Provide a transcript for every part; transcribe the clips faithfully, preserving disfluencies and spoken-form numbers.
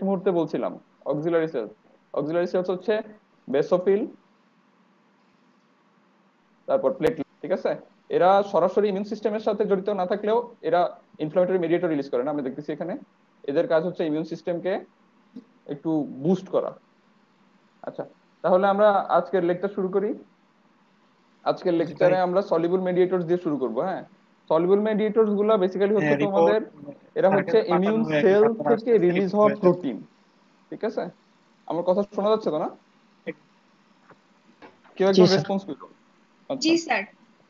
মুহূর্তে বলছিলাম, auxiliary cells. Auxiliary cells হচ্ছে বেসোফিল, তারপর প্লেটলেট, ঠিক আছে। এরা সরাসরি ইমিউন সিস্টেমের সাথে জড়িত না থাকলেও এরা ইনফ্লামেটরি মেডিয়েটর রিলিজ করে না, আমরা দেখতেছি এখানে। এদের কাজ হচ্ছে ইমিউন সিস্টেমকে একটু বুস্ট করা। আচ্ছা, তাহলে আমরা আজকের লেকচার শুরু করি। আজকের জি ভাই। লেকচারে আমরা সলিবল মেডিয়েটরস দিয়ে শুরু করব। হ্যাঁ, সলিবল মেডিয়েটরস গুলা বেসিক্যালি হচ্ছে রিপোর্ট তোমাদের, এরা স্যারের হচ্ছে কাছে পাঠানো ইমিউন হয়ে গেছে, সেল এখন থেকে আসতেছে রিলিজ রিপোর্ট হওয়া হয়ে যাবে। প্রোটিন। ঠিক আছে, আমার কথা শোনা যাচ্ছে তো না? কেউ জি একজন স্যার। রেসপন্স করো। জি আচ্ছা, স্যার।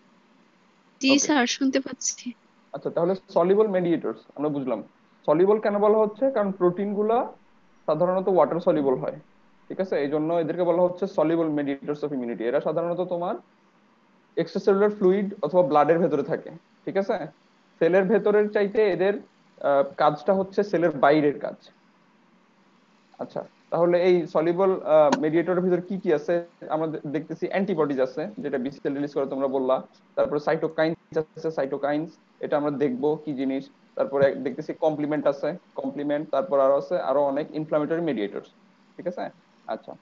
জি ওকে। স্যার, শুনতে পাচ্ছি। আচ্ছা, তাহলে সলিবল মেডিয়েটরস আমরা বুঝলাম। সলিবল কেন বলা হচ্ছে? কারণ প্রোটিন গুলা সাধারণত ওয়াটার সলিবল হয়। ঠিক আছে, এই জন্য এদেরকে বলা হচ্ছে সলিবল মেডিয়েটরস অফ ইমিউনিটি। এরা সাধারণত তোমার এক্সট্রাসেলুলার ফ্লুইড অথবা ব্লাডের ভেতরে থাকে। ঠিক আছে, সেলের ভেতরের চাইতে এদের আহ, কাজটা হচ্ছে সেলের বাইরের কাজ। আচ্ছা, তাহলে এই সলিবল মেডিয়েটরের ভিতরে কি কি আছে? আমরা দে- দেখতেছি অ্যান্টিবডিজ আছে, যেটা বি সেল রিলিজ করে তোমরা বললা। তারপরে সাইটোকাইন্স আছে, সাইটোকাইন্স, এটা আমরা দেখবো কি জিনিস। তারপরে দেখতেছি কমপ্লিমেন্ট আছে, কমপ্লিমেন্ট। তারপর আরো আছে আরো অনেক ইনফ্লামেটরি মেডিয়েটরস। ঠিক আছে। আচ্ছা,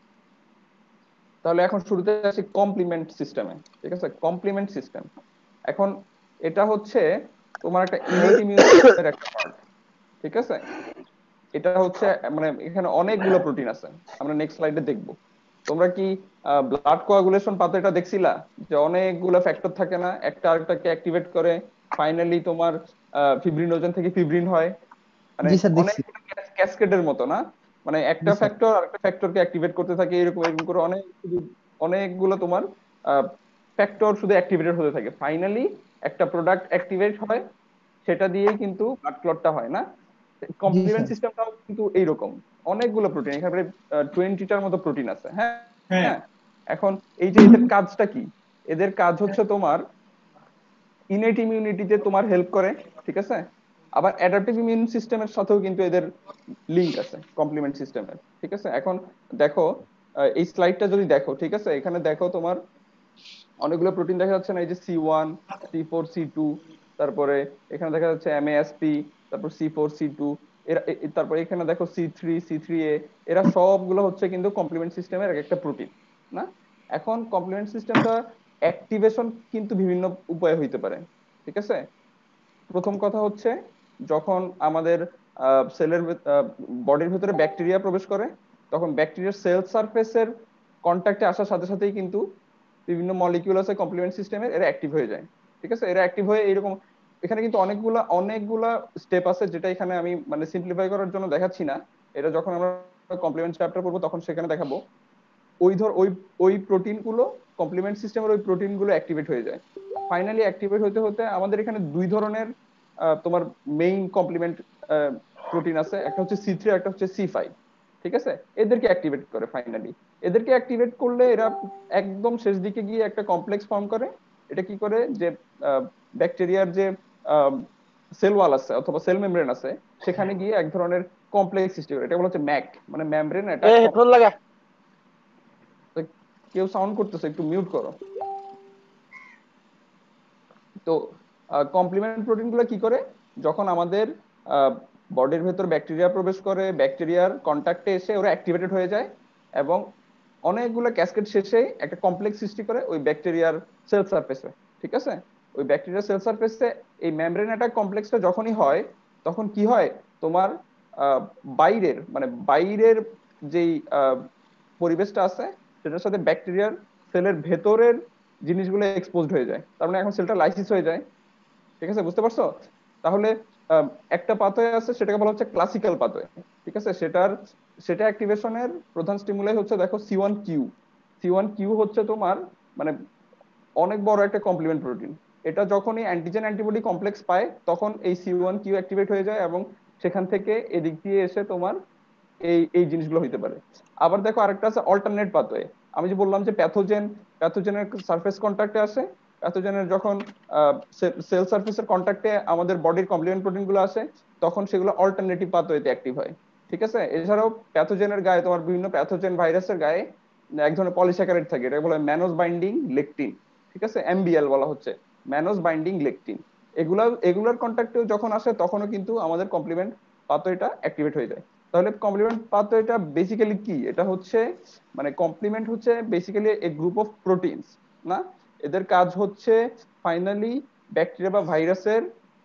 তাহলে এখন শুরুতে আসি কমপ্লিমেন্ট সিস্টেমে। ঠিক আছে, কমপ্লিমেন্ট সিস্টেম এখন এটা হচ্ছে তোমার একটা ইনেট ইমিউন সিস্টেমের একটা পার্ট। ঠিক আছে, এটা হচ্ছে মানে এখানে অনেকগুলো প্রোটিন আছে, আমরা নেক্সট স্লাইডে দেখবো। তোমরা কি ব্লাড কোয়াগুলেশন পাথওয়েটা দেখছিলা? যে অনেকগুলো ফ্যাক্টর থাকে না, একটা আরেকটাকে অ্যাক্টিভেট করে, ফাইনালি তোমার ফিব্রিনোজেন থেকে ফিব্রিন হয়। মানে জি স্যার, অনেক দেখছি। ক্যাসকেডের মতো না, মানে জি একটা স্যার। ফ্যাক্টর আরেকটা ফ্যাক্টরকে অ্যাক্টিভেট করতে থাকে, এরকম এরকম করে অনেক শুধু অনেকগুলো তোমার ফ্যাক্টর শুধু অ্যাক্টিভেটেড হতে থাকে, ফাইনালি একটা প্রোডাক্ট অ্যাক্টিভেট হয়, সেটা দিয়েই কিন্তু ব্লাড ক্লটটা হয় না। জি কমপ্লিমেন্ট স্যার। সিস্টেমটাও কিন্তু এইরকম, অনেকগুলো প্রোটিন, এখানে টোয়েন্টিটার মতো প্রোটিন আছে। হ্যাঁ, হ্যাঁ। হ্যাঁ। এখন এই যে এদের কাজটা কি? এদের কাজ হচ্ছে তোমার ইনেট ইমিউনিটিতে তোমার হেল্প করে। ঠিক আছে, আবার অ্যাডাপটিভ ইমিউন সিস্টেমের সাথেও কিন্তু এদের লিংক আছে কমপ্লিমেন্ট সিস্টেমের। ঠিক আছে, এখন দেখো আহ, এই স্লাইডটা যদি দেখো, ঠিক আছে, এখানে দেখো তোমার অনেকগুলো প্রোটিন দেখা যাচ্ছে না? এই যে C one, C four, C two, তারপরে এখানে দেখা যাচ্ছে এমএএসপি, তারপর সি ফোর, সি টু, এরা এ- এ- তারপরে এখানে দেখো C three, C three A. এরা সবগুলো হচ্ছে কিন্তু কমপ্লিমেন্ট সিস্টেমের এক একটা প্রোটিন, না? এখন কমপ্লিমেন্ট সিস্টেমটা অ্যাক্টিভেশন কিন্তু বিভিন্ন উপায়ে হইতে পারে। ঠিক আছে, প্রথম কথা হচ্ছে যখন আমাদের সেলের বডির ভেতরে ব্যাকটেরিয়া প্রবেশ করে, তখন ব্যাকটেরিয়ার সেল সারফেসের কন্ট্যাক্টে আসার সাথে সাথেই কিন্তু বিভিন্ন মলিকিউল আছে কমপ্লিমেন্ট সিস্টেমের, এরা অ্যাক্টিভ হয়ে যায়। ঠিক আছে, এরা অ্যাক্টিভ হয়ে এরকম, এখানে কিন্তু অনেকগুলা অনেকগুলা স্টেপ আছে, যেটা এখানে আমি মানে সিম্পলিফাই করার জন্য দেখাচ্ছি না। এটা যখন আমরা কমপ্লিমেন্ট চ্যাপ্টার করবো তখন সেখানে দেখাবো। ওই ধর ওই ওই প্রোটিন গুলো, কমপ্লিমেন্ট সিস্টেমের ওই প্রোটিন গুলো অ্যাক্টিভেট হয়ে যায়। ফাইনালি অ্যাক্টিভেট হতে হতে আমাদের এখানে দুই ধরনের আহ, তোমার মেইন কমপ্লিমেন্ট প্রোটিন আছে, একটা হচ্ছে সি থ্রি, একটা হচ্ছে সি ফাইভ। ঠিক আছে, এদেরকে অ্যাক্টিভেট করে ফাইনালি। এদেরকে অ্যাক্টিভেট করলে এরা একদম শেষ দিকে গিয়ে একটা কমপ্লেক্স ফর্ম করে। এটা কি করে? যে ব্যাকটেরিয়ার যে সেল ওয়াল আছে অথবা সেল মেমব্রেন আছে, সেখানে গিয়ে এক ধরনের কমপ্লেক্স সৃষ্টি করে, এটা বলা হচ্ছে ম্যাক, মানে মেমব্রেন এটা। এ হেডফোন লাগা। কেউ সাউন্ড করতেছে, একটু মিউট করো। তো কমপ্লিমেন্ট প্রোটিন গুলো কি করে? যখন আমাদের বডির ভেতর ব্যাকটেরিয়া প্রবেশ করে, ব্যাকটেরিয়ার কন্টাক্টে এসে ওরা অ্যাক্টিভেটেড হয়ে যায়, এবং অনেকগুলো ক্যাসকেড শেষে একটা কমপ্লেক্স সৃষ্টি করে ওই ব্যাকটেরিয়ার সেল সারফেসে। ঠিক আছে, ওই ব্যাকটেরিয়ার সেল সারফেসে এই মেমব্রেন অ্যাটাক কমপ্লেক্সটা যখনই হয়, তখন কি হয়? তোমার আহ, বাইরের মানে বাইরের যেই আহ, পরিবেশটা আছে, সেটার সাথে ব্যাকটেরিয়ার সেলের ভেতরের জিনিসগুলো এক্সপোজড হয়ে যায়, তার মানে এখন সেলটা লাইসিস হয়ে যায়। ঠিক আছে, বুঝতে পারছো? তাহলে আহ, একটা পাথওয়ে আছে, সেটাকে বলা হচ্ছে ক্লাসিক্যাল পাথওয়ে। ঠিক আছে, সেটার সেটা অ্যাক্টিভেশনের প্রধান স্টিমুলাই হচ্ছে দেখো C one q. C one q হচ্ছে তোমার মানে অনেক বড় একটা কমপ্লিমেন্ট প্রোটিন। এটা যখনই অ্যান্টিজেন অ্যান্টিবডি কমপ্লেক্স পায়, তখন এই সি ওয়ান কিউ অ্যাক্টিভেট হয়ে যায়, এবং সেখান থেকে এদিক দিয়ে এসে তোমার এই এই জিনিসগুলো হইতে পারে। আবার দেখো আরেকটা আছে অল্টারনেট পাথওয়ে। আমি যে বললাম যে প্যাথোজেন প্যাথোজেনের সারফেস কন্টাক্টে আসে, প্যাথোজেনের যখন সেল সারফেসের কন্টাক্টে আমাদের বডির কমপ্লিমেন্ট প্রোটিন গুলো আসে, তখন সেগুলো অল্টারনেটিভ পাথওয়েতে অ্যাক্টিভ হয়। ঠিক আছে, এছাড়াও প্যাথোজেনের গায়ে, তোমার বিভিন্ন প্যাথোজেন ভাইরাসের গায়ে এক ধরনের পলিস্যাকারাইড থাকে, এটা বলে ম্যানোজ বাইন্ডিং লেকটিন। ঠিক আছে, এমবিএল বলা হচ্ছে, ম্যানোজ বাইন্ডিং লেকটিন। এগুলা এগুলার কন্টাক্টেও যখন আসে, তখনও কিন্তু আমাদের কমপ্লিমেন্ট পাথওয়েটা অ্যাক্টিভেট হয়ে যায়। তাহলে কমপ্লিমেন্ট পাথ এটা বেসিক্যালি কি? এটা হচ্ছে মানে কমপ্লিমেন্ট হচ্ছে basically a group of proteins, না? এদের কাজ হচ্ছে ফাইনালি ব্যাকটেরিয়া বা ভাইরাসের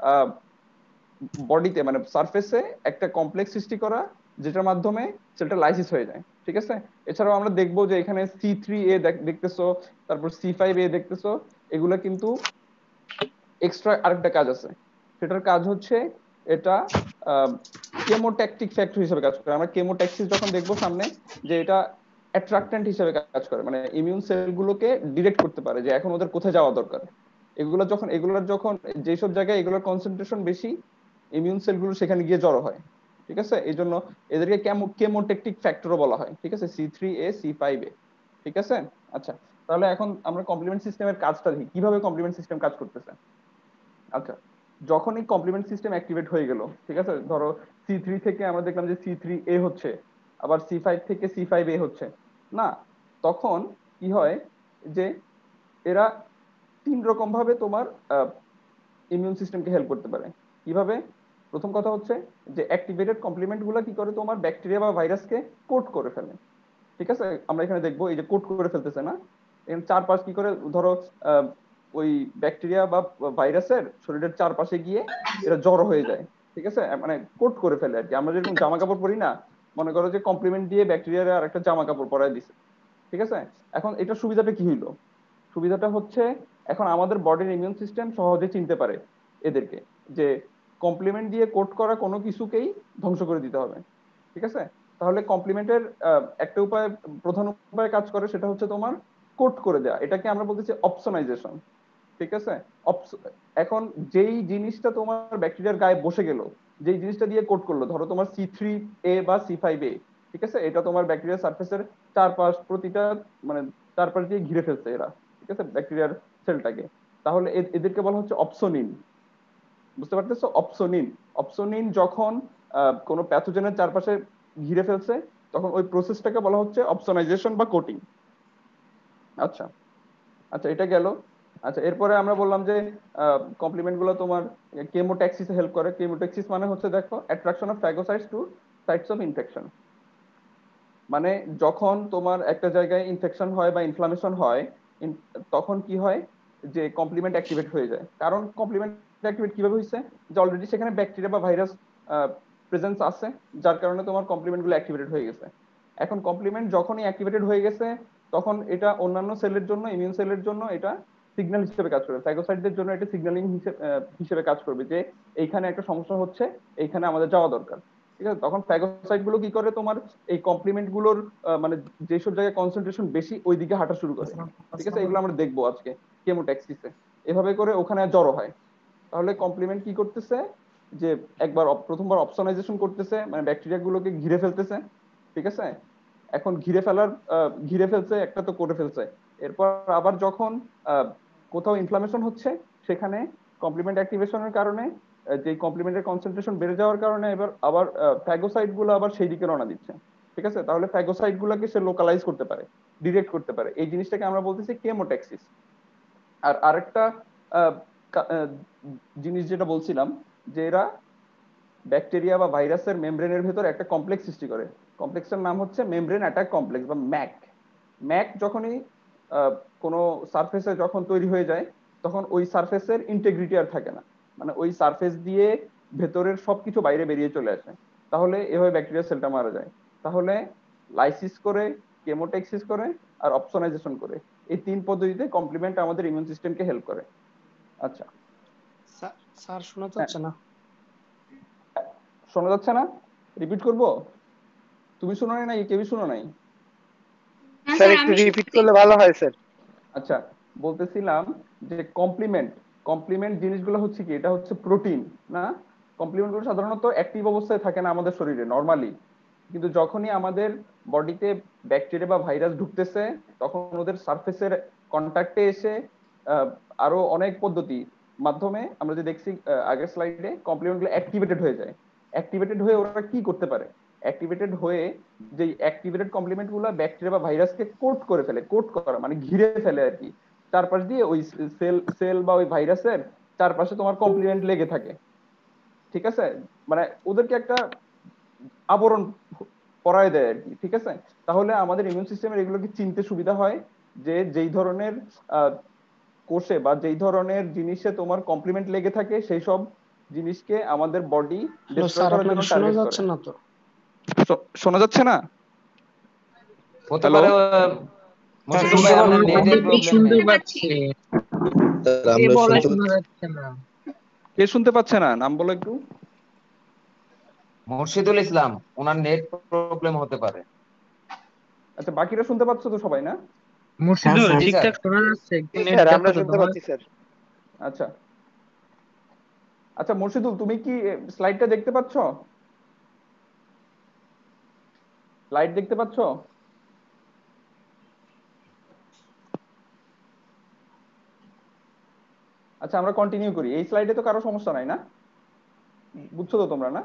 বডিতে মানে সারফেসে একটা কমপ্লেক্স সৃষ্টি করা, যেটার মাধ্যমে সেলটা লাইসিস হয়ে যায়, ঠিক আছে? এছাড়াও আমরা দেখবো যে এখানে সি থ্রি এ দেখতেছো, তারপর সি ফাইভ এ দেখতেছো, এগুলা কিন্তু এক্সট্রা আরেকটা কাজ আছে। সেটার কাজ হচ্ছে এটা কেমোট্যাকটিক ফ্যাক্টর হিসেবে কাজ করে। আমরা কেমোট্যাক্সিস যখন দেখবো সামনে, যে এটা অ্যাট্রাক্ট্যান্ট হিসেবে কাজ করে, মানে ইমিউন সেলগুলোকে ডিরেক্ট করতে পারে যে এখন ওদের কোথায় যাওয়া দরকার। এগুলো যখন এগুলোর যখন যেসব জায়গায় এগুলোর কনসেন্ট্রেশন বেশি, ইমিউন সেলগুলো সেখানে গিয়ে জড়ো হয়, ঠিক আছে? এই জন্য এদেরকে কেমো কেমোট্যাকটিক ফ্যাক্টরও বলা হয়, ঠিক আছে? C three A C five A, ঠিক আছে? আচ্ছা, তাহলে এখন আমরা কমপ্লিমেন্ট সিস্টেমের কাজটা দেখি কিভাবে কমপ্লিমেন্ট সিস্টেম কাজ করতেছে। আচ্ছা, যখন এই কমপ্লিমেন্ট সিস্টেম অ্যাক্টিভেট হয়ে গেল, ঠিক আছে, ধরো সি থ্রি থেকে আমরা দেখলাম যে সি থ্রি এ হচ্ছে, আবার সি ফাইভ থেকে সি ফাইভ এ হচ্ছে, না? তখন কি হয় যে এরা তিন রকম ভাবে তোমার ইমিউন সিস্টেমকে হেল্প করতে পারে। কিভাবে? প্রথম কথা হচ্ছে যে অ্যাক্টিভেটেড কমপ্লিমেন্ট গুলা কি করে, তোমার ব্যাকটেরিয়া বা ভাইরাসকে কোট করে ফেলে, ঠিক আছে? আমরা এখানে দেখবো এই যে কোট করে ফেলতেছে, না? এখানে চারপাশ কি করে, ধরো আহ, ওই ব্যাকটেরিয়া বা ভাইরাসের শরীরের চারপাশে গিয়ে এরা জড়ো হয়ে যায়, ঠিক আছে? মানে কোট করে ফেলে আর কি। আমরা যেরকম জামা কাপড় পরি না, মনে করো যে কমপ্লিমেন্ট দিয়ে ব্যাকটেরিয়ার আর একটা জামা কাপড় পরায় দিছে, ঠিক আছে? এখন এটা সুবিধাটা কি হইলো? সুবিধাটা হচ্ছে এখন আমাদের বডির ইমিউন সিস্টেম সহজে চিনতে পারে এদেরকে, যে কমপ্লিমেন্ট দিয়ে কোট করা কোনো কিছুকেই ধ্বংস করে দিতে হবে, ঠিক আছে? তাহলে কমপ্লিমেন্টের একটা উপায়, প্রধান উপায় কাজ করে, সেটা হচ্ছে তোমার কোট করে দেয়া। এটাকে আমরা বলতেছি অপসোনাইজেশন, ঠিক আছে? এখন যেই জিনিসটা তোমার ব্যাকটেরিয়ার গায়ে বসে গেল, যেই জিনিসটা দিয়ে কোট করলো, ধরো তোমার সি থ্রি এ বা সি ফাইভ এ, ঠিক আছে, এটা তোমার ব্যাকটেরিয়ার সার্ফেসের চারপাশ প্রতিটা মানে চারপাশ দিয়ে ঘিরে ফেলছে এরা, ঠিক আছে, ব্যাকটেরিয়ার সেলটাকে। তাহলে এদেরকে বলা হচ্ছে অপসোনিন, বুঝতে পারতেছো? অপসোনিন। অপসোনিন যখন কোনো প্যাথোজেনের চারপাশে ঘিরে ফেলছে, তখন ওই প্রসেসটাকে বলা হচ্ছে অপসোনাইজেশন বা কোটিং। আচ্ছা, আচ্ছা, এটা গেল। আচ্ছা, এরপরে আমরা বললাম যে কমপ্লিমেন্ট গুলো তোমার কেমোট্যাক্সিসে হেল্প করে। কেমোট্যাক্সিস মানে হচ্ছে দেখো attraction of phagocytes to sites of infection. মানে যখন তোমার একটা জায়গায় ইনফেকশন হয় বা ইনফ্লামেশন হয়, তখন কি হয় যে কমপ্লিমেন্ট অ্যাক্টিভেট হয়ে যায়। কারণ কমপ্লিমেন্ট অ্যাক্টিভেট কিভাবে হয়েছে, যে অলরেডি সেখানে ব্যাকটেরিয়া বা ভাইরাস প্রেজেন্স আছে, যার কারণে তোমার কমপ্লিমেন্ট গুলো অ্যাক্টিভেটেড হয়ে গেছে। এখন কমপ্লিমেন্ট যখনই অ্যাক্টিভেটেড হয়ে গেছে, তখন এটা অন্যান্য সেলের জন্য, ইমিউন সেলের জন্য এটা সিগন্যাল হিসেবে কাজ করবে, ফ্যাগোসাইটদের জন্য এটা সিগন্যালিং হিসেবে কাজ করবে যে এইখানে একটা সমস্যা হচ্ছে, এইখানে আমাদের যাওয়া দরকার, ঠিক আছে? তখন ফ্যাগোসাইট গুলো কি করে, তোমার এই কমপ্লিমেন্ট গুলোর মানে যেসব জায়গায় কনসেন্ট্রেশন বেশি ওই দিকে হাঁটা শুরু করে, ঠিক আছে? এগুলো আমরা দেখবো আজকে কেমোট্যাক্সিসে। এভাবে করে ওখানে জড়ো হয়। তাহলে কমপ্লিমেন্ট কি করতেছে, যে একবার প্রথমবার অপসোনাইজেশন করতেছে, মানে ব্যাকটেরিয়া গুলোকে ঘিরে ফেলতেছে, ঠিক আছে? এখন ঘিরে ফেলার ঘিরে ফেলছে, একটা তো করে ফেলছে। এরপর আবার যখন কোথাও ইনফ্লামেশন হচ্ছে, সেখানে কমপ্লিমেন্ট অ্যাক্টিভেশনের কারণে যে কমপ্লিমেন্টের কনসেন্ট্রেশন বেড়ে যাওয়ার কারণে এবার আবার ফ্যাগোসাইট গুলো আবার সেই দিকে রওনা দিচ্ছে, ঠিক আছে? তাহলে ফ্যাগোসাইট গুলোকে সে লোকালাইজ করতে পারে, ডিরেক্ট করতে পারে। এই জিনিসটাকে আমরা বলতেছি কেমোট্যাক্সিস। আর আরেকটা জিনিস যেটা বলছিলাম, যে এরা ব্যাকটেরিয়া বা ভাইরাসের মেমব্রেনের ভেতর একটা কমপ্লেক্স সৃষ্টি করে। কমপ্লেক্সের নাম হচ্ছে মেমব্রেন অ্যাটাক কমপ্লেক্স বা ম্যাক। ম্যাক যখনই কোনো সারফেসে যখন তৈরি হয়ে যায়, তখন ওই সারফেসের ইন্টিগ্রিটি আর থাকে না, মানে ওই সারফেস দিয়ে ভেতরের সবকিছু বাইরে বেরিয়ে চলে আসে। তাহলে এভাবে ব্যাকটেরিয়া সেলটা মারা যায়। তাহলে লাইসিস করে, কেমোটেক্সিস করে, আর অপসোনাইজেশন করে, এই তিন পদ্ধতিতে কমপ্লিমেন্ট আমাদের ইমিউন সিস্টেমকে হেল্প করে। আচ্ছা, স্যার শোনা হ্যাঁ, যাচ্ছে না? শোনা যাচ্ছে না? রিপিট করব? তুমি শুনো নাই নাকি কেউ শুনো নাই? হ্যাঁ স্যার স্যার, একটু আমি রিপিট শুনছি। করলে ভালো হয় স্যার। আচ্ছা, বলতেছিলাম যে কমপ্লিমেন্ট কমপ্লিমেন্ট জিনিসগুলো হচ্ছে কি, এটা হচ্ছে প্রোটিন, না? কমপ্লিমেন্ট গুলো সাধারণত অ্যাক্টিভ অবস্থায় থাকে না আমাদের শরীরে নরমালি, কিন্তু যখনই আমাদের বডিতে ব্যাকটেরিয়া বা ভাইরাস ঢুকতেছে, তখন ওদের সারফেসের কন্টাক্টে এসে আহ, আরো অনেক পদ্ধতি মাধ্যমে আমরা যে দেখছি আহ, আগের স্লাইডে, কমপ্লিমেন্ট গুলো অ্যাক্টিভেটেড হয়ে যায়। অ্যাক্টিভেটেড হয়ে ওরা কি করতে পারে? অ্যাক্টিভেটেড হয়ে যে অ্যাক্টিভেটেড কমপ্লিমেন্ট গুলো ব্যাকটেরিয়া বা ভাইরাসকে কোট করে ফেলে, কোট করা মানে ঘিরে ফেলে আর কি। চারপাশ দিয়ে ওই সেল সেল বা ওই ভাইরাসের চারপাশে তোমার কমপ্লিমেন্ট লেগে থাকে, ঠিক আছে? মানে ওদেরকে একটা আবরণ পরায় দেয় আর কি, ঠিক আছে। তাহলে আমাদের ইমিউন সিস্টেমের এগুলোকে চিনতে সুবিধা হয় যে যেই ধরনের আহ কোষে বা যেই ধরনের জিনিসে তোমার কমপ্লিমেন্ট লেগে থাকে সেই সব জিনিসকে আমাদের বডি হ্যালো ডিস্ট্রয় স্যার, করার জন্য আপনাকে শোনা টার্গেট করে। যাচ্ছে না তো? শো- শোনা যাচ্ছে না? হতে হ্যালো, পারে আহ, মশিদুল ভাই আপনার নেটের প্রবলেম শুনতে মেবি। পাচ্ছি, স্যার কে আমরা বলে শুনতে শোনা পাচ্ছি। যাচ্ছে না? কে শুনতে পাচ্ছে না? নাম বলো একটু। মুর্শিদুল ইসলাম, ওনার নেট প্রবলেম হতে পারে। আচ্ছা, বাকিরা শুনতে পাচ্ছ তো সবাই, না? মুর্শিদুল জি স্যার। ঠিকঠাক শোনা যাচ্ছে? একটু জি নেট স্যার, দেখো আমরা তো শুনতে তোমার। পাচ্ছি স্যার। আচ্ছা আচ্ছা মুর্শিদুল, তুমি কি স্লাইডটা দেখতে পাচ্ছ? স্লাইড দেখতে পাচ্ছ? আচ্ছা, আমরা কন্টিনিউ করি। এই স্লাইডে তো কারো সমস্যা নাই, না? বুঝছো তো তোমরা, না?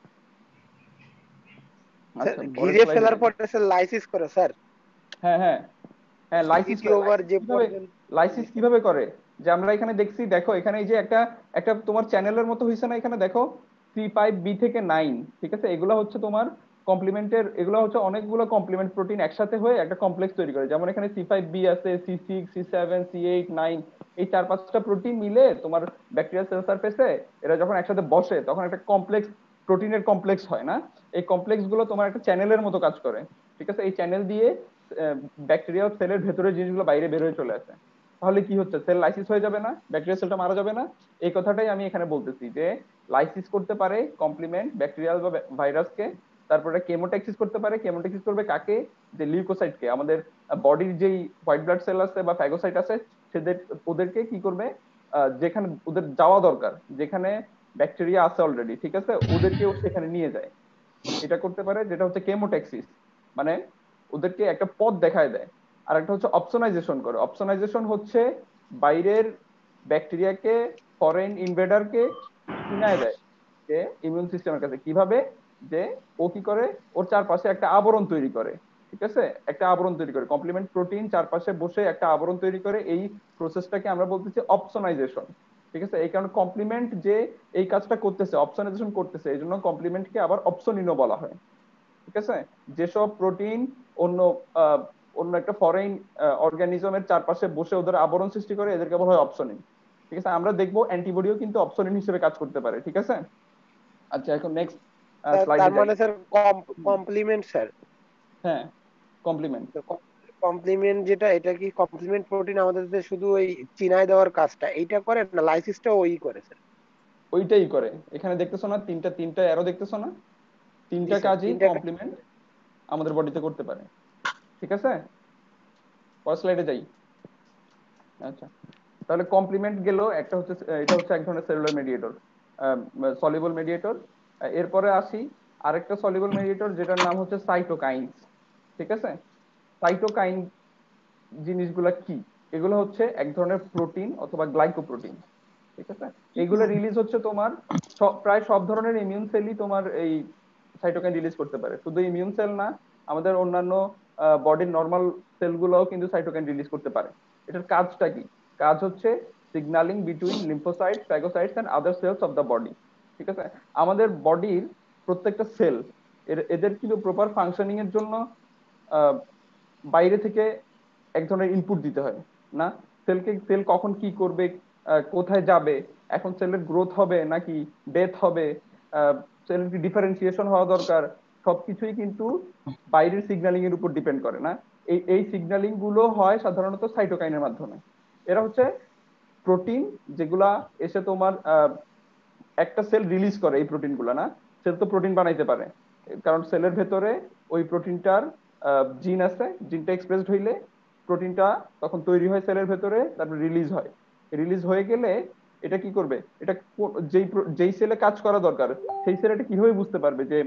স্যার আচ্ছা, পরের ঘিরে স্লাইডে ফেলার যাই। পরে স্যার লাইসিস করে স্যার। হ্যাঁ হ্যাঁ হ্যাঁ, লাইসিস করে। দ্বিতীয়বার লাইসিস যে কিভাবে পর্যন্ত লাইসিস কিভাবে করে যে আমরা এখানে দেখছি, দেখো এখানে এই যে একটা একটা তোমার চ্যানেলের মতো হয়েছে না, এখানে দেখো সি ফাইভ বি থেকে নাইন, ঠিক আছে। এগুলো হচ্ছে তোমার কমপ্লিমেন্টের, এগুলো হচ্ছে অনেকগুলো কমপ্লিমেন্ট প্রোটিন একসাথে হয়ে একটা কমপ্লেক্স তৈরি করে। যেমন এখানে সি ফাইভ বি আছে, C six, C seven, C eight, nine, এই চার পাঁচটা প্রোটিন মিলে তোমার ব্যাকটেরিয়াল সেল সারফেসে এরা যখন একসাথে বসে তখন একটা কমপ্লেক্স প্রোটিনের কমপ্লেক্স হয়, না? এই কমপ্লেক্স গুলো তোমার একটা চ্যানেলের মতো কাজ করে, ঠিক আছে। এই চ্যানেল দিয়ে ব্যাকটেরিয়া সেলের ভেতরে জিনিসগুলো বাইরে বের হয়ে চলে আসে। তাহলে কি হচ্ছে? সেল লাইসিস হয়ে যাবে না? ব্যাকটেরিয়া সেলটা মারা যাবে না? এই কথাটাই আমি এখানে বলতেছি যে লাইসিস করতে পারে কমপ্লিমেন্ট ব্যাকটেরিয়াল বা ভাইরাসকে। তারপরে কেমোট্যাক্সিস করতে পারে। কেমোট্যাক্সিস করবে কাকে? যে লিউকোসাইটকে, আমাদের বডির যেই হোয়াইট ব্লাড সেল আছে বা ফ্যাগোসাইট আছে সেদের, ওদেরকে কি করবে, আহ, যেখানে ওদের যাওয়া দরকার, যেখানে ব্যাকটেরিয়া আছে অলরেডি, ঠিক আছে, ওদেরকেও সেখানে নিয়ে যায়। এটা করতে পারে, যেটা হচ্ছে কেমোট্যাক্সিস, মানে ওদেরকে একটা পথ দেখায় দেয়। আর একটা হচ্ছে অপসনাইজেশন করে। অপসনাইজেশন হচ্ছে বাইরের ব্যাকটেরিয়াকে, ফরেন ইনভেডারকে চিনায় দেয় যে ইমিউন সিস্টেমের কাছে। কিভাবে? যে ও কি করে, ওর চারপাশে একটা আবরণ তৈরি করে, ঠিক আছে। একটা আবরণ তৈরি করে, কমপ্লিমেন্ট প্রোটিন চারপাশে বসে একটা আবরণ তৈরি করে। এই প্রসেসটাকে আমরা বলতেছি অপসনাইজেশন, ঠিক আছে। এই কারণে কমপ্লিমেন্ট যে এই কাজটা করতেছে, অপসনাইজেশন করতেছে, এই জন্য কমপ্লিমেন্টকে আবার অপসনিনও বলা হয়, ঠিক আছে। যেসব প্রোটিন অন্য আহ, অন্য একটা ফরেন অর্গানিজমের চারপাশে বসে ওদের আবরণ সৃষ্টি করে, এদেরকে বলা হয় অপসনিন, ঠিক আছে। আমরা দেখবো অ্যান্টিবডিও কিন্তু অপসনিন হিসেবে কাজ করতে পারে, ঠিক আছে। আচ্ছা, এখন নেক্সট স্যার স্লাইডে তার যাই। মানে স্যার কমপ্লিমেন্ট স্যার। হ্যাঁ, কমপ্লিমেন্ট। কমপ্লিমেন্ট যেটা, এটা কি কমপ্লিমেন্ট প্রোটিন আমাদের যে শুধু ওই চিনায় দেওয়ার কাজটা এইটা করে না, লাইসিসটা ওই করে স্যার? ওইটাই করে। এখানে দেখতেছো না তিনটা তিনটা অ্যারো দেখতেছো না? জি তিনটা স্যার, কাজই তিনটা কাজ। কমপ্লিমেন্ট আমাদের বডিতে করতে পারে, ঠিক আছে। পরের স্লাইডে যাই। আচ্ছা, তাহলে কমপ্লিমেন্ট গেল একটা হচ্ছে, এটা হচ্ছে এক ধরনের সেলুলার মেডিয়েটর, সলিবল মেডিয়েটর। এরপরে আসি আরেকটা সলিবল মেডিয়েটর যেটার নাম হচ্ছে সাইটোকাইনস, ঠিক আছে। সাইটোকাইন জিনিসগুলা কি? এগুলো হচ্ছে এক ধরনের প্রোটিন অথবা গ্লাইকোপ্রোটিন, ঠিক আছে। এগুলো রিলিজ হচ্ছে তোমার সব, প্রায় সব ধরনের ইমিউন সেলই তোমার এই সাইটোকাইন রিলিজ করতে পারে। শুধু ইমিউন সেল না, আমাদের অন্যান্য বডির নর্মাল সেলগুলোও কিন্তু সাইটোকাইন রিলিজ করতে পারে। এটার কাজটা কি? কাজ হচ্ছে signalling between lymphocytes, phagocytes and other cells of the body, ঠিক আছে। আমাদের বডির প্রত্যেকটা সেল, এদের কিন্তু প্রপার ফাংশনিং এর জন্য আহ, বাইরে থেকে এক ধরনের ইনপুট দিতে হয়, না? সেলকে, সেল কখন কি করবে, আহ, কোথায় যাবে, এখন সেলের গ্রোথ হবে নাকি ডেথ হবে, সেলের কি ডিফারেন্সিয়েশন হওয়া দরকার, সবকিছুই কিন্তু বাইরের সিগন্যালিং এর উপর ডিপেন্ড করে, না? এই এই সিগন্যালিং গুলো হয় সাধারণত সাইটোকাইনের মাধ্যমে। এরা হচ্ছে প্রোটিন যেগুলা এসে তোমার আহ, একটা সেল রিলিজ করে এই প্রোটিন গুলা, না? সেল তো প্রোটিন বানাইতে পারে, কারণ সেলের ভেতরে ওই প্রোটিনটার জিন আছে, জিনটা এক্সপ্রেসড হইলে প্রোটিনটা তখন তৈরি হয় সেলের ভেতরে, তারপর রিলিজ হয়। রিলিজ হয়ে গেলে এটা কি করবে, এটা কো- যেই প্র- যেই সেলে কাজ করা দরকার সেই সেল এটা কিভাবে বুঝতে পারবে যে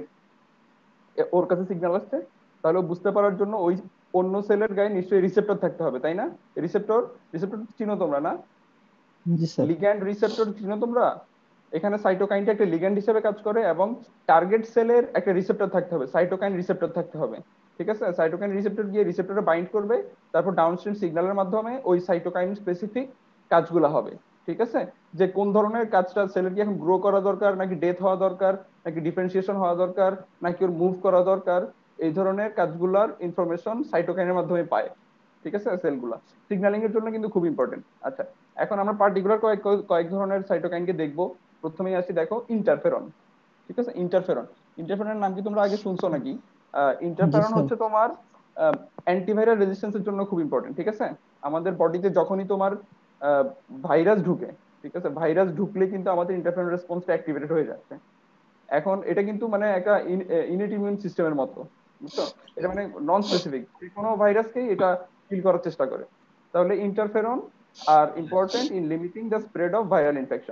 এ- ওর কাছে সিগন্যাল আসছে? তাহলে ও বুঝতে পারার জন্য ওই অন্য সেলের গায়ে নিশ্চয়ই রিসেপ্টর থাকতে হবে, তাই না? রিসেপ্টর, রিসেপ্টর চিনো তোমরা, না? জি স্যার। লিগ্যান্ড রিসেপ্টর চিনো তোমরা? এখানে সাইটোকাইনটা একটা লিগ্যান্ড হিসেবে কাজ করে এবং টার্গেট সেলের একটা রিসেপ্টর থাকতে হবে, সাইটোকাইন রিসেপ্টর থাকতে হবে, ঠিক আছে। সাইটোকাইন রিসেপ্টর গিয়ে রিসেপ্টরে বাইন্ড করবে, তারপর ডাউনস্ট্রিম সিগন্যালের মাধ্যমে ওই সাইটোকাইন স্পেসিফিক কাজগুলো হবে, ঠিক আছে। যে কোন ধরনের কাজটা সেলের কি এখন গ্রো করা দরকার, নাকি ডেথ হওয়া দরকার, নাকি ডিফারেন্সিয়েশন হওয়া দরকার, নাকি ওর মুভ করা দরকার, এই ধরনের কাজগুলোর ইনফরমেশন সাইটোকাইনের মাধ্যমে পায়। ঠিক আছে, সেলগুলা সিগন্যালিং এর জন্য কিন্তু খুব ইম্পর্টেন্ট। আচ্ছা, এখন আমরা পার্টিকুলার কয়েক কয়েক ধরনের সাইটোকাইনকে দেখবো। প্রথমেই আসি, দেখো ইন্টারফেরন। ঠিক আছে, ইন্টারফেরন। ইন্টারফেরনের নাম কি তোমরা আগে শুনছো নাকি? জি ইন্টারফেরন স্যার। হচ্ছে তোমার অ্যান্টিভাইরাল রেজিস্ট্যান্সের জন্য খুব ইম্পর্টেন্ট। ঠিক আছে, আমাদের বডিতে যখনই তোমার ভাইরাস ঢুকে, ঠিক আছে, ভাইরাস ঢুকলে কিন্তু আমাদের ইন্টারফেরন রেসপন্সটা অ্যাক্টিভেটেড হয়ে যাচ্ছে। এখন এটা কিন্তু মানে একটা ইনেট ইমিউন সিস্টেমের মতো, বুঝছো? এটা মানে নন স্পেসিফিক, যে কোনো ভাইরাসকেই এটা কিল করার চেষ্টা করে। তাহলে interferon are important in limiting the spread of viral infection.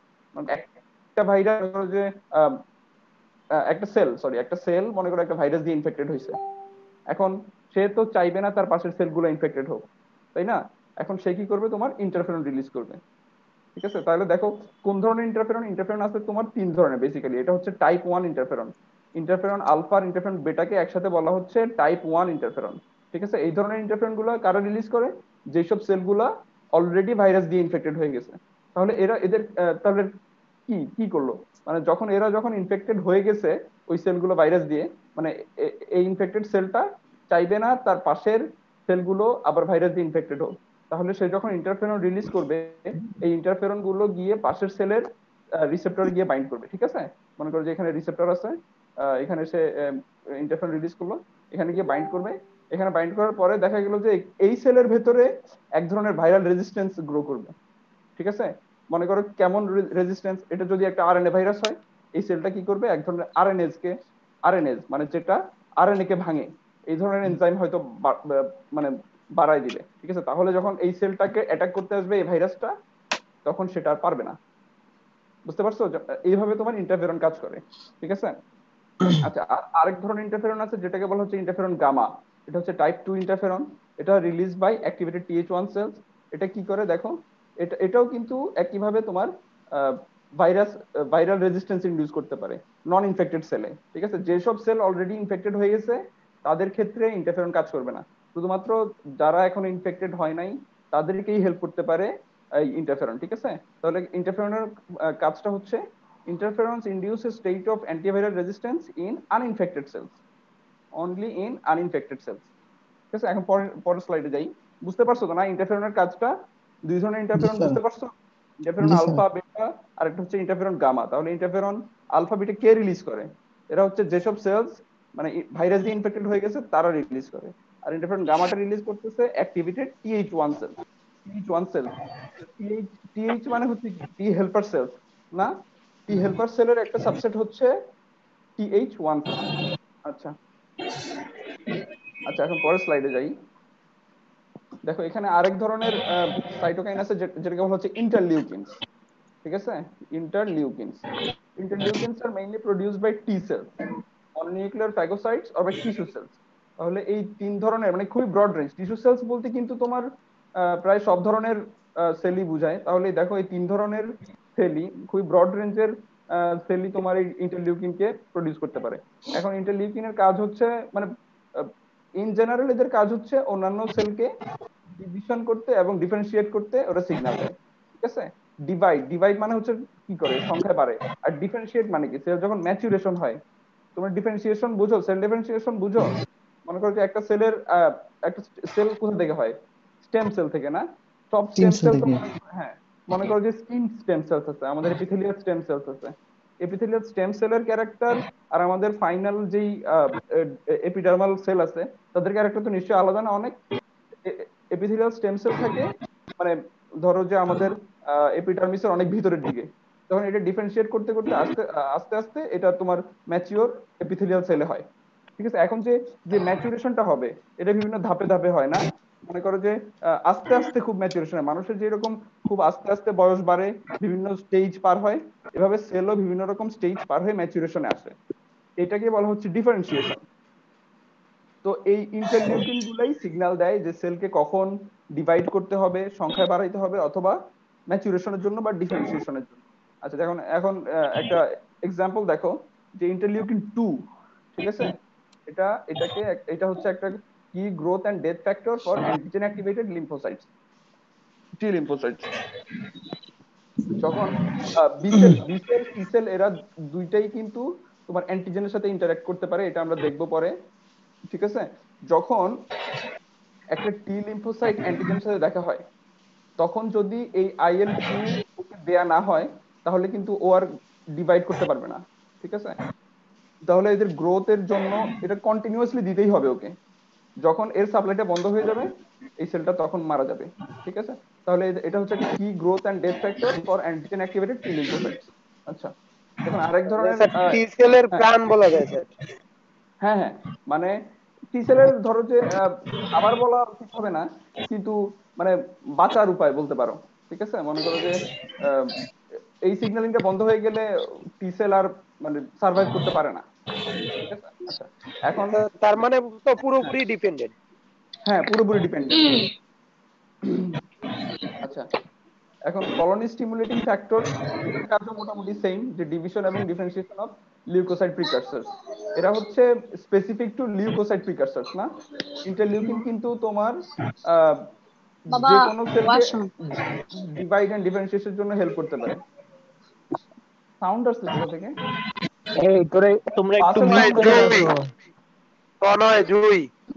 একটা ভাইরাস যে আহ, আহ, একটা সেল সরি একটা সেল মনে করো একটা ভাইরাস দিয়ে ইনফেক্টেড হয়েছে। এখন সে তো চাইবে না তার পাশের সেলগুলো ইনফেক্টেড হোক, তাই না? এখন সে কি করবে, তোমার ইন্টারফেরন রিলিজ করবে। ঠিক আছে, তাহলে দেখো কোন ধরনের ইন্টারফেরন। ইন্টারফেরন আছে তোমার তিন ধরনের বেসিক্যালি। এটা হচ্ছে type one interferon. Interferon alpha আর ইন্টারফেরন বেটাকে একসাথে বলা হচ্ছে টাইপ ওয়ান ইন্টারফেরন। ঠিক আছে, এই ধরনের ইন্টারফেরন গুলো কারা রিলিজ করে? যেসব সেলগুলা অলরেডি ভাইরাস দিয়ে ইনফেক্টেড হয়ে গেছে। তাহলে এরা এদের আহ, তাহলে কি কি করলো, মানে যখন এরা যখন ইনফেক্টেড হয়ে গেছে ওই সেলগুলো ভাইরাস দিয়ে, মানে এ- এই ইনফেক্টেড সেলটা চাইবে না তার পাশের সেলগুলো আবার ভাইরাস দিয়ে ইনফেক্টেড হোক। তাহলে সে যখন ইন্টারফেরন রিলিজ করবে, এই ইন্টারফেরন গুলো গিয়ে পাশের সেলের রিসেপ্টরে গিয়ে বাইন্ড করবে। ঠিক আছে, মনে করো যে এখানে রিসেপ্টর আছে, আহ, এখানে সে ইন্টারফেরন রিলিজ করলো, এখানে গিয়ে বাইন্ড করবে। এখানে বাইন্ড করার পরে দেখা গেল যে এই সেলের ভেতরে এক ধরনের ভাইরাল রেজিস্ট্যান্স গ্রো করবে। ঠিক আছে, মনে করো কেমন রেজিস্ট্যান্স, এটা যদি একটা আরএনএ ভাইরাস হয়, এই সেলটা কি করবে, এক ধরনের আরএনএস কে, আরএনএস মানে যেটা আরএনএ কে ভাঙে, এই ধরনের এনজাইম হয়তো বা- বা- মানে বাড়ায় দিবে। ঠিক আছে, তাহলে যখন এই সেলটাকে অ্যাটাক করতে আসবে এই ভাইরাসটা, তখন সেটা আর পারবে না। বুঝতে পারছো? য- এইভাবে তোমার ইন্টারফেরন কাজ করে। ঠিক আছে। আচ্ছা, আর আরেক ধরনের ইন্টারফেরন আছে যেটাকে বলা হচ্ছে ইন্টারফেরন গামা। এটা হচ্ছে টাইপ টু ইন্টারফেরন। এটা release by activated TH one cells. এটা কি করে দেখো, এটা এটাও কিন্তু একইভাবে তোমার ভাইরাস ভাইরাল রেজিস্ট্যান্স ইনডিউস করতে পারে নন ইনফেক্টেড সেলে। ঠিক আছে, যেসব সেল অলরেডি ইনফেক্টেড হয়ে গেছে তাদের ক্ষেত্রে ইন্টারফেরন কাজ করবে না, শুধুমাত্র যারা এখন ইনফেক্টেড হয় নাই তাদেরকেই হেল্প করতে পারে এই ইন্টারফেরন। ঠিক আছে, তাহলে ইন্টারফেরনের কাজটা হচ্ছে interferons induce a state of antiviral resistance in uninfected cells, only in uninfected cells. ঠিক আছে, এখন পরের পরের স্লাইডে যাই। বুঝতে পারছো তো না ইন্টারফেরনের কাজটা? দুই ধরনের জি ইন্টারফেরন স্যার। বুঝতে পারছো? ইন্টারফেরন জি স্যার। আলফা বেটা আর একটা হচ্ছে ইন্টারফেরন গামা। তাহলে ইন্টারফেরন আলফা বিটা কে রিলিজ করে? এরা হচ্ছে যেসব সেলস মানে ভাইরাস দিয়ে ইনফেক্টেড হয়ে গেছে তারা রিলিজ করে। আর ইন্টারফেরন গামাটা রিলিজ করতেছে activated TH one cell. TH one cell, TH TH মানে হচ্ছে কি, টি হেল্পার সেলস না? টি হেল্পার সেলের একটা সাবসেট হচ্ছে টিএইচ ওয়ান সেল। আচ্ছা আচ্ছা, এখন পরের স্লাইডে যাই। দেখো এখানে আরেক ধরনের সাইটোকাইন আছে যে- যেটাকে বলা হচ্ছে ইন্টারলিউকিনস। ঠিক আছে, interleukins. Interleukins are mainly produced by T cells, mononuclear phagocytes or by tissue cells. তাহলে এই তিন ধরনের মানে খুবই ব্রড রেঞ্জ। টিস্যু সেলস বলতে কিন্তু তোমার আহ, প্রায় সব ধরনের সেলই বোঝায়। তাহলে দেখো এই তিন ধরনের সেলই খুবই ব্রড রেঞ্জের সেলই তোমার এই ইন্টারলিউকিনকে প্রডিউস করতে পারে। এখন ইন্টারলিউকিনের কাজ হচ্ছে মানে ইন জেনারেল এদের কাজ হচ্ছে অন্যান্য সেলকে ডিভিশন করতে এবং ডিফারেন্সিয়েট করতে ওরা সিগন্যাল দেয়। ঠিক আছে, ডিভাইড ডিভাইড মানে হচ্ছে কি করে, সংখ্যা বাড়ে। আর ডিফারেন্সিয়েট মানে কি, সেল যখন ম্যাচুরেশন হয়। তোমরা ডিফারেন্সিয়েশন বুঝো, সেল ডিফারেন্সিয়েশন বুঝো? মনে করো যে একটা সেলের একটা সেল কোথা থেকে হয়, স্টেম সেল থেকে না? সব স্টিম স্টেম সেল সেল তো থেকে। মনে করো- হ্যাঁ, মনে করো যে স্কিন স্টেম সেলস আছে, আমাদের এপিথেলিয়াল স্টেম সেলস আছে। এপিথেলিয়াল স্টেম সেলের ক্যারেক্টার আর আমাদের ফাইনাল যেই এপিডার্মাল সেল আছে তাদের ক্যারেক্টার তো নিশ্চয়ই আলাদা না অনেক। এপিথেলিয়াল স্টেম সেল থাকে মানে ধরো যে আমাদের এপিডার্মিসের অনেক ভিতরের দিকে। তখন এটা ডিফারেন্সিয়েট করতে করতে আস্তে আস্তে আস্তে এটা তোমার ম্যাচিওর এপিথেলিয়াল সেলে হয়। ঠিক আছে, এখন যে যে ম্যাচুরেশনটা হবে এটা বিভিন্ন ধাপে ধাপে হয় না? মনে করো যে আহ, আস্তে আস্তে খুব ম্যাচুরেশন হয়, মানুষের যেরকম খুব আস্তে আস্তে বয়স বাড়ে, বিভিন্ন স্টেজ পার হয়, এভাবে সেলও বিভিন্ন রকম স্টেজ পার হয়ে ম্যাচুরেশনে আসে। এটাকে বলা হচ্ছে ডিফারেন্সিয়েশন। তো এই ইন্টারলিউকিন গুলাই সিগন্যাল দেয় যে সেলকে কখন ডিভাইড করতে হবে, সংখ্যায় বাড়াইতে হবে, অথবা ম্যাচুরেশনের জন্য বা ডিফারেন্সিয়েশনের জন্য। আচ্ছা, এখন এখন আহ, একটা এক্সাম্পল দেখো, যে ইন্টারলিউকিন টু। ঠিক আছে, এটা এটাকে এক- এটা হচ্ছে একটা কি growth and death factor for antigen activated lymphocytes, T lymphocytes. যখন B cell B cell T cell এরা দুইটাই কিন্তু তোমার অ্যান্টিজেনের সাথে ইন্টারঅ্যাক্ট করতে পারে, এটা আমরা দেখবো পরে। ঠিক আছে, যখন একটা টি লিম্ফোসাইট অ্যান্টিজেনের সাথে দেখা হয়, তখন যদি এই আইএল টু ওকে দেয়া না হয়, তাহলে কিন্তু ও আর ডিভাইড করতে পারবে না। ঠিক আছে, তাহলে এদের গ্রোথের জন্য এটা কন্টিনিউয়াসলি দিতেই হবে ওকে। যখন এর সাপ্লাইটা বন্ধ হয়ে যাবে, এই সেলটা তখন মারা যাবে। ঠিক আছে, তাহলে এ- এটা হচ্ছে একটা কি growth and death factor for antigen activated T lymphocytes. আচ্ছা, এখন আরেক ধরনের স্যার আহ, টি সেলের হ্যাঁ প্রাণ বলা যায় স্যার। হ্যাঁ হ্যাঁ, মানে টি সেলের ধরো যে আহ, খাবার বলা ঠিক হবে না, কিন্তু মানে বাঁচার উপায় বলতে পারো। ঠিক আছে, মনে করো যে আহ, এই সিগন্যালিংটা বন্ধ হয়ে গেলে টি সেল আর মানে সার্ভাইভ করতে পারে না। ঠিক আছে, আচ্ছা এখন তো তার মানে তো হ্যাঁ পুরোপুরি ডিপেন্ডেন্ট। হ্যাঁ পুরোপুরি ডিপেন্ডেন্ট। আচ্ছা, এখন কলোনি স্টিমুলেটিং ফ্যাক্টরস এদের কাজও মোটামুটি সেম, যে ডিভিশন এবং ডিফারেন্সিয়েশন অফ লিউকোসাইট প্রিকারসর্স। এরা হচ্ছে স্পেসিফিক টু লিউকোসাইট প্রিকারসর্স না। ইন্টারলিউকিন কিন্তু তোমার আহ, বাবা যে কোনো সেলকে ওয়াশরুম। ডিভাইড এন্ড ডিফারেন্সিয়েশনের জন্য হেল্প করতে পারে। সাউন্ড আসছে কোথা থেকে? এই তোরে তোমরা একটু পাশে মিউট সাউন্ড করে আসছে। জুই রাখো। তনয় জুই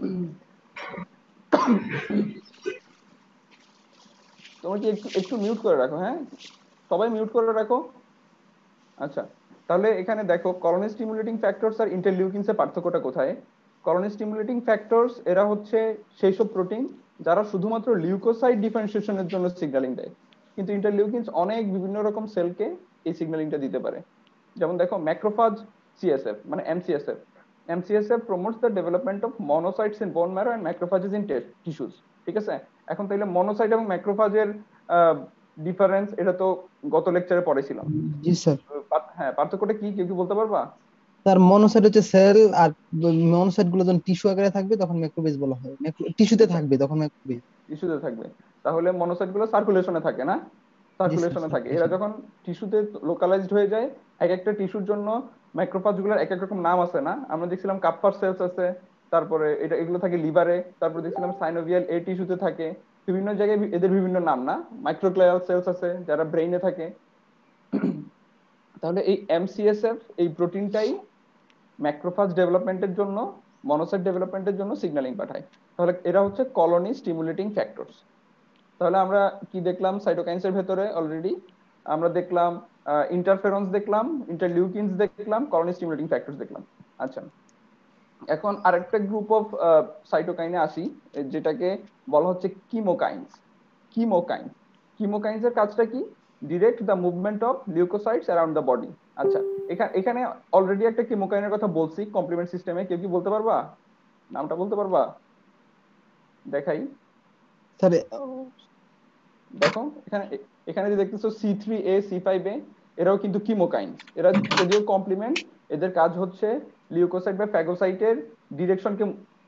তোমরা কি একটু একটু মিউট করে রাখো, হ্যাঁ সবাই মিউট করে রাখো। আচ্ছা, তাহলে এখানে দেখো কলোনি স্টিমুলেটিং ফ্যাক্টরস আর ইন্টারলিউকিনস এর পার্থক্যটা কোথায়। কলোনি স্টিমুলেটিং ফ্যাক্টরস এরা হচ্ছে সেই সব প্রোটিন যারা শুধুমাত্র লিউকোসাইট ডিফারেন্সিয়েশনের জন্য সিগন্যালিং দেয়, কিন্তু ইন্টারলিউকিনস অনেক বিভিন্ন রকম সেলকে এই সিগন্যালিংটা দিতে পারে। যেমন দেখো ম্যাক্রোফাজ সিএসএফ মানে MCSF, MCSF promotes the development of monocytes in bone marrow and macrophages in tissues. ঠিক আছে, এখন তাইলে মনোসাইট এবং ম্যাক্রোফাজের ডিফারেন্স এটা তো গত লেকচারে পড়েছিলাম। জি স্যার। পার্থ- হ্যাঁ পার্থক্যটা কি কেউ কি বলতে পারবা? স্যার মনোসাইট হচ্ছে সেল, আর মনোসাইট গুলো যখন টিস্যু আকারে থাকবে তখন ম্যাক্রোফেজ বলা হয়, টিস্যুতে আচ্ছা, থাকবে তখন ম্যাক্রোফেজ। টিস্যুতে থাকবে, তাহলে মনোসাইট গুলো সার্কুলেশনে থাকে না, জি স্যার, সার্কুলেশনে থাকে। এরা সার্কুলেশন। যখন টিস্যুতে লোকালাইজড হয়ে যায়, এক একটা টিস্যুর জন্য ম্যাক্রোফাজ গুলোর এক এক রকম নাম আছে না, আমরা দেখছিলাম কাপ্পার সেলস আছে, তারপরে এটা এগুলো থাকে লিভারে, তারপরে দেখছিলাম সাইনোভিয়াল এ টিস্যুতে থাকে, বিভিন্ন জায়গায় বি- এদের বিভিন্ন নাম না। মাইক্রোগ্লিয়াল সেলস আছে যারা ব্রেইনে থাকে। তাহলে এই এমসিএসএফ এই প্রোটিনটাই ম্যাক্রোফাজ ডেভেলপমেন্টের জন্য, মনোসাইট ডেভেলপমেন্টের জন্য সিগন্যালিং পাঠায়। তাহলে এরা হচ্ছে কলোনি স্টিমুলেটিং ফ্যাক্টরস। তাহলে আমরা কি দেখলাম সাইটোকাইনসের ভেতরে অলরেডি? আমরা দেখলাম ইন্টারফেরন্স দেখলাম, ইন্টারলিউকিনস দেখলাম, কলোনি স্টিমুলেটিং ফ্যাক্টরস দেখলাম। আচ্ছা, এখন আরেকটা গ্রুপ অফ সাইটোকাইনে আসি, যেটাকে বলা হচ্ছে কিমোকাইন্স। কিমোকাইন্স কিমোকাইন্স এর কাজটা কি? Direct the movement of leukocytes around the body. আচ্ছা, এখানে এখানে অলরেডি একটা কিমোকাইনের কথা বলছি কমপ্লিমেন্ট সিস্টেমে, কেউ কি বলতে পারবা? নামটা বলতে পারবা? দেখাই। স্যার দেখো এখানে, এখানে যে দেখতেছো C three A C five A, এরাও কিন্তু কিমোকাইন্স। এরা যদিও কমপ্লিমেন্ট, এদের কাজ হচ্ছে লিউকোসাইট বা ফ্যাগোসাইটের ডিরেকশনকে,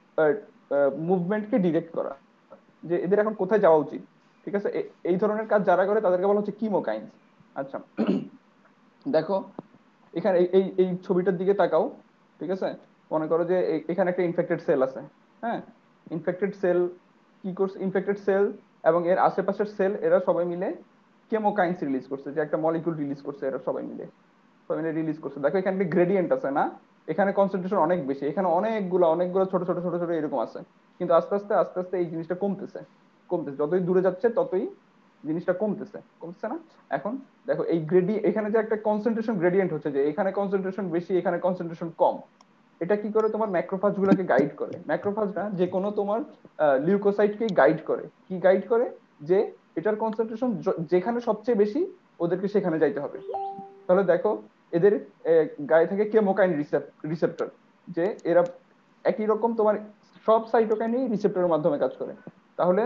মুভমেন্টকে ডিরেক্ট করা, যে এদের এখন কোথায় যাওয়া উচিত। ঠিক আছে, এ- এই ধরনের কাজ যারা করে তাদেরকে বলা হচ্ছে কিমোকাইন্স। আচ্ছা, দেখো এখানে এই এই এই ছবিটার দিকে তাকাও। ঠিক আছে, মনে করো যে এ- এখানে একটা ইনফেক্টেড সেল আছে। হ্যাঁ, ইনফেক্টেড সেল কি করছে, ইনফেক্টেড সেল এবং এর আশেপাশের সেল এরা সবাই মিলে কেমোকাইন্স রিলিজ করছে, যে একটা মলিকিউল রিলিজ করছে এরা সবাই মিলে, সবাই মিলে রিলিজ করছে। দেখো এখানে গ্রেডিয়েন্ট আছে না, এখানে কনসেন্ট্রেশন অনেক বেশি, এখানে অনেকগুলো অনেকগুলো ছোট ছোট ছোট ছোট এরকম আছে। কিন্তু আস্তে আস্তে আস্তে আস্তে এই জিনিসটা কমতেছে, কমতেছে যতই দূরে যাচ্ছে ততই জিনিসটা কমতেছে, কমতেছে না। এখন দেখো এই গ্রেডি, এখানে যে একটা কনসেন্ট্রেশন গ্রেডিয়েন্ট হচ্ছে, যে এখানে কনসেন্ট্রেশন বেশি এখানে কনসেন্ট্রেশন কম, এটা কি করে তোমার ম্যাক্রোফাজ গুলোকে গাইড করে। ম্যাক্রোফাজটা যে কোনো তোমার লিউকোসাইটকে গাইড করে, কি গাইড করে, যে এটার কনসেন্ট্রেশন যেখানে সবচেয়ে বেশি ওদেরকে সেখানে যাইতে হবে। তাহলে দেখো এদের আহ, গায়ে থাকে কেমোকাইন রিসেপ্টর, যে এরা একই রকম তোমার সব সাইটোকাইনই রিসেপ্টরের মাধ্যমে কাজ করে। তাহলে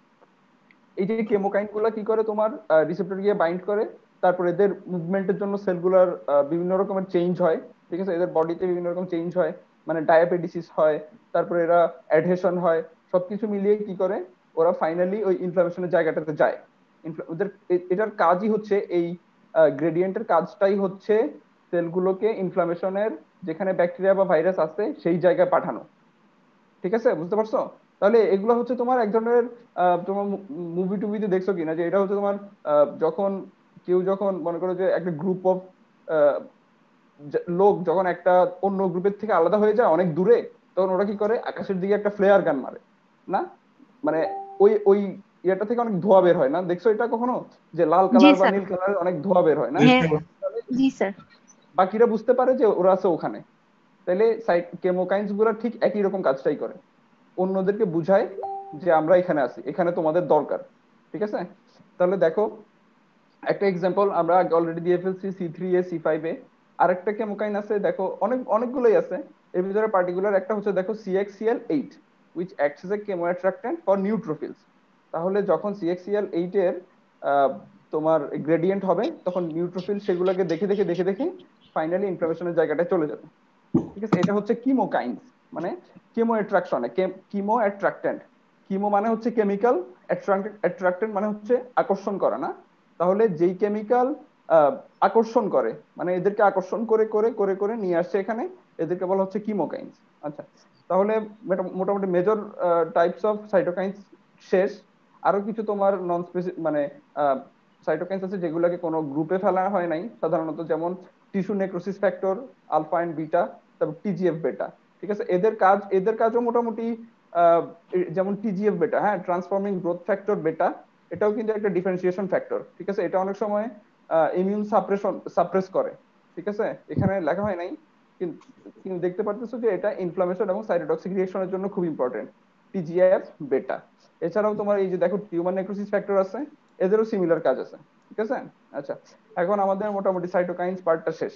এই যে কেমোকাইন গুলা কি করে, তোমার রিসেপ্টর গিয়ে বাইন্ড করে, তারপর এদের মুভমেন্টের জন্য সেলগুলার বিভিন্ন রকমের চেঞ্জ হয়। ঠিক আছে, এদের বডিতে বিভিন্ন রকম চেঞ্জ হয়, মানে ডায়াবেটিস হয়, তারপর এরা অ্যাডহেশন হয়, সবকিছু মিলিয়ে কি করে ওরা ফাইনালি ওই ইনফ্লামেশনের জায়গাটাতে যায়। ইনফ্লা- ওদের এ- এটার কাজই হচ্ছে এই গ্রেডিয়েন্টের কাজটাই হচ্ছে সেলগুলোকে ইনফ্লামেশনের, যেখানে ব্যাকটেরিয়া বা ভাইরাস আছে সেই জায়গায় পাঠানো। ঠিক আছে, বুঝতে পারছো? তাহলে এগুলো হচ্ছে তোমার এক ধরনের আহ, তোমার মুভি টুভিতে দেখছো কিনা, যে এটা হচ্ছে তোমার আহ, যখন কেউ যখন মনে করো যে একটা গ্রুপ অফ লোক যখন একটা অন্য গ্রুপের থেকে আলাদা হয়ে যায় অনেক দূরে, তখন ওরা কি করে আকাশের দিকে একটা ফ্লেয়ার গান মারে না, মানে ওই ওই ইয়েটা থেকে অনেক ধোঁয়া বের হয় না, দেখছো এটা কখনো যে লাল জি কালার বা স্যার। নীল কালারের অনেক ধোঁয়া বের হয় না? হ্যাঁ জি স্যার। বাকিরা বুঝতে পারে যে ওরা আছে ওখানে। তাহলে কেমোকাইন্স গুলা ঠিক একই রকম কাজটাই করে, অন্যদেরকে বুঝায় যে আমরা এখানে আছি, এখানে তোমাদের দরকার। ঠিক আছে, তাহলে দেখো একটা এক্সাম্পল আমরা অলরেডি দিয়ে ফেলছি C three A C five A. আরেকটা কেমোকাইন আছে দেখো, অনেক অনেকগুলোই আছে, এর ভিতরে পার্টিকুলার একটা হচ্ছে দেখো C X C L eight which acts as a chemoattractant for neutrophils। তাহলে যখন C X C L eight এর আহ, তোমার গ্রেডিয়েন্ট হবে তখন নিউট্রোফিল সেগুলোকে দেখে দেখে দেখে দেখে ফাইনালি ইনফ্লামেশনের জায়গাটায় চলে যাবে। ঠিক আছে, এটা হচ্ছে কিমোকাইন্স, মানে কিমো অ্যাট্রাকশন, কিমো অ্যাট্রাক্টেন্ট। কিমো মানে হচ্ছে কেমিক্যাল, অ্যাট্রাক্টেন্ট মানে হচ্ছে আকর্ষণ করা না? তাহলে যেই কেমিক্যাল আকর্ষণ করে, মানে এদেরকে আকর্ষণ করে করে করে করে নিয়ে আসছে এখানে, এদেরকে বলা হচ্ছে কিমোকাইন্স। আচ্ছা, তাহলে মেটা- মোটামুটি মেজর টাইপস অফ সাইটোকাইন্স শেষ। আরো কিছু তোমার নন স্পেসিফিক মানে সাইটোকাইন্স আছে যেগুলোকে কোনো গ্রুপে ফেলা হয় নাই সাধারণত, যেমন tissue necrosis factor, alpha and beta, তারপর টিজিএফ বেটা। ঠিক আছে, এদের কাজ এদের কাজও মোটামুটি আহ, এ- যেমন টিজিএফ বেটা, হ্যাঁ, ট্রান্সফর্মিং গ্রোথ ফ্যাক্টর বেটা, এটাও কিন্তু একটা ডিফারেন্সিয়েশন ফ্যাক্টর। ঠিক আছে, এটা অনেক সময় ইমিউন সাপ্রেশন সাপ্রেস করে। ঠিক আছে, এখানে লেখা হয় নাই কিন্তু কিন্তু দেখতে পারতেছো যে এটা ইনফ্লামেশন এবং সাইটোটক্সিক রিঅ্যাকশনের জন্য খুব ইম্পর্টেন্ট, টিজিএফ বেটা। এছাড়াও তোমার এই যে দেখো টিউমার নেক্রোসিস ফ্যাক্টর আছে, এদেরও সিমিলার কাজ আছে। ঠিক আছে, আচ্ছা, এখন আমাদের মোটামুটি সাইটোকাইন্স পার্টটা শেষ।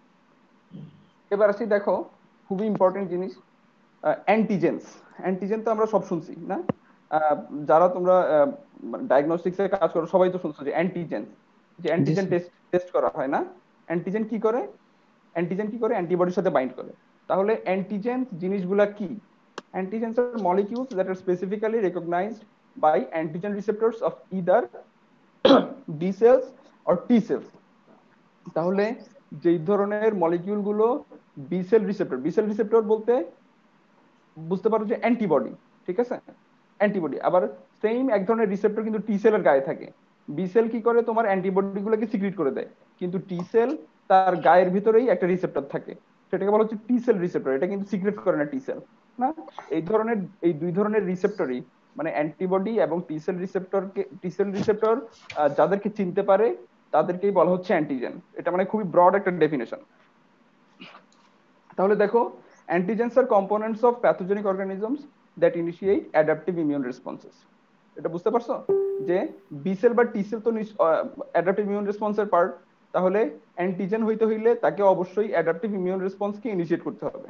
এবার আসি দেখো খুবই ইম্পর্টেন্ট জিনিস, অ্যান্টিজেন্স। অ্যান্টিজেন তো আমরা সব শুনছি না? আহ, যারা তোমরা ডায়াগনস্টিক্স এর কাজ করো সবাই তো শুনছো যে অ্যান্টিজেন, যে জি অ্যান্টিজেন স্যার। টেস্ট টেস্ট করা হয় না? অ্যান্টিজেন কি করে? অ্যান্টিজেন কি করে? অ্যান্টিবডির সাথে বাইন্ড করে। তাহলে অ্যান্টিজেন জিনিসগুলা কি? Antigens are molecules that are specifically recognized by antigen receptors of either B cells or T cells. তাহলে যেই ধরনের মলিকিউল গুলো B cell receptor, B cell receptor বলতে বুঝতে পারো যে অ্যান্টিবডি। ঠিক আছে, অ্যান্টিবডি আবার সেম এক ধরনের রিসেপ্টর কিন্তু টি সেলের গায়ে থাকে। বি সেল কি করে? তোমার অ্যান্টিবডি গুলোকে সিক্রিট করে দেয়, কিন্তু টি সেল তার গায়ের ভিতরেই একটা রিসেপ্টর থাকে, সেটাকে বলা হচ্ছে টি সেল রিসেপ্টর, এটা কিন্তু সিক্রেট করে না টি সেল না? এই ধরনের এই দুই ধরনের রিসেপ্টরই মানে অ্যান্টিবডি এবং টি সেল রিসেপ্টরকে টি সেল রিসেপ্টর যাদেরকে চিনতে পারে তাদেরকেই বলা হচ্ছে অ্যান্টিজেন। এটা মানে খুবই ব্রড একটা ডেফিনেশন। তাহলে দেখো antigens are components of pathogenic organisms that initiate adaptive immune responses. এটা বুঝতে পারছো যে বি সেল বা টি সেল তো অ্যাডাপটিভ ইমিউন রেসপন্সের পার্ট, তাহলে অ্যান্টিজেন হইতে হইলে তাকে অবশ্যই অ্যাডাপটিভ ইমিউন রেসপন্সকে ইনিশিয়েট করতে হবে।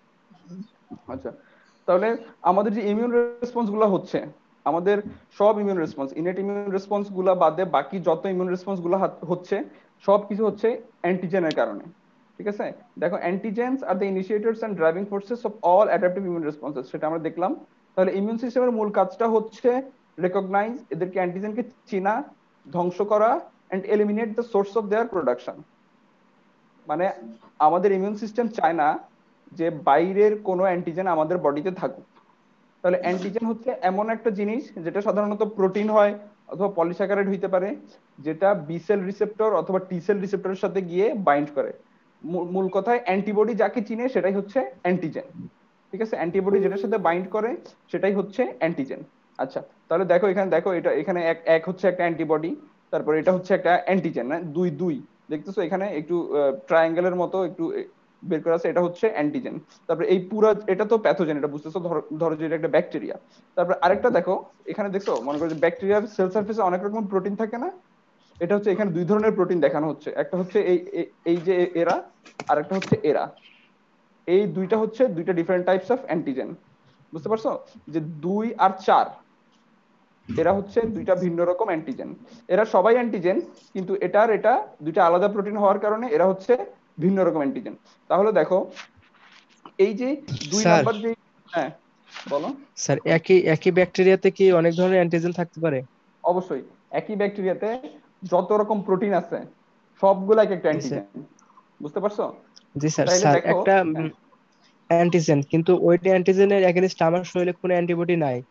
আচ্ছা, তাহলে আমাদের যে ইমিউন রেসপন্স গুলো হচ্ছে, আমাদের সব immune response, innate immune response গুলা বাদে বাকি যত ইমিউন রেসপন্স গুলো হচ্ছে সব কিছু হচ্ছে অ্যান্টিজেনের কারণে। ঠিক আছে, দেখো antigens are the initiators and driving forces of all adaptive immune responses, সেটা আমরা দেখলাম। তাহলে ইমিউন সিস্টেমের মূল কাজটা হচ্ছে রেকগনাইজ, এদেরকে অ্যান্টিজেনকে চেনা, ধ্বংস করা and eliminate the source of their production. মানে আমাদের ইমিউন সিস্টেম চায় না যে বাইরের কোনো অ্যান্টিজেন আমাদের বডিতে থাকুক। তাহলে অ্যান্টিজেন হচ্ছে এমন একটা জিনিস যেটা সাধারণত প্রোটিন হয় অথবা পলিস্যাকারাইড হইতে পারে, যেটা বি সেল রিসেপ্টর অথবা টি সেল রিসেপ্টরের সাথে গিয়ে বাইন্ড করে। মূল কথায় অ্যান্টিবডি যাকে চিনে সেটাই হচ্ছে অ্যান্টিজেন। ঠিক আছে, অ্যান্টিবডি যেটার সাথে বাইন্ড করে সেটাই হচ্ছে অ্যান্টিজেন। আচ্ছা, তাহলে দেখো এখানে দেখো এটা এখানে এক এক হচ্ছে একটা অ্যান্টিবডি, তারপর এটা হচ্ছে একটা অ্যান্টিজেন, না দুই দুই দেখতেছো এখানে একটু ট্রায়াঙ্গেলের মতো একটু বের করা আছে, এটা হচ্ছে অ্যান্টিজেন। তারপর এই পুরো এটা তো প্যাথোজেন, এটা বুঝতেছো, ধরো ধরো যে এটা একটা ব্যাকটেরিয়া। তারপর আরেকটা দেখো এখানে দেখছো, মনে করো যে ব্যাকটেরিয়ার সেল সার্ফেসে অনেক রকম প্রোটিন থাকে না? এটা হচ্ছে এখানে দুই ধরনের প্রোটিন দেখানো হচ্ছে, একটা হচ্ছে এই এই যে এরা, আর একটা হচ্ছে এরা। এই দুইটা হচ্ছে দুইটা ডিফারেন্ট টাইপস অফ অ্যান্টিজেন। বুঝতে পারছো যে দুই আর চার এরা হচ্ছে দুইটা ভিন্ন রকম অ্যান্টিজেন। এরা সবাই অ্যান্টিজেন, কিন্তু এটার এটা দুইটা আলাদা প্রোটিন হওয়ার কারণে এরা হচ্ছে ভিন্ন রকম অ্যান্টিজেন। তাহলে দেখো এই যে দুই স্যার নাম্বার যে, হ্যাঁ বলো। স্যার একই একই ব্যাকটেরিয়াতে কি অনেক ধরনের অ্যান্টিজেন থাকতে পারে? অবশ্যই, একই ব্যাকটেরিয়াতে যত রকম প্রোটিন আছে সবগুলা এক একটা জি স্যার। অ্যান্টিজেন। বুঝতে পারছো? জি স্যার। তাইলে স্যার দেখো, একটা হ্যাঁ, অ্যান্টিজেন, কিন্তু ওই অ্যান্টিজেনের এগেইনস্ট আমার শরীরে কোনো অ্যান্টিবডি নাই,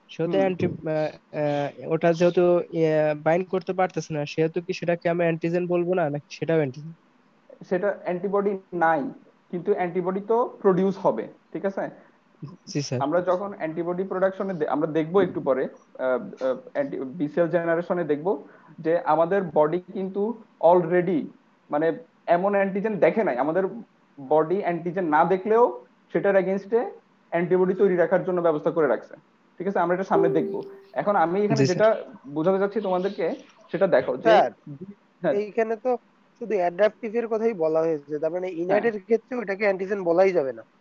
সেও তো হুম অ্যান্টি ওটা যেহেতু বাইন্ড করতে পারতেছে না, সেহেতু কি সেটাকে আমি অ্যান্টিজেন বলবো না, নাকি সেটাও অ্যান্টিজেন? সেটা অ্যান্টিবডি নাই, কিন্তু অ্যান্টিবডি তো প্রডিউস হবে, ঠিক আছে। জি স্যার। আমরা যখন অ্যান্টিবডি প্রোডাকশনে আমরা দেখবো একটু পরে, বিসেল জেনারেশনে দেখবো যে আমাদের বডি কিন্তু অলরেডি মানে এমন অ্যান্টিজেন দেখে নাই, আমাদের বডি অ্যান্টিজেন না দেখলেও সেটার এগেনস্টে অ্যান্টিবডি তৈরি রাখার জন্য ব্যবস্থা করে রাখছে, ঠিক আছে। আমরা এটা সামনে দেখবো। এখন আমি এখানে জি স্যার। যেটা বোঝাতে চাচ্ছি তোমাদেরকে সেটা দেখো যে স্যার হ্যাঁ এইখানে তো শুধু অ্যাডাপটিভ এর কথাই বলা হয়েছে, তার মানে হ্যাঁ ইনাইটের ক্ষেত্রে ওটাকে অ্যান্টিজেন বলাই যাবে না।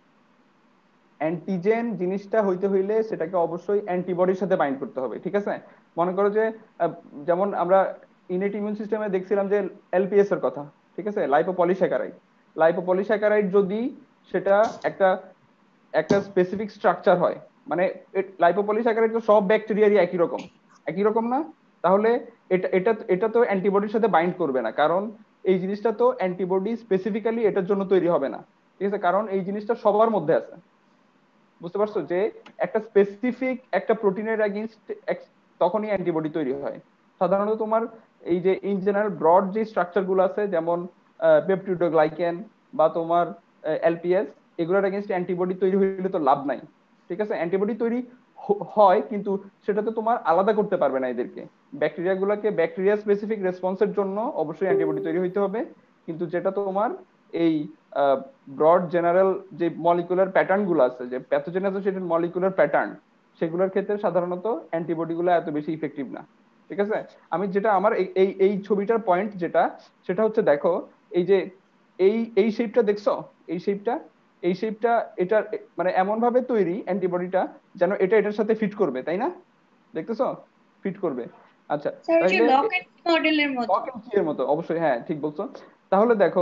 অ্যান্টিজেন জিনিসটা হইতে হইলে সেটাকে অবশ্যই অ্যান্টিবডির সাথে বাইন্ড করতে হবে, ঠিক আছে। মনে করো যে আহ, যেমন আমরা ইনেট ইমিউন সিস্টেমে দেখছিলাম যে এলপিএস এর কথা, ঠিক আছে, লাইপোপলিস্যাকারাইড। লাইপোপলিস্যাকারাইড যদি সেটা একটা একটা স্পেসিফিক স্ট্রাকচার হয়, মানে লাইপোপলিস্যাকারাইড তো সব ব্যাকটেরিয়ারই একই রকম, একই রকম না, তাহলে এটা এটা এটা তো অ্যান্টিবডির সাথে বাইন্ড করবে না, কারণ এই জিনিসটা তো অ্যান্টিবডি স্পেসিফিক্যালি এটার জন্য তৈরি হবে না, ঠিক আছে, কারণ এই জিনিসটা সবার মধ্যে আছে। বুঝতে পারছো যে একটা স্পেসিফিক একটা প্রোটিনের এগেইনস্ট তখনই অ্যান্টিবডি তৈরি হয়। সাধারণত তোমার এই যে ইন জেনারেল ব্রড যে স্ট্রাকচার গুলো আছে, যেমন পেপটিডোগ্লাইকেন বা তোমার এলপিএস, এগুলোর এগেইনস্ট অ্যান্টিবডি তৈরি হইলে তো লাভ নাই, ঠিক আছে। অ্যান্টিবডি তৈরি হ- হয়, কিন্তু সেটা তো তোমার আলাদা করতে পারবে না এদেরকে। ব্যাকটেরিয়া গুলাকে ব্যাকটেরিয়া স্পেসিফিক রেসপন্সের জন্য অবশ্যই অ্যান্টিবডি তৈরি হইতে হবে, কিন্তু যেটা তোমার এই ব্রড জেনারেল যে মলিকুলার প্যাটার্ন গুলো আছে, যে প্যাথোজেন অ্যাসোসিয়েটেড মলিকুলার প্যাটার্ন, সেগুলোর ক্ষেত্রে সাধারণত অ্যান্টিবডি গুলো এত বেশি ইফেক্টিভ না, ঠিক আছে। আমি যেটা আমার এই এই এই ছবিটার পয়েন্ট যেটা, সেটা হচ্ছে দেখো এই যে এই এই শেপটা দেখছো, এই শেপটা এই শেপটা এটা মানে এমন ভাবে তৈরি অ্যান্টিবডিটা যেন এটা এটার সাথে ফিট করবে, তাই না? দেখতেছো? ফিট করবে। আচ্ছা, স্যার ওই যে তাহলে লক এন্ড মডেলের মতো। লক এন্ড কি এর মতো, অবশ্যই, হ্যাঁ ঠিক বলছো। তাহলে দেখো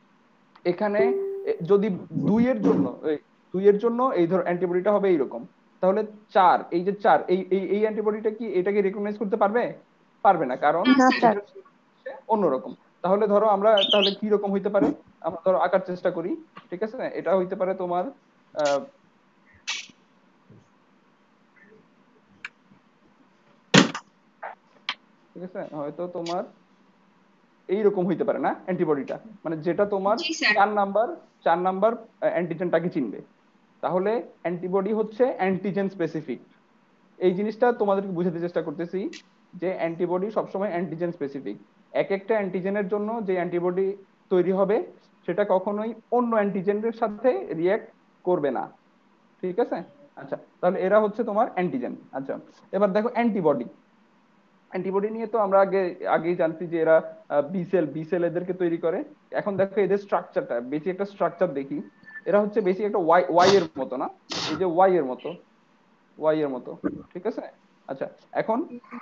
এখানে এ, যদি দুইয়ের জন্য এই দুইয়ের জন্য এই ধর অ্যান্টিবডিটা হবে এইরকম, তাহলে চার, এই যে চার, এই এই এই অ্যান্টিবডিটা কি এটাকে রিকগনাইজ করতে পারবে? পারবে না, কারণ না না স্যার। স্যার। এটা হচ্ছে অন্যরকম। তাহলে ধরো আমরা তাহলে কি রকম হইতে পারে, আমরা ধরো আঁকার চেষ্টা করি, ঠিক আছে। এটা হইতে পারে তোমার আহ ঠিক আছে, হয়তো তোমার এইরকম হইতে পারে না অ্যান্টিবডিটা, মানে যেটা তোমার জি স্যার। চার নাম্বার চার নাম্বার অ্যান্টিজেনটাকে চিনবে। তাহলে অ্যান্টিবডি হচ্ছে অ্যান্টিজেন স্পেসিফিক। এই জিনিসটা তোমাদেরকে বুঝাতে চেষ্টা করতেছি যে অ্যান্টিবডি সবসময় অ্যান্টিজেন স্পেসিফিক। এক একটা অ্যান্টিজেনের জন্য যে অ্যান্টিবডি তৈরি হবে সেটা কখনোই অন্য অ্যান্টিজেনের সাথে রিয়্যাক্ট করবে না, ঠিক আছে। আচ্ছা, তাহলে এরা হচ্ছে তোমার অ্যান্টিজেন। আচ্ছা, এবার দেখো অ্যান্টিবডি। অ্যান্টিবডি নিয়ে তো আমরা আগে আগেই জানছি যে এরা বি সেল বি সেল এদেরকে তৈরি করে। এখন দেখো এদের স্ট্রাকচারটা, বেশি একটা স্ট্রাকচার দেখি, এরা হচ্ছে বেশি একটা ওয়াই ওয়াই এর মতো না, এই যে ওয়াই এর মতো, ওয়াই এর মতো, ঠিক আছে। আচ্ছা, এখন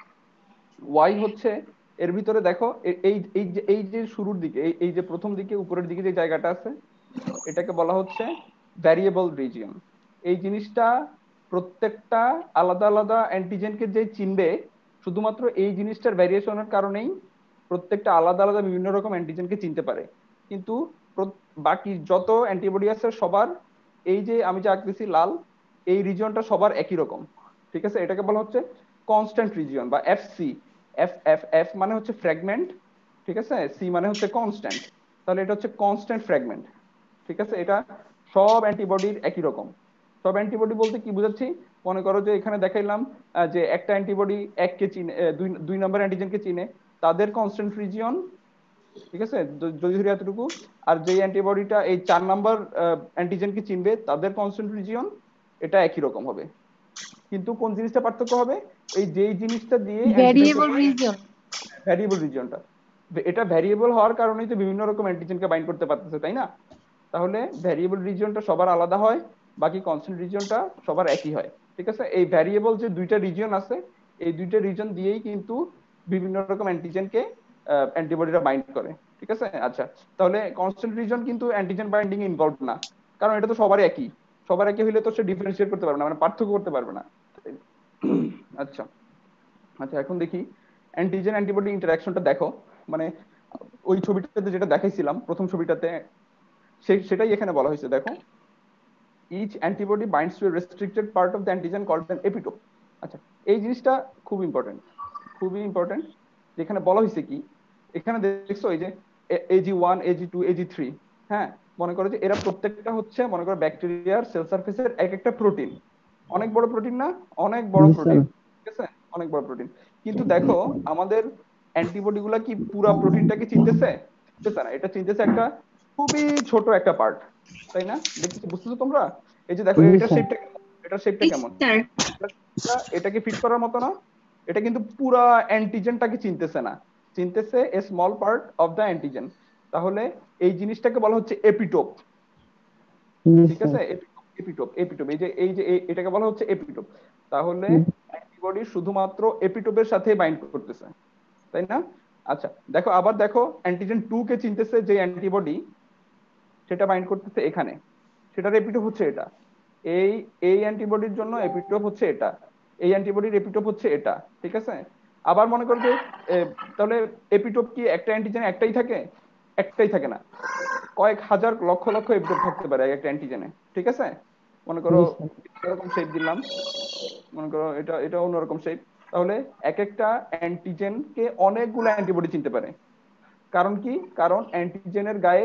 ওয়াই হচ্ছে এর ভিতরে দেখো এ- এই এই যে এই যে শুরুর দিকে এই এই যে প্রথম দিকে উপরের দিকে যে জায়গাটা আছে, এটাকে বলা হচ্ছে ভ্যারিয়েবল রিজিয়ন। এই জিনিসটা প্রত্যেকটা আলাদা আলাদা অ্যান্টিজেনকে যে চিনবে, শুধুমাত্র এই জিনিসটার ভ্যারিয়েশনের কারণেই প্রত্যেকটা আলাদা আলাদা বিভিন্ন রকম অ্যান্টিজেনকে চিনতে পারে। কিন্তু প্রত- বাকি যত অ্যান্টিবডি আছে সবার এই যে আমি যে আঁকতেছি লাল, এই রিজিয়নটা সবার একই রকম, ঠিক আছে। এটাকে বলা হচ্ছে কনস্ট্যান্ট রিজিয়ন বা এফসি। এফ এফ এফ মানে হচ্ছে ফ্র্যাগমেন্ট, ঠিক আছে, সি মানে হচ্ছে কনস্ট্যান্ট। তাহলে এটা হচ্ছে কনস্ট্যান্ট ফ্র্যাগমেন্ট, ঠিক আছে। এটা সব অ্যান্টিবডির একই রকম। সব অ্যান্টিবডি বলতে কি বুঝাচ্ছি, মনে করো যে এখানে দেখাইলাম আহ, যে একটা অ্যান্টিবডি এককে চিনে, আহ, দুই দুই নম্বর অ্যান্টিজেনকে চিনে, তাদের কনস্ট্যান্ট রিজিয়ন, ঠিক আছে, য- যদি ধরি এতটুকু। আর যে অ্যান্টিবডিটা এই চার নাম্বার অ্যান্টিজেনকে চিনবে তাদের কনস্ট্যান্ট রিজিয়ন এটা একই রকম হবে, কিন্তু কোন জিনিসটা পার্থক্য হবে, এই যেই জিনিসটা দিয়ে অ্যান্টিজেনকে, ভ্যারিয়েবল রিজন। ভ্যারিয়েবল রিজিয়নটা। এটা ভ্যারিয়েবল হওয়ার কারণেই তো বিভিন্ন রকম অ্যান্টিজেনকে বাইন্ড করতে পারতেছে, তাই না? তাহলে ভ্যারিয়েবল রিজিয়নটা সবার আলাদা হয়, বাকি কনস্ট্যান্ট রিজিয়নটা সবার একই হয়, ঠিক আছে। এই ভ্যারিয়েবল যে দুইটা রিজিয়ন আছে, এই দুইটা রিজিয়ন দিয়েই কিন্তু বিভিন্ন রকম অ্যান্টিজেনকে অ্যান্টিবডিরা বাইন্ড করে, ঠিক আছে। আচ্ছা, তাহলে কনস্ট্যান্ট রিজিয়ন কিন্তু অ্যান্টিজেন বাইন্ডিং ইনভলভ না, কারণ এটা তো সবার একই। সবার একই হইলে তো সে ডিফারেন্সিয়েট করতে পারবে না, মানে পার্থক্য করতে পারবে না। আচ্ছা, আচ্ছা এখন দেখি অ্যান্টিজেন অ্যান্টিবডি ইন্টারাকশনটা দেখো। মানে ওই ছবিটাতে যেটা দেখাইছিলাম প্রথম ছবিটাতে, সে- সেটাই এখানে বলা হয়েছে। দেখো, each antibody binds to a restricted part of the antigen called an epitope. আচ্ছা, এই জিনিসটা খুব ইম্পর্টেন্ট, খুবই ইম্পর্টেন্ট। যেখানে বলা হয়েছে কি, এখানে দেখছো এই যে AG one, AG two, AG three, হ্যাঁ, মনে করো যে এরা প্রত্যেকটা হচ্ছে মনে করো ব্যাকটেরিয়ার সেল সার্ফেসের এক একটা প্রোটিন। অনেক বড় প্রোটিন না? অনেক বড় জি স্যার। প্রোটিন, ঠিক আছে, অনেক বড় প্রোটিন। কিন্তু দেখো আমাদের অ্যান্টিবডি গুলা কি পুরা প্রোটিনটাকে চিনতেছে? চিনতেছে না, এটা চিনতেছে একটা খুবই ছোট একটা পার্ট, তাই না? দেখতেছো, বুঝতেছো তোমরা? এই যে দেখো জি এটার স্যার। শেপটা, এটার শেপটা কেমন? স্যার এটা- এটাকে ফিট করার মতো না? এটা কিন্তু পুরা অ্যান্টিজেনটাকে চিনতেছে না, চিনতেছে a small part of the antigen. তাহলে এই জিনিসটাকে বলা হচ্ছে এপিটোপ, জি ঠিক স্যার। আছে? এপিটোপ, এপিটোপ, এই যে এই যে এই- এটাকে বলা হচ্ছে এপিটোপ। তাহলে অ্যান্টিবডি শুধুমাত্র এপিটোপের সাথে বাইন্ড করতেছে, তাই না? আচ্ছা দেখো, আবার দেখো অ্যান্টিজেন টু কে চিনতেছে যে অ্যান্টিবডি, সেটা বাইন্ড করতেছে এখানে, সেটার এপিটোপ হচ্ছে এটা। এই এই অ্যান্টিবডির জন্য এপিটোপ হচ্ছে এটা, এই অ্যান্টিবডির এপিটোপ হচ্ছে এটা, ঠিক আছে? আবার মনে করো যে এ, তাহলে এপিটোপ কি একটা অ্যান্টিজেন একটাই থাকে? একটাই থাকে না, কয়েক হাজার লক্ষ লক্ষ এপিটোপ থাকতে পারে এক একটা অ্যান্টিজেনে, ঠিক আছে? মনে করো জি স্যার। এরকম শেপ দিলাম, মনে করো এটা এটা অন্যরকম শেপ। তাহলে এক একটা অ্যান্টিজেনকে অনেকগুলো অ্যান্টিবডি চিনতে পারে। কারণ কি? কারণ অ্যান্টিজেনের গায়ে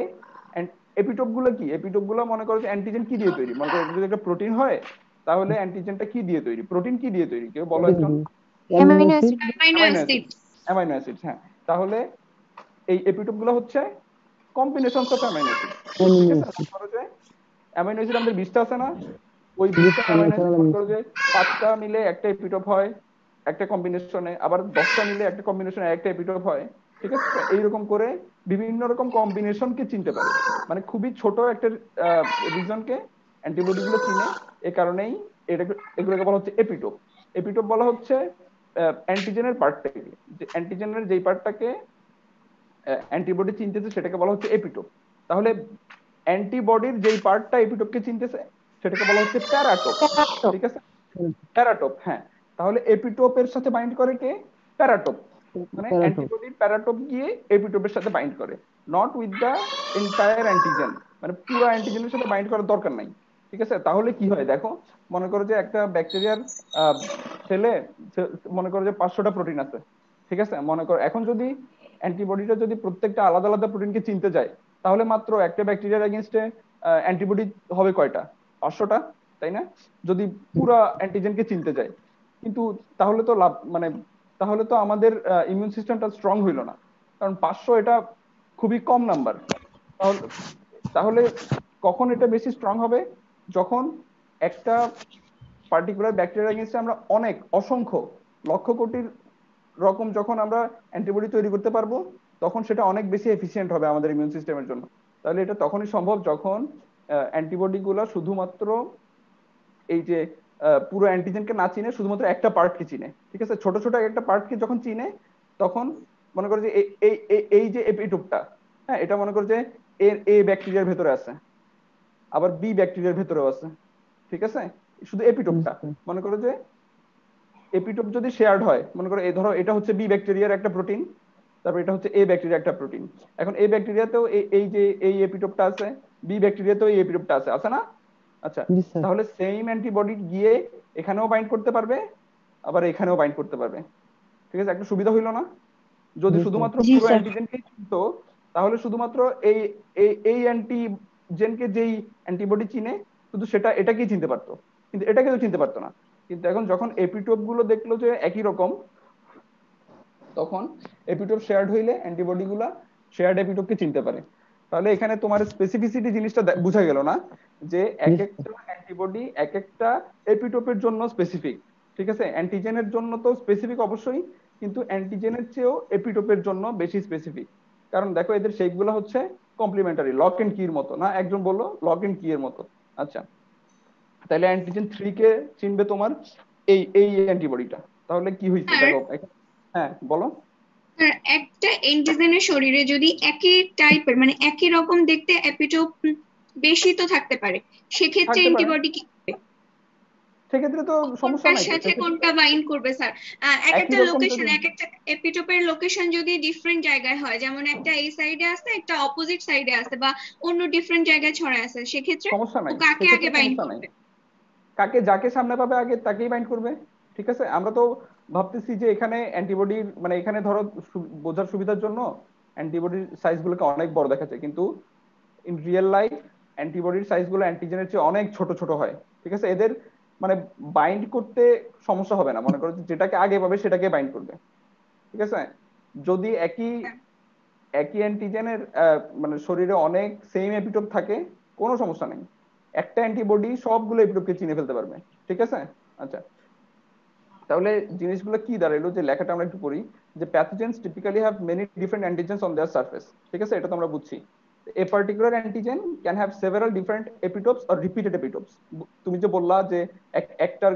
এপিটোপ গুলো কি, এপিটোপ গুলো মনে করো যে অ্যান্টিজেন কি দিয়ে তৈরি? মনে করো এটা যদি একটা প্রোটিন হয়, তাহলে অ্যান্টিজেনটা কি দিয়ে তৈরি? প্রোটিন কি দিয়ে তৈরি? কেউ বলো একজন। Amino acid. Amino amino acid. Acid, amino acid, হ্যাঁ। তাহলে এই এপিটোপ গুলো হচ্ছে কম্বিনেশনস অফ অ্যামাইনো অ্যাসিড, ঠিক অ্যামিনো আছে? অ্যাসিড। মনে করো যে অ্যামাইনো অ্যাসিড আমাদের বিশটা আছে না? ওই জি বিশটা স্যার, অ্যামাইনো অ্যাসিড ন্যাচারাল মনে অ্যামিনো করো যে অ্যাসিড। পাঁচটা মিলে একটা এপিটোপ হয় একটা কম্বিনেশনে, আবার দশটা মিলে একটা কম্বিনেশনে একটা এপিটোপ হয়, ঠিক আছে? এইরকম করে বিভিন্ন রকম কম্বিনেশনকে চিনতে পারে। মানে খুবই ছোট একটা রিজনকে অ্যান্টিবডি গুলো চিনে, এ কারণেই এটাকে এগুলোকে বলা হচ্ছে এপিটোপ। এপিটোপ বলা হচ্ছে অ্যান্টিজেনের পার্টটাকে, যে অ্যান্টিজেনের যেই পার্টটাকে অ্যান্টিবডি চিনতেছে সেটাকে বলা হচ্ছে এপিটোপ। তাহলে অ্যান্টিবডির যেই পার্টটা এপিটোপকে চিনতেছে সেটাকে বলা হচ্ছে প্যারাটোপ, ঠিক আছে? প্যারাটোপ, হ্যাঁ। তাহলে এপিটোপের সাথে বাইন্ড করে কে? প্যারাটোপ। মানে প্যারাটোপ। অ্যান্টিবডির প্যারাটোপ গিয়ে এপিটোপের সাথে বাইন্ড করে, not with the entire antigen. মানে পুরো অ্যান্টিজেনের সাথে বাইন্ড করার দরকার নাই, ঠিক আছে? তাহলে কি হয় দেখো, মনে করো যে একটা ব্যাকটেরিয়ার সেলে মনে করো যে পাঁচশোটা প্রোটিন আছে, ঠিক আছে? মনে করো এখন যদি অ্যান্টিবডিটা যদি প্রত্যেকটা আলাদা আলাদা প্রোটিনকে চিনতে যায়, তাহলে মাত্র একটা ব্যাকটেরিয়ার এগেইনস্টে অ্যান্টিবডি হবে কয়টা? পাঁচশোটা, তাই না? যদি পুরা অ্যান্টিজেনকে চিনতে যায়। কিন্তু তাহলে তো লাভ, মানে তাহলে তো আমাদের ইমিউন সিস্টেমটা স্ট্রং হইলো না, কারণ পাঁচশো এটা খুবই কম নাম্বার। তাহলে তাহলে কখন এটা বেশি স্ট্রং হবে? যখন একটা পার্টিকুলার ব্যাকটেরিয়া এগেইনস্টে আমরা অনেক অসংখ্য লক্ষ কোটির রকম যখন আমরা অ্যান্টিবডি তৈরি করতে পারবো, তখন সেটা অনেক বেশি এফিসিয়েন্ট হবে আমাদের ইমিউন সিস্টেমের জন্য। তাহলে এটা তখনই সম্ভব যখন অ্যান্টিবডি গুলা শুধুমাত্র এই যে আহ, পুরো অ্যান্টিজেনকে না চিনে শুধুমাত্র একটা পার্টকে চিনে, ঠিক আছে? ছোট ছোট একটা পার্টকে যখন চিনে, তখন মনে করো যে এই এই এই- এই যে এপিটোপটা, হ্যাঁ, এটা মনে করো যে এর এ ব্যাকটেরিয়ার ভেতরে আছে, আবার বি ব্যাকটেরিয়ার ভেতরেও আছে, ঠিক আছে? শুধু এপিটোপটা মনে করো যে এপিটোপ যদি শেয়ার্ড হয়, মনে করো এই ধরো এটা হচ্ছে বি ব্যাকটেরিয়ার একটা প্রোটিন, তারপর এটা হচ্ছে এ ব্যাকটেরিয়া একটা প্রোটিন। এখন এই ব্যাকটেরিয়াতেও এই এই যে এই এপিটোপটা আছে, বি ব্যাকটেরিয়াতেও এই এপিটোপটা আছে, আছে না? আচ্ছা, জি স্যার। তাহলে সেম অ্যান্টিবডি গিয়ে এখানেও বাইন্ড করতে পারবে, আবার এখানেও বাইন্ড করতে পারবে, ঠিক আছে? একটা সুবিধা হইলো না? যদি জি স্যার। শুধুমাত্র জি পুরো স্যার। অ্যান্টিজেনকে চিনতো, তাহলে শুধুমাত্র এই এই এই অ্যান্টিজেনকে যেই অ্যান্টিবডি চিনে শুধু সেটা এটাকেই চিনতে পারতো, কিন্তু এটাকে তো চিনতে পারতো না। কিন্তু এখন যখন এপিটোপ গুলো দেখলো যে একই রকম, তখন এপিটোপ শেয়ার্ড হইলে অ্যান্টিবডি গুলা শেয়ার্ড এপিটোপকে চিনতে পারে। তাহলে এখানে তোমার স্পেসিফিসিটি জিনিসটা দে- বোঝা গেল না, যে এক একটা অ্যান্টিবডি এক একটা এপিটোপের জন্য স্পেসিফিক, ঠিক আছে? অ্যান্টিজেনের জন্য তো স্পেসিফিক অবশ্যই, কিন্তু অ্যান্টিজেনের চেয়েও এপিটোপের জন্য বেশি স্পেসিফিক। কারণ দেখো এদের শেপ গুলো হচ্ছে কমপ্লিমেন্টারি, লক এন্ড কির মতো না, একজন বললো লক এন্ড কি এর মতো। আচ্ছা, তাহলে অ্যান্টিজেন থ্রি কে চিনবে তোমার এই এই অ্যান্টিবডিটা। তাহলে কি হয়েছে স্যার দেখো এখানে- হ্যাঁ বলো। স্যার, একটা এন্টিজেনের শরীরে যদি একই টাইপের মানে একই রকম দেখতে এপিটোপ বেশি তো থাকতে পারে, সেক্ষেত্রে থাকতে পারে, অ্যান্টিবডি কি করবে? সেক্ষেত্রে তো সমস্যা কোনটার নাই তো, সাথে সেক্ষেত্রে কোনটা বাইন্ড করবে স্যার? আহ, এক একই একটা রকম লোকেশন, যদি, এক একটা এপিটোপের লোকেশন যদি ডিফারেন্ট জায়গায় হয়, যেমন একটা এই সাইডে আছে একটা অপোজিট সাইডে আছে বা অন্য ডিফারেন্ট জায়গায় ছড়ায় আছে, সেক্ষেত্রে সমস্যা ও নাই, কাকে আগে সেক্ষেত্রে বাইন্ড সমস্যা নাই। করবে? কাকে যাকে সামনে পাবে আগে তাকেই বাইন্ড করবে। ঠিক আছে? আমরা তো ভাবতেছি যে এখানে অ্যান্টিবডির মানে এখানে ধরো সু- বোঝার সুবিধার জন্য অ্যান্টিবডির সাইজ গুলোকে অনেক বড় দেখাচ্ছে, কিন্তু ইন রিয়েল লাইফ অ্যান্টিবডির সাইজ গুলো অ্যান্টিজেনের চেয়ে অনেক ছোট ছোট হয়। ঠিক আছে? এদের মানে বাইন্ড করতে সমস্যা হবে না, মনে করো যে যেটাকে আগে পাবে সেটাকে বাইন্ড করবে। ঠিক আছে? যদি একই একই অ্যান্টিজেনের মানে শরীরে অনেক সেম এপিটোপ থাকে, কোনো সমস্যা নেই, একটা অ্যান্টিবডি সবগুলো এপিটোপকে চিনে ফেলতে পারবে। ঠিক আছে? আচ্ছা, তাহলে জিনিসগুলো কি দাঁড়াইলো, যে লেখাটা আমরা একটু পড়ি, যে pathogens typically have many different antigens on their surface. ঠিক আছে? এটা তো আমরা বুঝছি। A particular antigen can have several different epitopes or repeated epitopes. তুমি যে বললা যে এক- একটার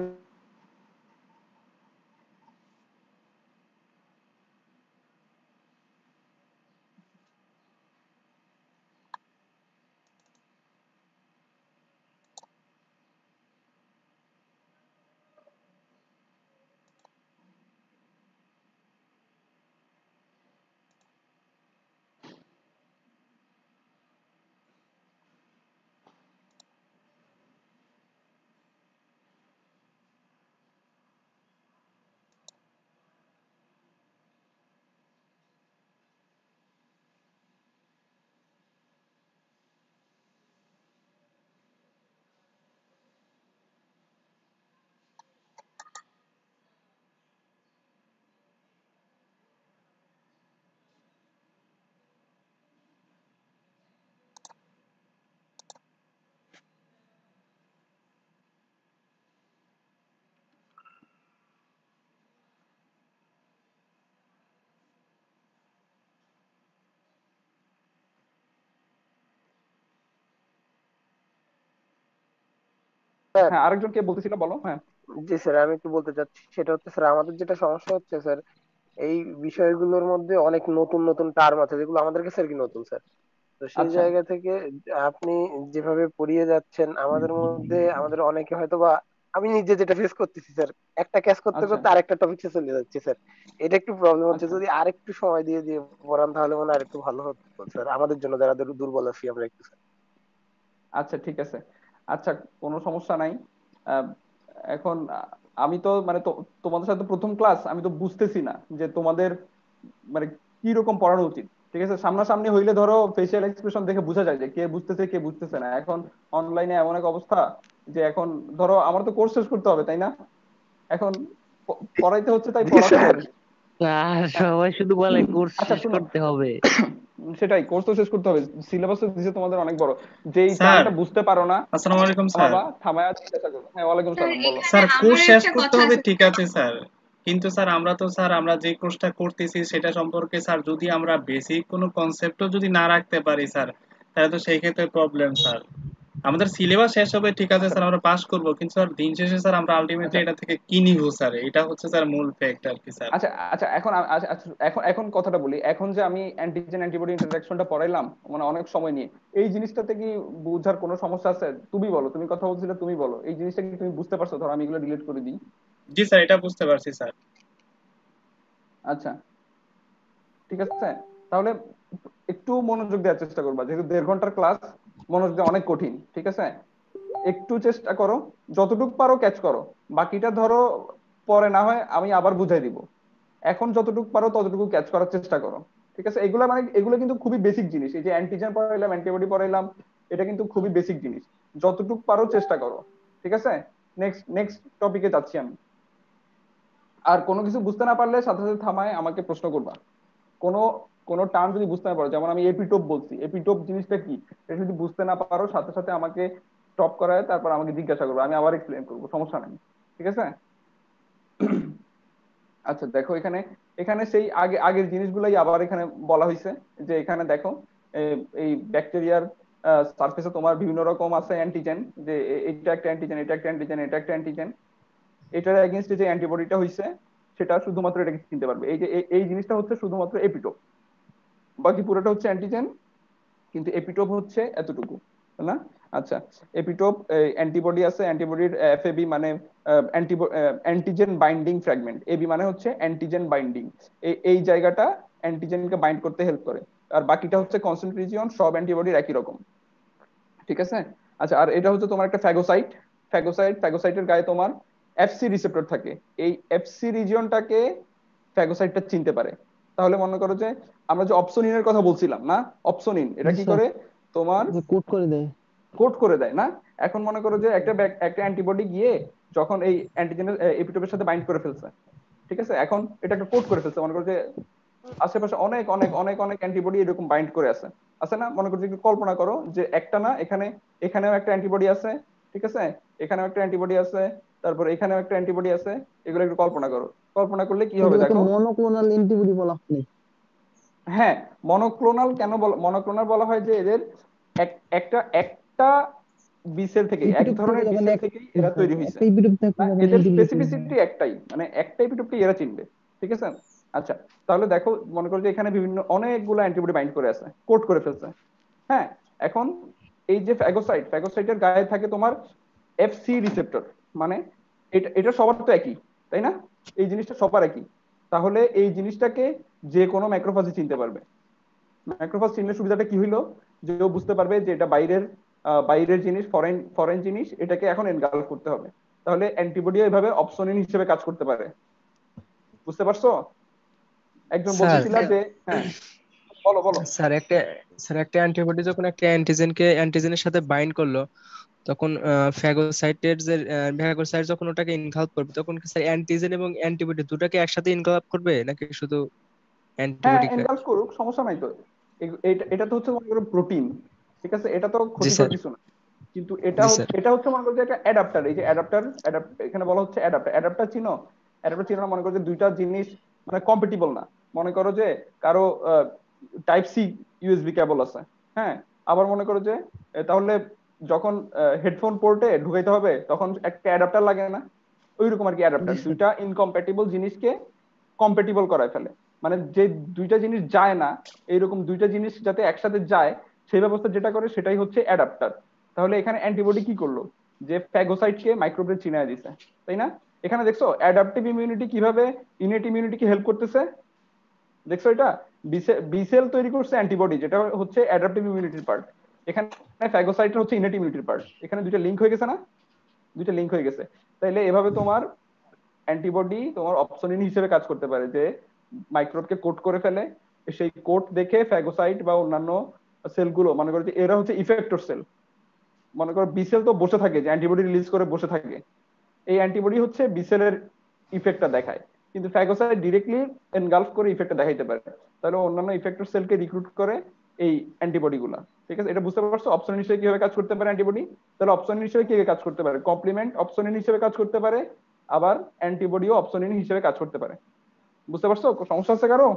স্যার, হ্যাঁ, আরেকজন কে বলতেছিল, বলো। হ্যাঁ, জি স্যার, আমি একটু বলতে চাচ্ছি, সেটা হচ্ছে স্যার আমাদের যেটা সমস্যা হচ্ছে স্যার, এই বিষয়গুলোর মধ্যে অনেক নতুন নতুন টার্ম আছে যেগুলো আমাদের কাছে আর কি নতুন স্যার। তো সেই আচ্ছা জায়গা থেকে আপনি যেভাবে পড়িয়ে যাচ্ছেন, আমাদের মধ্যে আমাদের অনেকে হয়তো বা, আমি নিজে যেটা ফেস করতেছি স্যার, একটা ক্যাচ করতে আচ্ছা করতে আরেকটা টপিকে চলে যাচ্ছে স্যার। এটা একটু প্রবলেম হচ্ছে, আচ্ছা যদি আরেকটু সময় দিয়ে দিয়ে পড়ান তাহলে মনে হয় আরেকটু ভালো হতো স্যার, আমাদের জন্য যারা দুর- দুর্বল আছি আমরা একটু স্যার। আচ্ছা ঠিক আছে। আচ্ছা, কোনো সমস্যা নাই। আহ, এখন আহ, আমি তো মানে তো তোমাদের সাথে প্রথম ক্লাস, আমি তো বুঝতেছি না যে তোমাদের মানে কি রকম পড়ানো উচিত। ঠিক আছে? সামনাসামনি হইলে ধরো ফেসিয়াল এক্সপ্রেশন দেখে বোঝা যায় যে কে বুঝতেছে কে বুঝতেছে না। এখন অনলাইনে এমন এক অবস্থা যে এখন ধরো আমার তো কোর্স শেষ করতে হবে, তাই না? এখন প- পড়াইতে হচ্ছে তাই জি পড়াচ্ছি স্যার। আর কি। আর হ্যাঁ। সবাই শুধু বলে কোর্স আচ্ছা শেষ শুনো, করতে হবে। সেটাই, কোর্স তো শেষ করতে হবে, সিলেবাস দিছে তোমাদের অনেক বড়, যেই স্যার, টার্মটা বুঝতে পারো না আসসালামু আলাইকুম স্যার। থামাবা, থামায়া জিজ্ঞাসা করো। হ্যাঁ, ওয়ালাইকুম স্যার সালাম, বলো। এখানে স্যার আমার কোর্স শেষ একটা করতে কথা হবে আছে ঠিক স্যার। আছে স্যার, কিন্তু স্যার আমরা তো স্যার আমরা যে কোর্সটা করতেছি সেটা সম্পর্কে স্যার যদি আমরা বেসিক কোনো কনসেপ্টও যদি না রাখতে পারি স্যার, তাহলে তো সেই ক্ষেত্রে প্রবলেম স্যার। আমাদের সিলেবাস শেষ হবে ঠিক আছে আচ্ছা স্যার, আমরা পাস করব, কিন্তু স্যার দিন শেষে স্যার আমরা আলটিমেটলি আচ্ছা এটা থেকে কি নিব স্যার, এটা হচ্ছে স্যার মূল ফ্যাক্ট আর কি স্যার। আচ্ছা আচ্ছা এখন আ- আচ্ছা, আচ্ছা, এখন এখন কথাটা বলি। এখন যে আমি অ্যান্টিজেন অ্যান্টিবডি ইন্টারঅ্যাকশনটা পড়াইলাম মানে অনেক সময় নিয়ে, এই জিনিসটাতে কি বোঝার কোনো সমস্যা আছে? তুমি বলো, তুমি কথা বলছিলে, তুমি বলো এই জিনিসটা কি তুমি বুঝতে পারছো? ধরো আমি এগুলো ডিলিট করে দিই। জি স্যার, এটা বুঝতে পারছি স্যার। আচ্ছা ঠিক আছে, তাহলে একটু মনোযোগ দেওয়ার চেষ্টা করবা, যেহেতু দেড় ঘন্টার ক্লাস, মনোযোগ দেওয়া অনেক কঠিন। ঠিক আছে? একটু চেষ্টা করো, যতটুকু পারো ক্যাচ করো, বাকিটা ধরো পরে না হয় আমি আবার বুঝাই দিব। এখন যতটুকু পারো ততটুকু ক্যাচ করার চেষ্টা করো। ঠিক আছে? এগুলো মানে এগুলো কিন্তু খুবই বেসিক জিনিস, এই যে অ্যান্টিজেন পড়াইলাম, অ্যান্টিবডি পড়াইলাম, এটা কিন্তু খুবই বেসিক জিনিস। যতটুকু পারো চেষ্টা করো। ঠিক আছে? নেক্সট নেক্সট টপিকে যাচ্ছি আমি। আর কোনো কিছু বুঝতে না পারলে সাথে সাথে থামায় আমাকে প্রশ্ন করবা। কোনো কোনো টার্ম যদি বুঝতে না পারো, যেমন আমি এপিটোপ বলছি, এপিটোপ জিনিসটা কি, এটা যদি বুঝতে না পারো সাথে সাথে আমাকে স্টপ করায় তারপর আমাকে জিজ্ঞাসা করবো, আমি আবার এক্সপ্লেন করবো, সমস্যা নেই। ঠিক আছে? আচ্ছা দেখো, এখানে এখানে সেই আগে আগের জিনিসগুলাই আবার এখানে বলা হয়েছে। যে এখানে দেখো, এ- এই ব্যাকটেরিয়ার সারফেসে তোমার বিভিন্ন রকম আছে অ্যান্টিজেন, যে এ- এটা একটা অ্যান্টিজেন, এটা একটা অ্যান্টিজেন, এটা একটা অ্যান্টিজেন। এটার এগেইনস্টে যে অ্যান্টিবডিটা হয়েছে সেটা শুধুমাত্র এটাকে চিনতে পারবে। এই যে এই এই জিনিসটা হচ্ছে শুধুমাত্র এপিটোপ, বাকি পুরোটা হচ্ছে অ্যান্টিজেন, কিন্তু এপিটোপ হচ্ছে এতটুকু, না? আচ্ছা, এপিটোপ অ্যান্টিবডি আছে, অ্যান্টিবডির এফএবি মানে অ্যান্টিজেন বাইন্ডিং ফ্র্যাগমেন্ট, এবি মানে হচ্ছে অ্যান্টিজেন বাইন্ডিং, এই জায়গাটা অ্যান্টিজেনকে বাইন্ড করতে হেল্প করে। আর বাকিটা হচ্ছে কনসেন্ট্রেট রিজিয়ন, সব অ্যান্টিবডির একই রকম। ঠিক আছে? আচ্ছা, আর এটা হচ্ছে তোমার একটা ফ্যাগোসাইট। ফ্যাগোসাইট ফ্যাগোসাইটের গায়ে তোমার এফসি রিসেপ্টর থাকে, এই এফসি রিজিয়নটাকে ফ্যাগোসাইটটা চিনতে পারে। তাহলে মনে করো যে আমরা যে অপসোনিনের কথা বলছিলাম না, অপসোনিন এটা কি করে তোমার কোড করে দেয় কোড করে দেয় না। এখন মনে করো যে একটা ব্যাক- একটা অ্যান্টিবডি গিয়ে যখন এই অ্যান্টিজেনের এপিটোপের সাথে বাইন্ড করে ফেলছে, ঠিক আছে, এখন এটা একটা কোড করে ফেলছে। মনে করো যে আশেপাশে অনেক অনেক অনেক অনেক অ্যান্টিবডি এরকম বাইন্ড করে আছে আছে না। মনে করো যে একটু কল্পনা করো যে একটা না, এখানে এখানেও একটা অ্যান্টিবডি আছে, ঠিক আছে, এখানেও একটা অ্যান্টিবডি আছে, তারপর এখানেও একটা অ্যান্টিবডি আছে। এগুলো একটু কল্পনা করো, কল্পনা করলে কি হবে এগুলোকে দেখো। মনোক্লোনাল অ্যান্টিবডি বলা হয়। হ্যাঁ, মনোক্লোনাল কেন বলা, মনোক্লোনাল বলা হয় যে এদের এক- একটা একটা বি সেল থেকে, এক ইপিটপ থেকে ধরনের বি যখন সেল এক থেকেই এরা তৈরি হয়েছে একটা ইপিটপ থেকে না, যখন এদের অ্যান্টিবডি তৈরি হয়। স্পেসিফিসিটি একটাই, মানে একটা এপিটোপকে এরা চিনবে, ঠিক আছে। আচ্ছা, তাহলে দেখো মনে করো যে এখানে বিভিন্ন অনেকগুলো অ্যান্টিবডি বাইন্ড করে আছে, কোড করে ফেলছে। হ্যাঁ, এখন এই যে ফ্যাগোসাইট, ফ্যাগোসাইটের গায়ে থাকে তোমার এফসি রিসেপ্টর, মানে এটা এটা সবার তো একই, তাই না, এই জিনিসটা সবার একই। তাহলে এই জিনিসটাকে যে কোনো ম্যাক্রোফাজে চিনতে পারবে। ম্যাক্রোফাজ চিনলে সুবিধাটা কি হইলো, যে ও বুঝতে পারবে যে এটা বাইরের আহ, বাইরের জিনিস, ফরেন ফরেন জিনিস, এটাকে এখন এনগালফ করতে হবে। তাহলে অ্যান্টিবডি এভাবে অপসনিন হিসেবে কাজ করতে পারে। বুঝতে পারছো? একজন স্যার বলতেছিল যে, হ্যাঁ বলো বলো। স্যার একটা স্যার একটা অ্যান্টিবডি যখন একটা অ্যান্টিজেনকে অ্যান্টিজেনের সাথে বাইন্ড করলো, তখন ফ্যাগোসাইটের যে ফ্যাগোসাইট যখন ওটাকে ইনকালপ করবে, তখন কি স্যার অ্যান্টিজেন এবং অ্যান্টিবডি দুটাকে একসাথে ইনকালপ করবে নাকি শুধু হ্যাঁ, অ্যান্টিবডিকে? এনগালফ করুক, সমস্যা নাই তো। এ- এটা এটা তো হচ্ছে মনে করো প্রোটিন, ঠিক আছে, এটা তো জি ক্ষতিকর স্যার। কিছু না। কিন্তু এটা জি স্যার। হচ্ছে এটা হচ্ছে মনে করো যে একটা অ্যাডাপ্টার। এই যে অ্যাডাপ্টার, এখানে বলা হচ্ছে অ্যাডাপ্টার। অ্যাডাপ্টার চিনো? অ্যাডাপ্টার চিনো না? মনে করো যে দুইটা জিনিস মানে কম্পেটিবল না। মনে করো যে কারো টাইপ সি ইউএসবি কেবল আছে, হ্যাঁ, আবার মনে করো যে এ, তাহলে যখন হেডফোন পোর্টে ঢুকাইতে হবে তখন একটা অ্যাডাপ্টার লাগে না? ওইরকম আর কি অ্যাডাপ্টার, দুইটা ইনকম্প্যাটিবল জিনিসকে কম্প্যাটিবল করায় ফেলে। মানে যে দুইটা জিনিস যায় না, এইরকম দুইটা জিনিস যাতে একসাথে যায় সেই ব্যবস্থা যেটা করে সেটাই হচ্ছে অ্যাডাপ্টার। তাহলে এখানে অ্যান্টিবডি কি করলো, যে ফ্যাগোসাইটকে মাইক্রোব্রে চিনায় দিছে, তাই না? এখানে দেখছো অ্যাডাপটিভ ইমিউনিটি কিভাবে ইনেট ইমিউনিটিকে হেল্প করতেছে, দেখছো এটা বি সেল তৈরি করছে অ্যান্টিবডি, যেটা হচ্ছে অ্যাডাপটিভ ইমিউনিটির পার্ট। এখানে ফ্যাগোসাইটটা হচ্ছে ইনেট ইমিউনিটির পার্ট। এখানে দুইটা লিংক হয়ে গেছে না, দুইটা লিংক হয়ে গেছে। তাইলে এভাবে তোমার অ্যান্টিবডি তোমার অপসনিন হিসেবে কাজ করতে পারে, যে মাইক্রোবকে কোট করে ফেলে, সেই কোট দেখে ফ্যাগোসাইট বা অন্যান্য সেলগুলো, মনে করো যে এরা হচ্ছে ইফেক্টর সেল। মনে করো বি সেল তো বসে থাকে, যে অ্যান্টিবডি রিলিজ করে বসে থাকে, এই অ্যান্টিবডি হচ্ছে বি সেলের ইফেক্টটা দেখায়, কিন্তু ফ্যাগোসাইট ডিরেক্টলি এনগালফ করে ইফেক্টটা দেখাইতে পারে। তাহলে অন্যান্য ইফেক্টর সেলকে রিক্রুট করে এই অ্যান্টিবডি গুলা, ঠিক আছে। এটা বুঝতে পারছো অপসনিন হিসেবে কিভাবে কাজ করতে পারে অ্যান্টিবডি? তাহলে অপসনিন হিসেবে কিভাবে কাজ করতে পারে, কমপ্লিমেন্ট অপসনিন হিসেবে কাজ করতে পারে, আবার অ্যান্টিবডিও অপসনিন হিসেবে কাজ করতে পারে। বুঝতে পারছো? সমস্যা আছে কারো?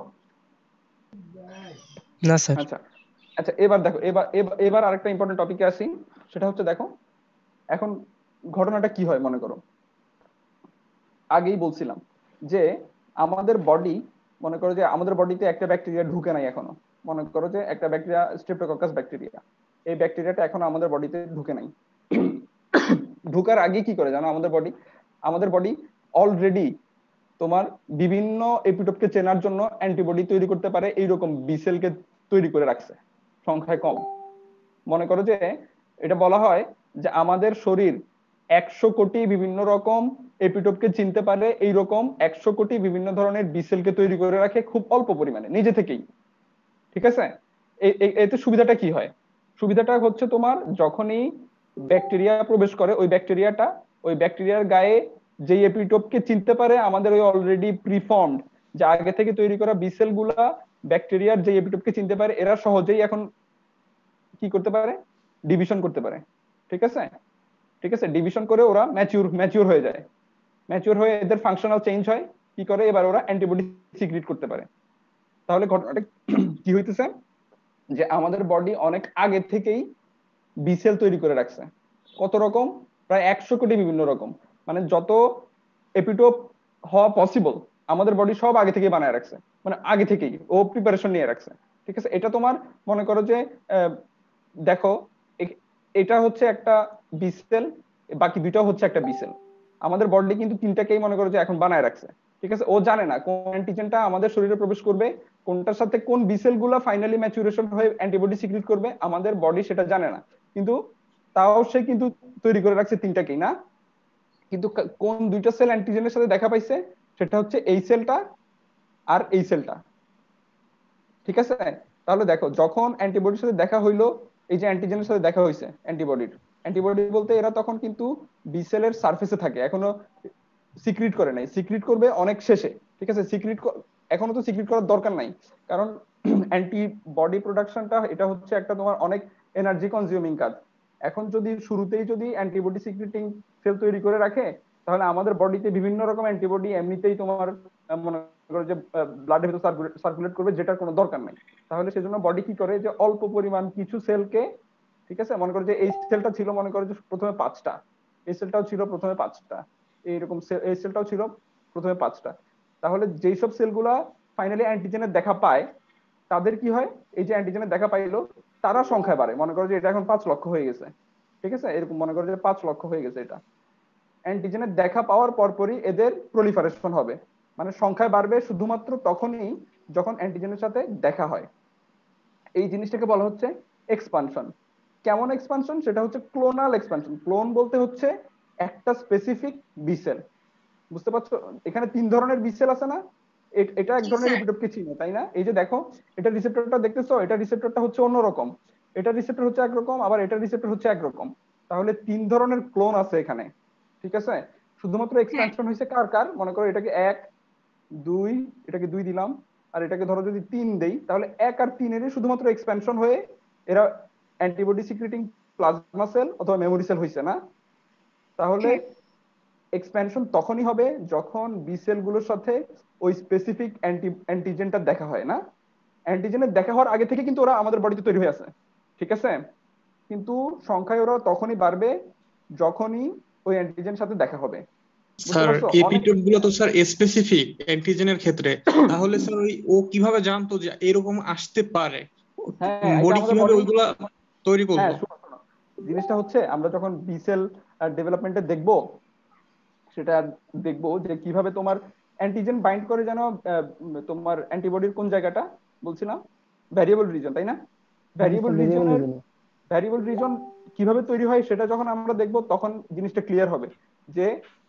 না স্যার। আচ্ছা আচ্ছা, এবার দেখো, এবার এবার এবার আরেকটা ইম্পর্টেন্ট টপিকে আসি। সেটা হচ্ছে দেখো এখন ঘটনাটা কি হয়। মনে করো আগেই বলছিলাম যে আমাদের বডি, মনে করো যে আমাদের বডিতে একটা ব্যাকটেরিয়া ঢুকে নাই এখনো। মনে করো যে একটা ব্যাকটেরিয়া, স্ট্রেপ্টোককাস ব্যাকটেরিয়া, এই ব্যাকটেরিয়াটা এখনো আমাদের বডিতে ঢুকে নাই। ঢুকার আগে কি করে জানো আমাদের বডি? আমাদের বডি অলরেডি তোমার বিভিন্ন এপিটোপকে চেনার জন্য অ্যান্টিবডি তৈরি করতে পারে, এইরকম বি সেলকে তৈরি করে রাখছে, সংখ্যায় কম। মনে করো যে এটা বলা হয় যে আমাদের শরীর একশো কোটি বিভিন্ন রকম এপিটোপকে চিনতে পারে, এইরকম একশো কোটি বিভিন্ন ধরনের বি সেলকে তৈরি করে রাখে খুব অল্প পরিমাণে নিজে থেকেই, ঠিক আছে। এ- এ- এতে সুবিধাটা কি হয়? সুবিধাটা হচ্ছে তোমার যখনই ব্যাকটেরিয়া প্রবেশ করে, ওই ব্যাকটেরিয়াটা ওই ব্যাকটেরিয়ার গায়ে যে এপিটোপকে চিনতে পারে আমাদের ওই অলরেডি প্রিফর্মড, যে আগে থেকে তৈরি করা বি সেল গুলা ব্যাকটেরিয়ার যে এপিটোপকে চিনতে পারে, এরা সহজেই এখন কি করতে পারে, ডিভিশন করতে পারে, ঠিক আছে। ঠিক আছে, ডিভিশন করে ওরা ম্যাচিউর ম্যাচিউর হয়ে যায়। ম্যাচিউর হয়ে এদের ফাংশনাল চেঞ্জ হয়, কি করে, এবার ওরা অ্যান্টিবডি সিক্রিট করতে পারে। তাহলে ঘটনাটা কি হইতেছে, যে আমাদের বডি অনেক আগে থেকেই বি সেল তৈরি করে রাখছে। কত রকম? প্রায় একশো কোটি বিভিন্ন রকম, মানে যত এপিটোপ হওয়া পসিবল আমাদের বডি সব আগে থেকেই বানায় রাখছে, মানে আগে থেকেই ও প্রিপারেশন নিয়ে রাখছে, ঠিক আছে। এটা তোমার মনে করো যে আহ, দেখো এ- এটা হচ্ছে একটা বি সেল, বাকি দুইটাও হচ্ছে একটা বি সেল। আমাদের বডি কিন্তু তিনটাকেই মনে করো যে এখন বানায় রাখছে, ঠিক আছে। ও জানে না কোন অ্যান্টিজেনটা আমাদের শরীরে প্রবেশ করবে, কোনটার সাথে কোন বি সেল গুলা ফাইনালি ম্যাচুরেশন হয়ে অ্যান্টিবডি সিক্রিট করবে, আমাদের বডি সেটা জানে না, কিন্তু তাও সে কিন্তু তৈরি করে রাখছে তিনটাকেই, না? কিন্তু কা- কোন দুইটা সেল অ্যান্টিজেনের সাথে দেখা পাইছে, সেটা হচ্ছে এই সেলটা আর এই সেলটা। ঠিক আছে, তাহলে দেখো যখন অ্যান্টিবডির সাথে দেখা হইলো, এই যে অ্যান্টিজেনের সাথে দেখা হইছে অ্যান্টিবডির, অ্যান্টিবডি বলতে এরা তখন কিন্তু বি সেলের সারফেসে থাকে, এখনো সিক্রিট করে নাই, সিক্রিট করবে অনেক শেষে। ঠিক আছে, সিক্রিট এখনো তো সিক্রিট করার দরকার নাই, কারণ অ্যান্টিবডি প্রোডাকশনটা এটা হচ্ছে একটা তোমার অনেক এনার্জি কনজিউমিং কাজ। এখন যদি শুরুতেই যদি অ্যান্টিবডি সিক্রিটিং সেল তৈরি করে রাখে, তাহলে আমাদের বডিতে বিভিন্ন রকম অ্যান্টিবডি এমনিতেই তোমার আহ, মনে করো যে ব্লাডের ভিতর সার্কুলেট করবে, যেটার কোনো দরকার নাই। তাহলে সেজন্য বডি কি করে যে অল্প পরিমাণ কিছু সেলকে, ঠিক আছে, মনে করো যে এই সেলটা ছিল মনে করো যে প্রথমে পাঁচটা, এই সেলটাও ছিল প্রথমে পাঁচটা, এইরকম cell- এই সেলটাও ছিল প্রথমে পাঁচটা। তাহলে যেই সব সেলগুলা ফাইনালি অ্যান্টিজেনের দেখা পায়, তাদের কি হয়, এই যে অ্যান্টিজেনের দেখা পাইলো তারা সংখ্যায় বাড়ে, মনে করো যে এটা এখন পাঁচ লক্ষ হয়ে গেছে। ঠিক আছে, এরকম মনে করো যে পাঁচ লক্ষ হয়ে গেছে। এটা অ্যান্টিজেনের দেখা পাওয়ার পরপরই এদের প্রলিফারেশন হবে, মানে সংখ্যায় বাড়বে শুধুমাত্র তখনই যখন অ্যান্টিজেনের সাথে দেখা হয়। এই জিনিসটাকে বলা হচ্ছে এক্সপানশন। কেমন এক্সপানশন? সেটা হচ্ছে ক্লোনাল এক্সপানশন। ক্লোন বলতে হচ্ছে একটা স্পেসিফিক বি সেল, বুঝতে পারছো? এখানে তিন ধরনের বি সেল আছে না, এ- এটা এক জি ধরনের স্যার। এপিটোপকে চিনে, তাই না? এই যে দেখো, এটা রিসেপ্টরটা দেখতেছো, এটা রিসেপ্টরটা হচ্ছে অন্যরকম, এটা রিসেপ্টর হচ্ছে একরকম, আবার এটা রিসেপ্টর হচ্ছে একরকম। তাহলে তিন ধরনের ক্লোন আছে এখানে। ঠিক আছে, শুধুমাত্র হ্যাঁ এক্সপ্যানশন হয়েছে কার কার, মনে করো এটাকে এক, দুই, এটাকে দুই দিলাম, আর এটাকে ধরো যদি তিন দেই, তাহলে এক আর তিনেরই শুধুমাত্র এক্সপ্যানশন হয়ে এরা অ্যান্টিবডি সিক্রেটিং প্লাজমা সেল অথবা মেমোরি সেল হয়েছে না? তাহলে হ্যাঁ এক্সপ্যানশন তখনই হবে যখন বি সেল গুলোর সাথে ওই স্পেসিফিক অ্যান্টি অ্যান্টিজেনটা দেখা হয় না। অ্যান্টিজেনের দেখা হওয়ার আগে থেকে কিন্তু ওরা আমাদের বডিতে তৈরি হয়ে আছে। ঠিক আছে, কিন্তু সংখ্যায় ওরা তখনই বাড়বে যখনই ওই অ্যান্টিজেন সাথে দেখা হবে, বুঝতে স্যার পারছো? অনেক এপিটোপ গুলো তো স্যার স্পেসিফিক অ্যান্টিজেনের ক্ষেত্রে, তাহলে স্যার ওই ও কিভাবে জানতো যে এরকম আসতে পারে? হ্যাঁ, এটা বডি আমাদের কিভাবে বডি, ওইগুলা তৈরি হ্যাঁ করলো? শোনো শোনো, জিনিসটা হচ্ছে আমরা যখন বি সেল ডেভেলপমেন্টে দেখবো, সেটা দেখবো যে কিভাবে তোমার অ্যান্টিজেন বাইন্ড করে, যেন আহ, উম, তোমার অ্যান্টিবডির কোন জায়গাটা বলছিলাম, ভ্যারিয়েবল রিজন, তাই না? হ্যাঁ ভ্যারিয়েবল স্যার, ভেরিয়েবল রিজনের রিজন। ভ্যারিয়েবল রিজন কিভাবে তৈরি হয় সেটা যখন আমরা দেখবো, তখন জিনিসটা ক্লিয়ার হবে যে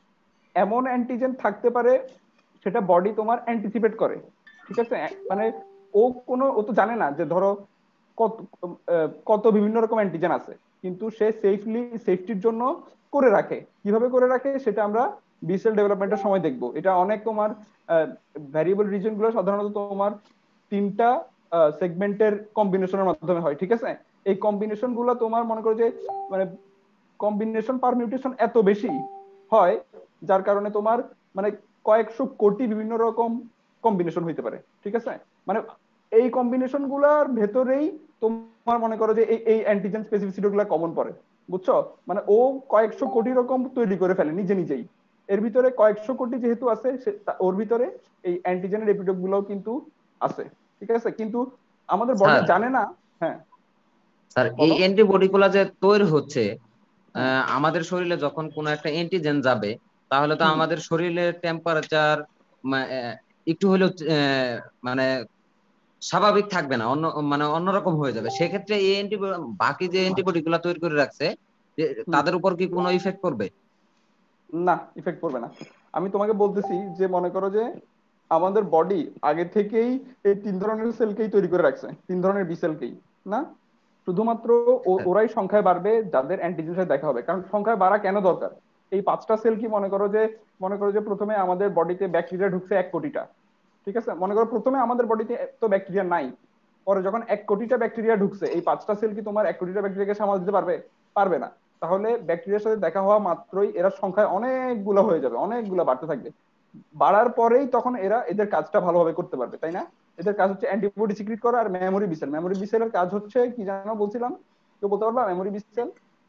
এমন অ্যান্টিজেন থাকতে পারে সেটা বডি তোমার অ্যান্টিসিপেট করে। ঠিক আছে, এ- মানে ও কোনো, ও তো জানে না যে ধরো কত আহ, কত বিভিন্ন রকম অ্যান্টিজেন আছে, কিন্তু সে সেফলি সেফটির জন্য করে রাখে। কিভাবে করে রাখে সেটা আমরা বিসেল ডেভেলপমেন্টের সময় দেখবো। এটা অনেক তোমার ভ্যারিয়েবল রিজন গুলো সাধারণত তোমার তিনটা সেগমেন্টের কম্বিনেশনের মাধ্যমে হয়। ঠিক আছে, এই কম্বিনেশন গুলো তোমার মনে করো যে মানে কম্বিনেশন পারমিউটেশন এত বেশি হয়, যার কারণে তোমার মানে কয়েকশো কোটি বিভিন্ন রকম কম্বিনেশন হইতে পারে। ঠিক আছে, মানে এই কম্বিনেশন গুলার ভেতরেই তোমার মনে করো যে এই এই অ্যান্টিজেন স্পেসিফিসিটি গুলা কমন পড়ে, বুঝছো? মানে ও কয়েকশো কোটি রকম তৈরি করে ফেলে নিজে নিজেই। এর ভিতরে কয়েকশো কোটি যেহেতু আছে, সে- তা- ওর ভিতরে এই অ্যান্টিজেনের এপিটোপ গুলাও কিন্তু আছে। ঠিক আছে, কিন্তু আমাদের বডি স্যার জানে না। হ্যাঁ স্যার এই বলো। অ্যান্টিবডি গুলা যে তৈরি হচ্ছে, হ্যাঁ, আহ, আমাদের শরীরে যখন কোনো একটা অ্যান্টিজেন যাবে, তাহলে তো হুম, আমাদের শরীরের টেম্পারেচার একটু হলেও আহ, মানে স্বাভাবিক থাকবে না, অন্য মানে অন্যরকম হয়ে যাবে। সেক্ষেত্রে এই অ্যান্টিবডি, বাকি যে অ্যান্টিবডি গুলা তৈরি করে রাখছে, যে হুম, তাদের উপর কি কোনো ইফেক্ট করবে? না, ইফেক্ট করবে না। আমি তোমাকে বলতেছি যে মনে করো যে আমাদের বডি আগে থেকেই এই তিন ধরনের সেলকেই তৈরি করে রাখছে, তিন ধরনের বি সেলকেই, না? শুধুমাত্র ও- ওরাই সংখ্যায় বাড়বে যাদের অ্যান্টিজেনের সাথে দেখা হবে। কারণ সংখ্যায় বাড়া কেন দরকার? এই পাঁচটা সেল কি মনে করো যে, মনে করো যে প্রথমে আমাদের বডিতে ব্যাকটেরিয়া ঢুকছে এক কোটিটা। ঠিক আছে, মনে করো প্রথমে আমাদের বডিতে তো ব্যাকটেরিয়া নাই, পরে যখন এক কোটিটা ব্যাকটেরিয়া ঢুকছে, এই পাঁচটা সেল কি তোমার এক কোটিটা ব্যাকটেরিয়াকে সামাল দিতে পারবে? পারবে না। তাহলে ব্যাকটেরিয়ার সাথে দেখা হওয়া মাত্রই এরা সংখ্যায় অনেকগুলো হয়ে যাবে, অনেকগুলো বাড়তে থাকবে। বাড়ার পরেই তখন এরা এদের কাজটা ভালোভাবে করতে পারবে, তাই না? এদের কাজ হচ্ছে অ্যান্টিবডি সিক্রিট করা আর মেমোরি বিসেল। মেমোরি বিসেলের কাজ হচ্ছে কি জানো বলছিলাম, কেউ বলতে পারবা মেমোরি বিসেল?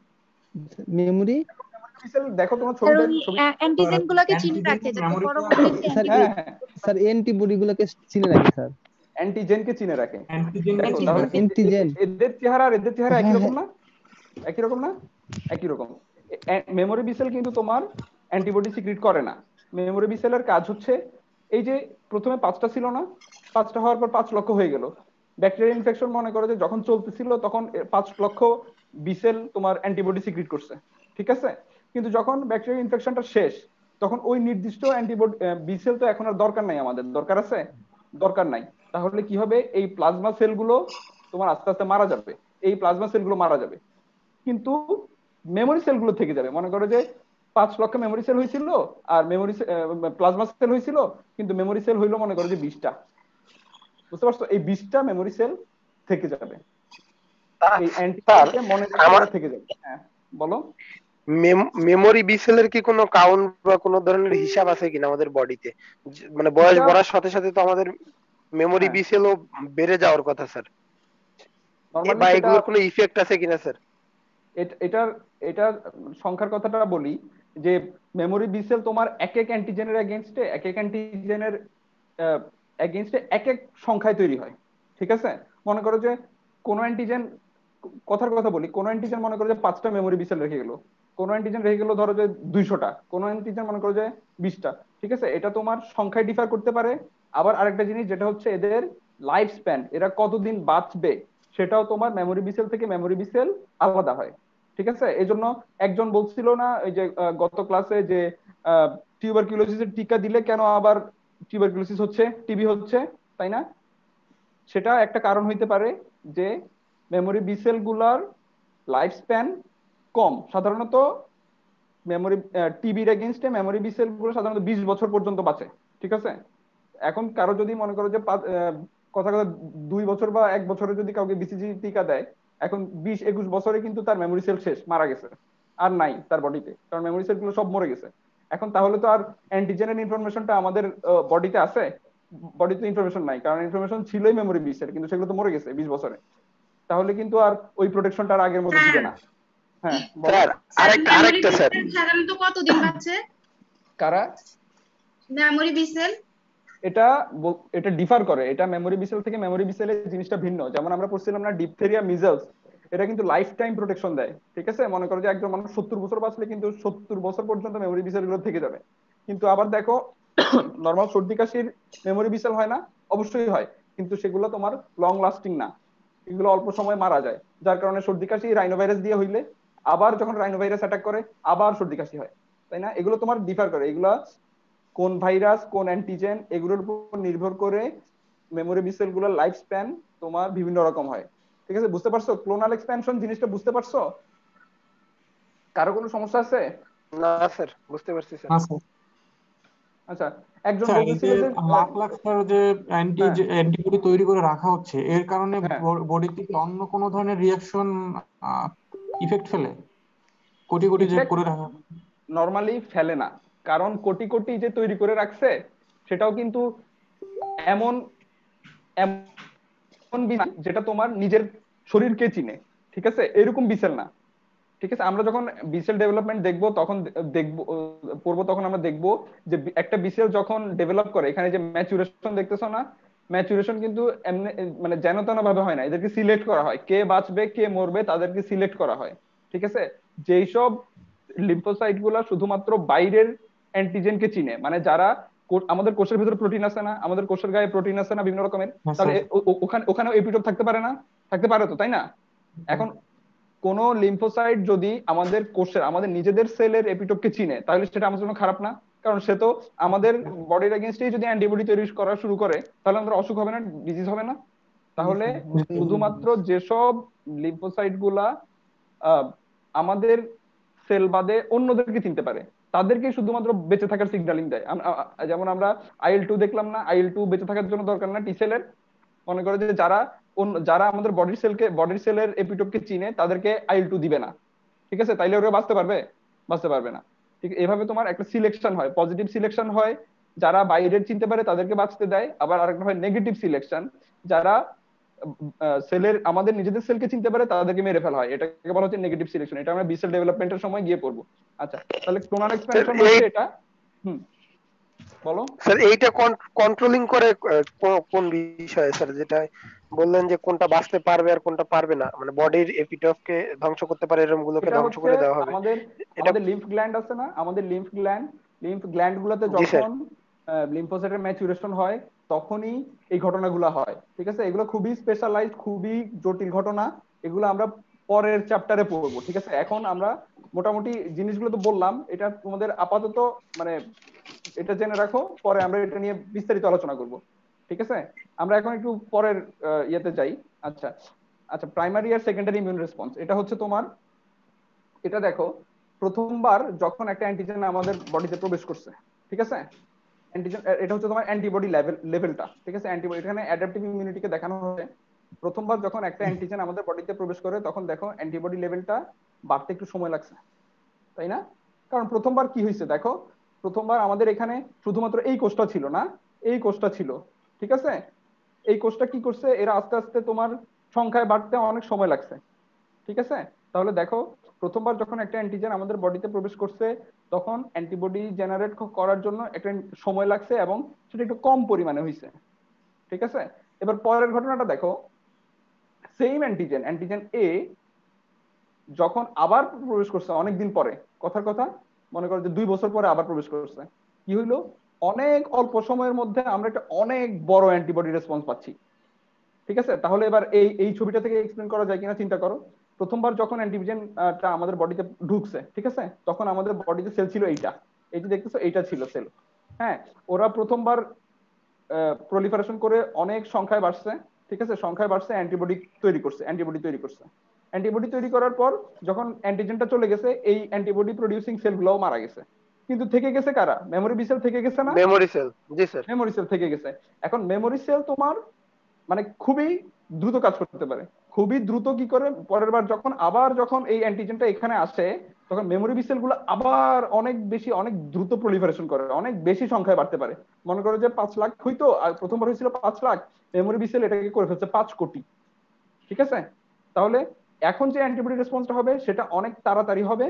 মেমোরি। বিসেল দেখো তোমার স্যার ছবিতে ওই ছবি। অ্যান্টিজেন গুলাকে চিনে রাখে যাতে পরবর্তীতে স্যার হ্যাঁ অ্যান্টিবডি হ্যাঁ, স্যার অ্যান্টিবডি গুলোকে চিনে রাখে স্যার। অ্যান্টিজেনকে চিনে রাখে। অ্যান্টিজেন দেখো অ্যান্টিজেন। তাহলে এ- এ- অ্যান্টিজেন। এ- এদের চেহারা আর এদের চেহারা একই হ্যাঁ রকম হ্যাঁ। না? একই রকম না? একই রকম। মেমোরি বিসেল কিন্তু তোমার অ্যান্টিবডি সিক্রিট করে না। মেমোরি বিসেলের কাজ হচ্ছে এই যে প্রথমে পাঁচটা ছিল না, পাঁচটা হওয়ার পর পাঁচ লক্ষ হয়ে গেল। ব্যাকটেরিয়া ইনফেকশন মনে করো যে যখন চলতেছিল তখন এ পাঁচ লক্ষ বিসেল তোমার অ্যান্টিবডি সিক্রিট করছে। ঠিক আছে, কিন্তু যখন ব্যাকটেরিয়াল ইনফেকশনটা শেষ তখন ওই নির্দিষ্ট অ্যান্টিবডি বি সেল তো এখন আর দরকার নাই, আমাদের দরকার আছে দরকার নাই। তাহলে কি হবে, এই প্লাজমা সেলগুলো তোমার আস্তে আস্তে মারা যাবে, এই প্লাজমা সেলগুলো মারা যাবে, কিন্তু মেমোরি সেলগুলো থেকে যাবে। মনে করো যে পাঁচ লক্ষ মেমোরি সেল হয়েছিল আর মেমোরি প্লাজমা সেল হয়েছিল, কিন্তু মেমোরি সেল হইলো মনে করো যে বিশটা, বুঝতে পারছো? এই বিশটা মেমোরি সেল থেকে যাবে, এই অ্যান্টিবডিতে মনে রাখা থেকে যাবে। হ্যাঁ বলো। মেমোরি বি সেলের কি কোনো কাউন্ট বা কোনো ধরনের হিসাব আছে কিনা আমাদের বডিতে? মানে বয়স বাড়ার সাথে সাথে তো আমাদের মেমোরি বি সেলও বেড়ে যাওয়ার কথা স্যার, বা এগুলোর কোনো ইফেক্ট আছে কিনা স্যার? এটার এটার সংখ্যার কথাটা বলি যে মেমোরি বি সেল তোমার এক এক অ্যান্টিজেনের এগেইনস্টে এক এক অ্যান্টিজেনের এগেইনস্টে এক এক সংখ্যায় তৈরি হয়, ঠিক আছে? মনে করো যে কোন অ্যান্টিজেন, কথার কথা বলি, কোন অ্যান্টিজেন মনে করো যে পাঁচটা মেমোরি বি সেল রেখে গেল, কোন অ্যান্টিজেন রেখে গেল ধরো যে দুইশোটা, কোন অ্যান্টিজেন মনে করো যে বিশটা, ঠিক আছে? এটা তোমার সংখ্যায় ডিফার করতে পারে। আবার আরেকটা জিনিস যেটা হচ্ছে এদের লাইফ স্প্যান, এরা কতদিন বাঁচবে সেটাও তোমার মেমোরি বি সেল থেকে মেমোরি বি সেল আলাদা হয়, ঠিক আছে? এই জন্য একজন বলছিল না ওই যে গত ক্লাসে যে টিউবারকিউলোসিসের টিকা দিলে কেন আবার টিউবারকিউলোসিস হচ্ছে, টিবি হচ্ছে, তাই না? সেটা একটা কারণ হইতে পারে যে মেমোরি বি সেল গুলার লাইফ স্প্যান কম। সাধারণত মেমোরি টিবির এগেইনস্টে মেমোরি বি সেল গুলো সাধারণত বিশ বছর পর্যন্ত বাঁচে, ঠিক আছে? এখন কারো যদি মনে করো যে কথা কথা দুই বছর বা এক বছরে যদি কাউকে বিসিজি টিকা দেয়, এখন বিশ একুশ বছরে কিন্তু তার মেমোরি সেল শেষ, মারা গেছে, আর নাই তার বডিতে, কারণ মেমোরি সেল গুলো সব মরে গেছে। এখন তাহলে তো আর অ্যান্টিজেনের ইনফরমেশনটা আমাদের বডিতে আছে? বডিতে ইনফরমেশন নাই, কারণ ইনফরমেশন ছিলই মেমোরি বি সেল, কিন্তু সেগুলো তো মরে গেছে বিশ বছরে। তাহলে কিন্তু আর ওই প্রোটেকশনটা আর আগের মতো দিবে না। হ্যাঁ স্যার আরেকটা আরেকটা স্যার সাধারণত কতদিন বাঁচে কারা মেমোরি বি সেল? এটা এটা ডিফার করে, এটা মেমোরি বি সেল থেকে মেমোরি বি সেলের জিনিসটা ভিন্ন। যেমন আমরা পড়ছিলাম না ডিপথেরিয়া মিজলস, এটা কিন্তু লাইফ টাইম প্রোটেকশন দেয়, ঠিক আছে? মনে করো যে একজন মানুষ সত্তর বছর বাঁচলে কিন্তু সত্তর বছর পর্যন্ত মেমোরি বি সেল গুলো থেকে যাবে। কিন্তু আবার দেখো নর্মাল সর্দি কাশির মেমোরি বি সেল হয় না? অবশ্যই হয়, কিন্তু সেগুলো তোমার লং লাস্টিং না, এগুলো অল্প সময় মারা যায়, যার কারণে সর্দি কাশি রাইনোভাইরাস দিয়ে হইলে আবার যখন রাইনোভাইরাস অ্যাটাক করে আবার সর্দি কাশি হয়, তাই না? এগুলো তোমার ডিফার করে, এগুলা কোন ভাইরাস কোন অ্যান্টিজেন এগুলোর উপর নির্ভর করে মেমোরি বি সেল গুলোর লাইফ স্প্যান তোমার বিভিন্ন রকম হয়, ঠিক আছে? বুঝতে পারছো ক্লোনাল এক্সপ্যানশন জিনিসটা? বুঝতে পারছো? কারো কোনো সমস্যা আছে? না স্যার, বুঝতে পারছি স্যার। আচ্ছা, একজন স্যার এই বলতেছিল যে যে লাখ লাখ স্যার যে অ্যান্টি অ্যান্টিবডি তৈরি করে রাখা হচ্ছে, এর কারণে বডিতে কি অন্য কোনো ধরনের রিঅ্যাকশন ইফেক্ট ফেলে? কোটি কোটি যে করে রাখা নরমালি ফেলে না, কারণ কোটি কোটি যে তৈরি করে রাখছে সেটাও কিন্তু এমন এমন যেটা তোমার নিজের শরীরকে চিনে, ঠিক আছে? এরকম বিসেল না, ঠিক আছে? আমরা যখন বিসেল ডেভেলপমেন্ট দেখবো তখন দেখবো পড়বো, তখন আমরা দেখবো যে একটা বিসেল যখন ডেভেলপ করে, এখানে যে ম্যাচুরেশন দেখতেছো না, ম্যাচুরেশন কিন্তু এমনি মানে যেন তেন ভাবে হয় না, এদেরকে সিলেক্ট করা হয়, কে বাঁচবে কে মরবে তাদেরকে সিলেক্ট করা হয়, ঠিক আছে? যেই সব লিম্ফোসাইট গুলা শুধুমাত্র বাইরের অ্যান্টিজেনকে চিনে, মানে যারা আমাদের কোষের ভিতরে প্রোটিন আছে না, আমাদের কোষের গায়ে প্রোটিন আছে না বিভিন্ন রকমের, তাহলে ওখানে ওখানেও এপিটোপ থাকতে পারে না? থাকতে পারে তো, তাই না? এখন কোন লিম্ফোসাইট যদি আমাদের কোষের আমাদের নিজেদের সেলের এপিটোপকে চিনে, তাহলে সেটা আমাদের জন্য খারাপ না, কারণ সে তো আমাদের বডির এগেইনস্টেই যদি অ্যান্টিবডি তৈরি করা শুরু করে তাহলে আমাদের অসুখ হবে না, ডিজিজ হবে না? তাহলে শুধুমাত্র যেসব লিম্ফোসাইট গুলা আমাদের সেল বাদে অন্যদেরকে চিনতে পারে তাদেরকে শুধুমাত্র বেঁচে থাকার সিগন্যালিং দেয়। যেমন আমরা আইএল টু দেখলাম না, আইএল টু বেঁচে থাকার জন্য দরকার না টি সেলের। মনে করে যে যারা যারা আমাদের বডির সেলকে বডির সেলের এপিটোপকে চিনে তাদেরকে আইএল টু দিবে না, ঠিক আছে? তাইলে ওরা বাঁচতে পারবে? বাঁচতে পারবে না। ঠিক এভাবে তোমার একটা সিলেকশন হয়, পজিটিভ সিলেকশন হয়, যারা বাইরের চিনতে পারে তাদেরকে বাঁচতে দেয়। আবার আরেকটা হয় নেগেটিভ সিলেকশন, যারা সেলের আমাদের নিজেদের সেলকে চিনতে পারে তাদেরকে মেরে ফেলা হয়, এটাকে বলা হচ্ছে নেগেটিভ সিলেকশন। এটা আমরা বি সেল ডেভেলপমেন্টের সময় গিয়ে পড়বো। আচ্ছা, তাহলে ক্লোনাল এক্সপ্যানশন হচ্ছে এটা। হুম বলো স্যার, এইটা কন্ট্রোলিং করে কোন বিষয়ে স্যার, যেটা বললেন যে কোনটা বাঁচতে পারবে আর কোনটা পারবে না, মানে বডির এপিটপকে ধ্বংস করতে পারে এরকম গুলোকে ধ্বংস করে দেওয়া হবে? আমাদের আমাদের লিম্ফ গ্ল্যান্ড আছে না, আমাদের লিম্ফ গ্ল্যান্ড লিম্ফ গ্ল্যান্ড গুলোতে যখন লিম্ফোসাইটের ম্যাচুরেশন হয় তখনই এই ঘটনাগুলো হয়, ঠিক আছে? এগুলো খুবই স্পেশালাইজড, খুবই জটিল ঘটনা, এগুলো আমরা পরের চ্যাপ্টারে পড়বো, ঠিক আছে? এখন আমরা মোটামুটি জিনিসগুলো তো বললাম, এটা তোমাদের আপাতত মানে এটা জেনে রাখো, পরে আমরা এটা নিয়ে বিস্তারিত আলোচনা করব, ঠিক আছে? আমরা এখন একটু পরের আহ, ইয়েতে যাই। আচ্ছা আচ্ছা প্রাইমারি আর সেকেন্ডারি ইমিউন রেসপন্স, এটা হচ্ছে তোমার, এটা দেখো প্রথমবার যখন একটা অ্যান্টিজেন আমাদের বডিতে প্রবেশ করছে, ঠিক আছে? অ্যান্টিজেন এটা হচ্ছে তোমার অ্যান্টিবডি লেভেল লেভেলটা, ঠিক আছে? অ্যান্টিবডি এখানে অ্যাডাপটিভ ইমিউনিটিকে দেখানো হচ্ছে। প্রথমবার যখন একটা অ্যান্টিজেন আমাদের বডিতে প্রবেশ করে তখন দেখো অ্যান্টিবডি লেভেলটা বাড়তে একটু সময় লাগছে, তাই না? কারণ প্রথমবার কি হয়েছে দেখো, প্রথমবার আমাদের এখানে শুধুমাত্র এই কোষটা ছিল না, এই কোষটা ছিল, ঠিক আছে? এই কোষটা কি করছে, এরা আস্তে আস্তে তোমার সংখ্যায় বাড়তে অনেক সময় লাগছে, ঠিক আছে? তাহলে দেখো প্রথমবার যখন একটা অ্যান্টিজেন আমাদের বডিতে প্রবেশ করছে তখন অ্যান্টিবডি জেনারেট করার জন্য একটা সময় লাগছে এবং সেটা একটু কম পরিমাণে হয়েছে, ঠিক আছে? এবার পরের ঘটনাটা দেখো, সেম অ্যান্টিজেন অ্যান্টিজেন এ যখন আবার প্রবেশ করছে অনেকদিন পরে, কথার কথা মনে করো যে দুই বছর পরে আবার প্রবেশ করছে, কি হইলো, অনেক অল্প সময়ের মধ্যে আমরা একটা অনেক বড় অ্যান্টিবডি রেসপন্স পাচ্ছি, ঠিক আছে? তাহলে এবার এই এই ছবিটা থেকে এক্সপ্লেন করা যায় কিনা চিন্তা করো। প্রথমবার যখন অ্যান্টিজেনটা আমাদের বডিতে ঢুকছে, ঠিক আছে, তখন আমাদের বডিতে সেল ছিল এইটা, এই যে দেখতেছো এইটা ছিল সেল, হ্যাঁ? ওরা প্রথমবার প্রলিফারেশন করে অনেক সংখ্যায় বাড়ছে, ঠিক আছে? সংখ্যায় বাড়ছে, অ্যান্টিবডি তৈরি করছে, অ্যান্টিবডি তৈরি করছে অ্যান্টিবডি তৈরি করার পর যখন অ্যান্টিজেনটা চলে গেছে এই অ্যান্টিবডি প্রডিউসিং সেলগুলোও মারা গেছে, কিন্তু থেকে গেছে কারা, মেমোরি বি সেল থেকে গেছে না? মেমোরি সেল, জি স্যার, মেমোরি সেল থেকে গেছে। এখন মেমোরি সেল তোমার মানে খুবই দ্রুত কাজ করতে পারে, খুবই দ্রুত। কি করে, পরের বার যখন আবার যখন এই অ্যান্টিজেনটা এখানে আসে তখন মেমোরি বি সেল গুলো আবার অনেক বেশি অনেক দ্রুত প্রলিফারেশন করে, অনেক বেশি সংখ্যায় বাড়তে পারে। মনে করো যে পাঁচ লাখ হইতো, আর প্রথমবার হয়েছিল পাঁচ লাখ, মেমোরি বি সেল এটাকে করে ফেলছে পাঁচ কোটি, ঠিক আছে? তাহলে এখন যে অ্যান্টিবডি রেসপন্সটা হবে সেটা অনেক তাড়াতাড়ি হবে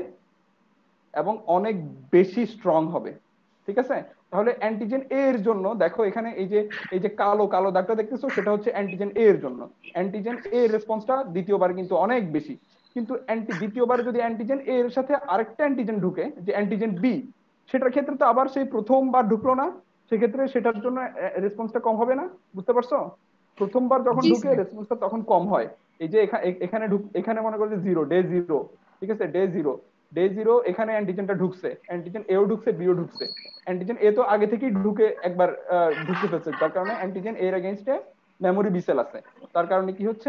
এবং অনেক বেশি স্ট্রং হবে, ঠিক আছে? তাহলে অ্যান্টিজেন এ এর জন্য দেখো এখানে এই যে এই যে কালো কালো দাগটা দেখতেছো সেটা হচ্ছে অ্যান্টিজেন এ এর জন্য। অ্যান্টিজেন এ এর রেসপন্সটা দ্বিতীয়বার কিন্তু অনেক বেশি, কিন্তু অ্যান্টি দ্বিতীয়বার যদি অ্যান্টিজেন এ এর সাথে আরেকটা অ্যান্টিজেন ঢুকে যে অ্যান্টিজেন বি, সেটার ক্ষেত্রে তো আবার সেই প্রথমবার ঢুকলো না, সেক্ষেত্রে সেটার জন্য রেসপন্সটা কম হবে না, বুঝতে পারছো? প্রথমবার যখন ঢুকে রেসপন্সটা তখন কম হয়। এই যে এখানে এখানে মনে করো যে জিরো, ডে জিরো, ঠিক আছে, ডে জিরো, ডে জিরো এখানে অ্যান্টিজেনটা ঢুকছে, অ্যান্টিজেন এও ঢুকছে, বিও ঢুকছে। অ্যান্টিজেন এ তো আগে থেকেই ঢুকে একবার ঢুকতে ফেলছে, তার কারণে অ্যান্টিজেন এর এগেইনস্টে মেমোরি বি সেল আছে, তার কারণে কি হচ্ছে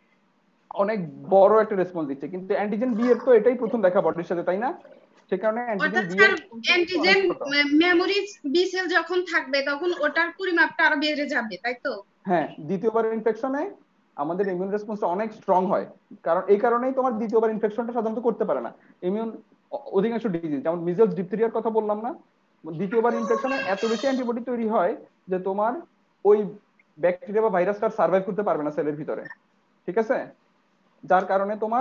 অনেক বড় একটা রেসপন্স দিচ্ছে। কিন্তু অ্যান্টিজেন বি এর তো এটাই প্রথম দেখা বডির সাথে, তাই না? সে কারণে অ্যান্টিজেন বি এর অ্যান্টিজেন মেমোরি বি সেল যখন থাকবে তখন ওটার পরিমাপটা আরো বেড়ে যাবে, তাই তো? হ্যাঁ, দ্বিতীয়বার ইনফেকশনে আমাদের ইমিউন রেসপন্সটা অনেক স্ট্রং হয়, কারণ এই কারণেই তোমার দ্বিতীয়বার ইনফেকশনটা সাধারণত করতে পারে না ইমিউন অধিকাংশ ডিজিজ, যেমন মিজেলস ডিপথেরিয়ার কথা বললাম না, দ্বিতীয়বার ইনফেকশনে এত বেশি অ্যান্টিবডি তৈরি হয় যে তোমার ওই ব্যাকটেরিয়া বা ভাইরাসটা সার্ভাইভ করতে পারবে না সেলের ভিতরে, ঠিক আছে? যার কারণে তোমার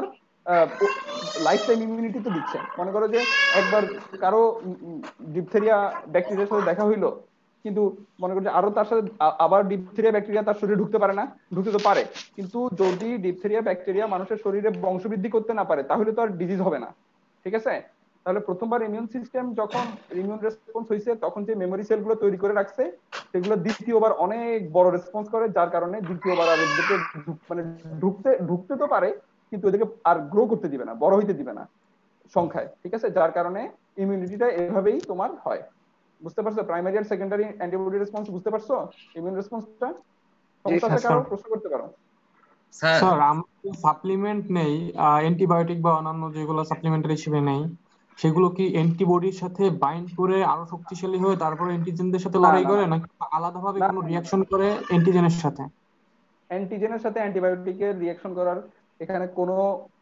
লাইফ টাইম ইমিউনিটি তো দিচ্ছে। মনে করো যে একবার কারো ডিপথেরিয়া ব্যাকটেরিয়ার সাথে দেখা হইলো, কিন্তু মনে করো যে আরো তার সাথে আবার ডিপথেরিয়া ব্যাকটেরিয়া তার শরীরে ঢুকতে পারে না, ঢুকতে তো পারে, কিন্তু যদি ডিপথেরিয়া ব্যাকটেরিয়া মানুষের শরীরে বংশবৃদ্ধি করতে না পারে তাহলে তো আর ডিজিজ হবে না, ঠিক আছে? তাহলে প্রথমবার ইমিউন সিস্টেম যখন ইমিউন রেসপন্স হয়েছে তখন যে মেমোরি সেলগুলো তৈরি করে রাখছে সেগুলো দ্বিতীয়বার অনেক বড় রেসপন্স করে, যার কারণে দ্বিতীয়বার আর এদেরকে মানে ঢুকতে ঢুকতে তো পারে কিন্তু এদেরকে আর গ্রো করতে দিবে না, বড় হইতে দিবে না সংখ্যায়, ঠিক আছে? যার কারণে ইমিউনিটিটা এভাবেই তোমার হয়। বুঝতে পারছো প্রাইমারি আর সেকেন্ডারি অ্যান্টিবডি রেসপন্স? বুঝতে পারছো ইমিউন রেসপন্সটা? সমস্যা আছে কারো? প্রশ্ন করতে পারো। স্যার আমরা সাপ্লিমেন্ট নেই অ্যান্টিবায়োটিক বা অন্যান্য যেগুলো সাপ্লিমেন্টারি হিসেবে নেই, সেগুলো কি অ্যান্টিবডির সাথে বাইন্ড করে আরো শক্তিশালী হয়ে তারপরে অ্যান্টিজেনদের সাথে লড়াই করে নাকি আলাদাভাবে কোনো রিঅ্যাকশন করে অ্যান্টিজেনের সাথে? অ্যান্টিজেনের সাথে অ্যান্টিবায়োটিকের রিঅ্যাকশন করার এখানে কোনো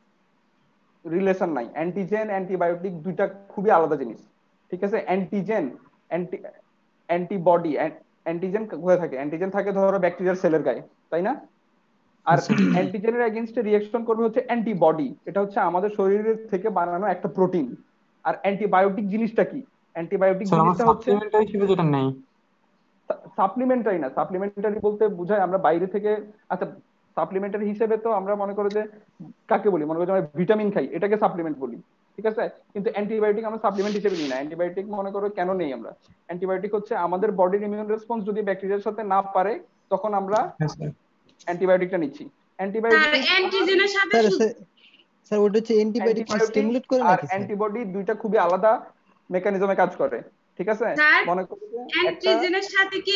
রিলেশন নাই। অ্যান্টিজেন অ্যান্টিবায়োটিক দুইটা খুবই আলাদা জিনিস, ঠিক আছে? অ্যান্টিজেন অ্যান্টি অ্যান্টিবডি অ্যান্টিজেন কোথায় থাকে? অ্যান্টিজেন থাকে ধরো ব্যাকটেরিয়ার সেলের গায়ে, তাই না? আর অ্যান্টিজেনের এগেইনস্টে রিঅ্যাকশন করবে হচ্ছে অ্যান্টিবডি, এটা হচ্ছে আমাদের শরীরের থেকে বানানো একটা প্রোটিন। আর অ্যান্টিবায়োটিক জিনিসটা কি? অ্যান্টিবায়োটিক জিনিসটা হচ্ছে সাপ্লিমেন্টারি হিসেবে যেটা নেই, সাপ্লিমেন্টারি না, সাপ্লিমেন্টারি বলতে বোঝায় আমরা বাইরে থেকে, আচ্ছা সাপ্লিমেন্টারি হিসেবে তো আমরা মনে করো যে কাকে বলি, মনে করো যে আমরা ভিটামিন খাই এটাকে সাপ্লিমেন্ট বলি, ঠিক আছে? কিন্তু অ্যান্টিবায়োটিক আমরা সাপ্লিমেন্ট হিসেবে নিই না। অ্যান্টিবায়োটিক মনে করো কেন নেই আমরা? অ্যান্টিবায়োটিক হচ্ছে আমাদের বডির ইমিউন রেসপন্স যদি ব্যাকটেরিয়ার সাথে না পারে তখন আমরা অ্যান্টিবায়োটিকটা নিচ্ছি। অ্যান্টিবায়োটিক অ্যান্টিজেনের সাথে স্যার ওটা হচ্ছে অ্যান্টিবায়োটিক কি অ্যান্টিবায়োটিক স্টিমুলেট করে আর নাকি স্যার? অ্যান্টিবডি দুইটা খুবই আলাদা মেকানিজমে কাজ করে, ঠিক আছে? স্যার মনে করো যে একটা অ্যান্টিজেনের সাথে কি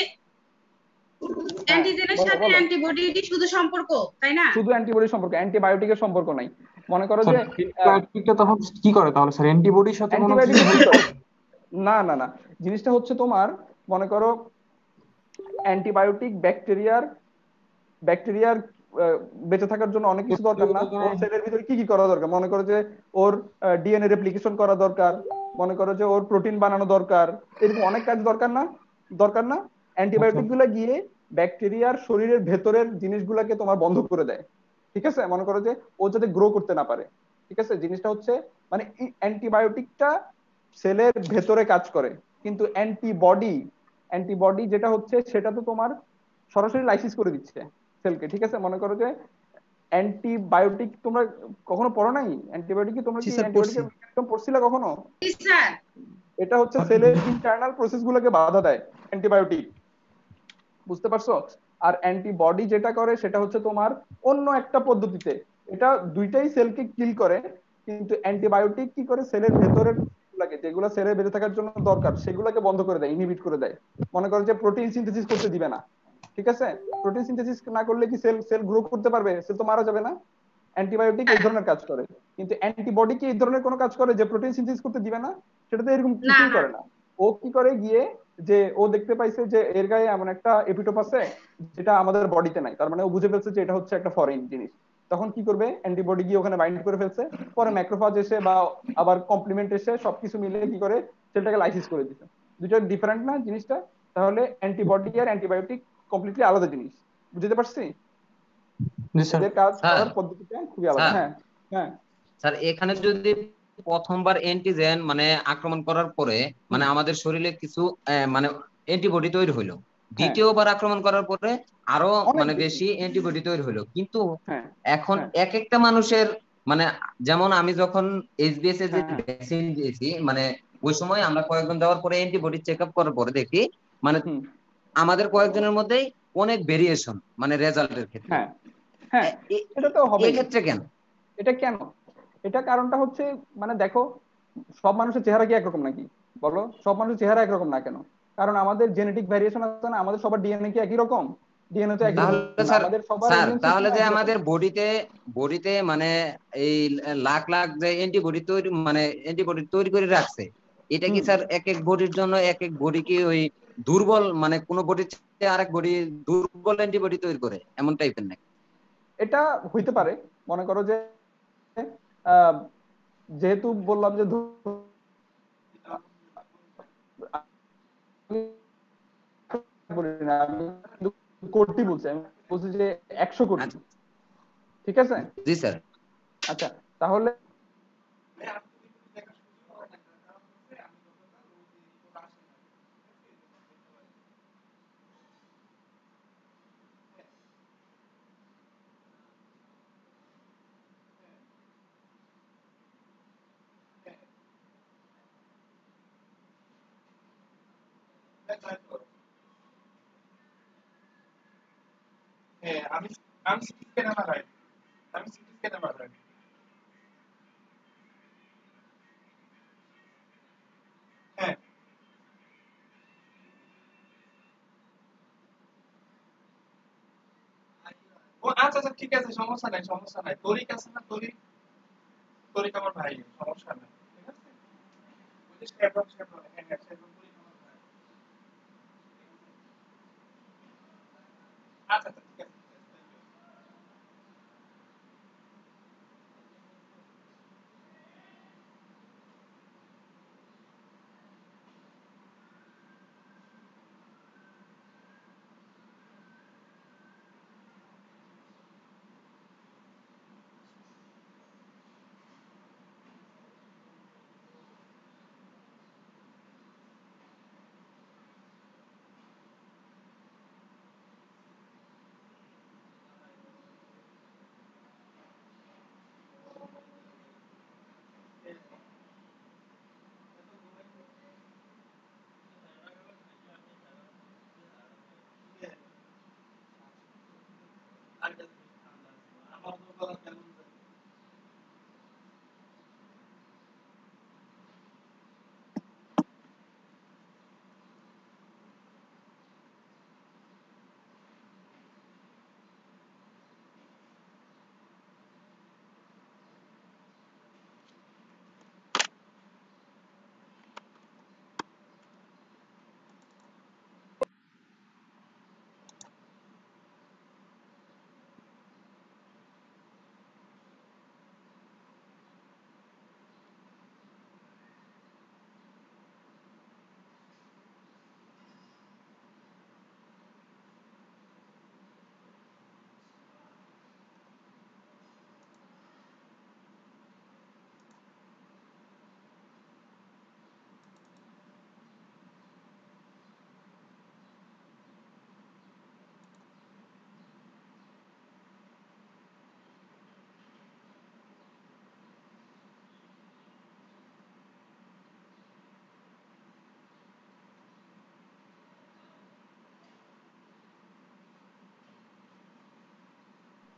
হ্যাঁ অ্যান্টিজেনের বলো সাথে বলো অ্যান্টিবডি কি শুধু সম্পর্ক, তাই না? শুধু অ্যান্টিবডি সম্পর্ক, অ্যান্টিবায়োটিকের সম্পর্ক নাই। মনে করো স্যার যে অ্যান্টিবায়োটিকটা তখন কি করে তাহলে স্যার, অ্যান্টিবডির সাথে কোনো কিছু অ্যান্টিবায়োটিকটা কি হেল্প করে, করে? না না না, জিনিসটা হচ্ছে তোমার মনে করো অ্যান্টিবায়োটিক ব্যাকটেরিয়ার ব্যাকটেরিয়ার বেঁচে থাকার জন্য অনেক কিছু দরকার না, ওর সেলের ভিতরে কি কি করা দরকার, মনে করো যে ওর ডিএনএ রেপ্লিকেশন করা দরকার, মনে করো যে ওর প্রোটিন বানানো দরকার, এরকম অনেক কাজ দরকার না, দরকার না অ্যান্টিবায়োটিক গুলা গিয়ে ব্যাকটেরিয়ার শরীরের ভেতরের জিনিসগুলাকে তোমার বন্ধ করে দেয়, ঠিক আছে? মনে করো যে ও যাতে গ্রো করতে না পারে, ঠিক আছে? জিনিসটা হচ্ছে মানে অ্যান্টিবায়োটিকটা সেলের ভেতরে কাজ করে, কিন্তু অ্যান্টিবডি অ্যান্টিবডি যেটা হচ্ছে সেটা তো তোমার সরাসরি লাইসিস করে দিচ্ছে সেলকে, ঠিক আছে? মনে করো যে অ্যান্টিবায়োটিক তোমরা কখনো পড়ো নাই? অ্যান্টিবায়োটিক কি তোমরা জি কি স্যার পড়ছি। অ্যান্টিবায়োটিকের মেকানিজম পড়ছিলে কখনো? জি স্যার। এটা হচ্ছে সেলের ইন্টারনাল প্রসেস গুলোকে বাধা দেয় অ্যান্টিবায়োটিক, বুঝতে পারছো? আর অ্যান্টিবডি যেটা করে সেটা হচ্ছে তোমার অন্য একটা পদ্ধতিতে, এটা দুইটাই সেলকে কিল করে, কিন্তু অ্যান্টিবায়োটিক কি করে সেলের ভেতরের লাগে যেগুলো সেলের বেঁচে থাকার জন্য দরকার সেগুলোকে বন্ধ করে দেয়, ইনহিবিট করে দেয়। মনে করো যে প্রোটিন সিনথেসিস করতে দিবে না, ঠিক আছে? প্রোটিন সিনথেসিস না করলে কি সেল সেল গ্রো করতে পারবে? সেল তো মারা যাবে না। অ্যান্টিবায়োটিক এই ধরনের কাজ করে, কিন্তু অ্যান্টিবডি কি এই ধরনের কোনো কাজ করে যে প্রোটিন সিনথেসিস করতে দিবে না? সেটা তো এরকম না কিছুই না করে না। ও কি করে গিয়ে যে ও দেখতে পাইছে যে এর গায়ে এমন একটা এপিটোপ আছে যেটা আমাদের বডিতে নাই, তার মানে ও বুঝে ফেলছে যে এটা হচ্ছে একটা ফরেন জিনিস। তখন কি করবে, অ্যান্টিবডি গিয়ে ওখানে বাইন্ড করে ফেলছে, পরে ম্যাক্রোফাজ এসে বা আবার কমপ্লিমেন্ট এসে সবকিছু মিলে কি করে সেলটাকে লাইসিস করে দিচ্ছে। দুটো ডিফারেন্ট না জিনিসটা? তাহলে অ্যান্টিবডি আর অ্যান্টিবায়োটিক কমপ্লিটলি আলাদা জিনিস, বুঝতে পারছি? জি স্যার। এদের কাজ স্যার করার পদ্ধতিটা খুবই আলাদা। স্যার হ্যাঁ হ্যাঁ স্যার এখানে যদি প্রথমবার অ্যান্টিজেন মানে আক্রমণ করার পরে মানে হুম, আমাদের শরীরে কিছু আহ, মানে অ্যান্টিবডি তৈরি হইলো, হ্যাঁ দ্বিতীয়বার আক্রমণ করার পরে আরো অনেক মানে বেশি। বেশি অ্যান্টিবডি তৈরি হইলো, কিন্তু হ্যাঁ এখন হ্যাঁ এক একটা মানুষের মানে যেমন আমি যখন এইচবিএস এর যে হ্যাঁ হ্যাঁ ভ্যাকসিন দিয়েছি মানে ওই সময় আমরা কয়েকজন দেওয়ার পরে অ্যান্টিবডি চেক আপ করার পরে দেখি মানে হুম আমাদের কয়েকজনের মধ্যেই অনেক ভেরিয়েশন মানে রেজাল্টের ক্ষেত্রে। হ্যাঁ হ্যাঁ এ- এ- এটা তো হবেই। এক্ষেত্রে কেন? এটা কেন? এটা কারণটা হচ্ছে মানে দেখো, সব মানুষের চেহারা কি একরকম নাকি? বলো, সব মানুষের চেহারা একরকম না কেন? কারণ আমাদের জেনেটিক ভ্যারিয়েশন আছে না, আমাদের সবার ডিএনএ কি একই রকম? ডিএনএ তো একই রকম তাহলে না, স্যার আমাদের সবার স্যার ইমিউন তাহলে সিস্টেম যে একই রকম আমাদের না। বডিতে বডিতে মানে এই লাখ লাখ যে অ্যান্টিবডি তৈরি মানে অ্যান্টিবডি তৈরি করে রাখছে, এটা কি হুম, স্যার এক এক বডির জন্য এক এক বডি কি ওই দুর্বল মানে কোন বডির চেয়ে আরেক বডি দুর্বল অ্যান্টিবডি তৈরি করে এমন টাইপের নাকি? এটা হইতে পারে। মনে করো যে আহ, যেহেতু বললাম যে ধরো, আমি বলি না, আমি কিন্তু কোটি বলছি, আমি বলছি যে একশো কোটি, আচ্ছা, ঠিক আছে? জি স্যার। আচ্ছা, তাহলে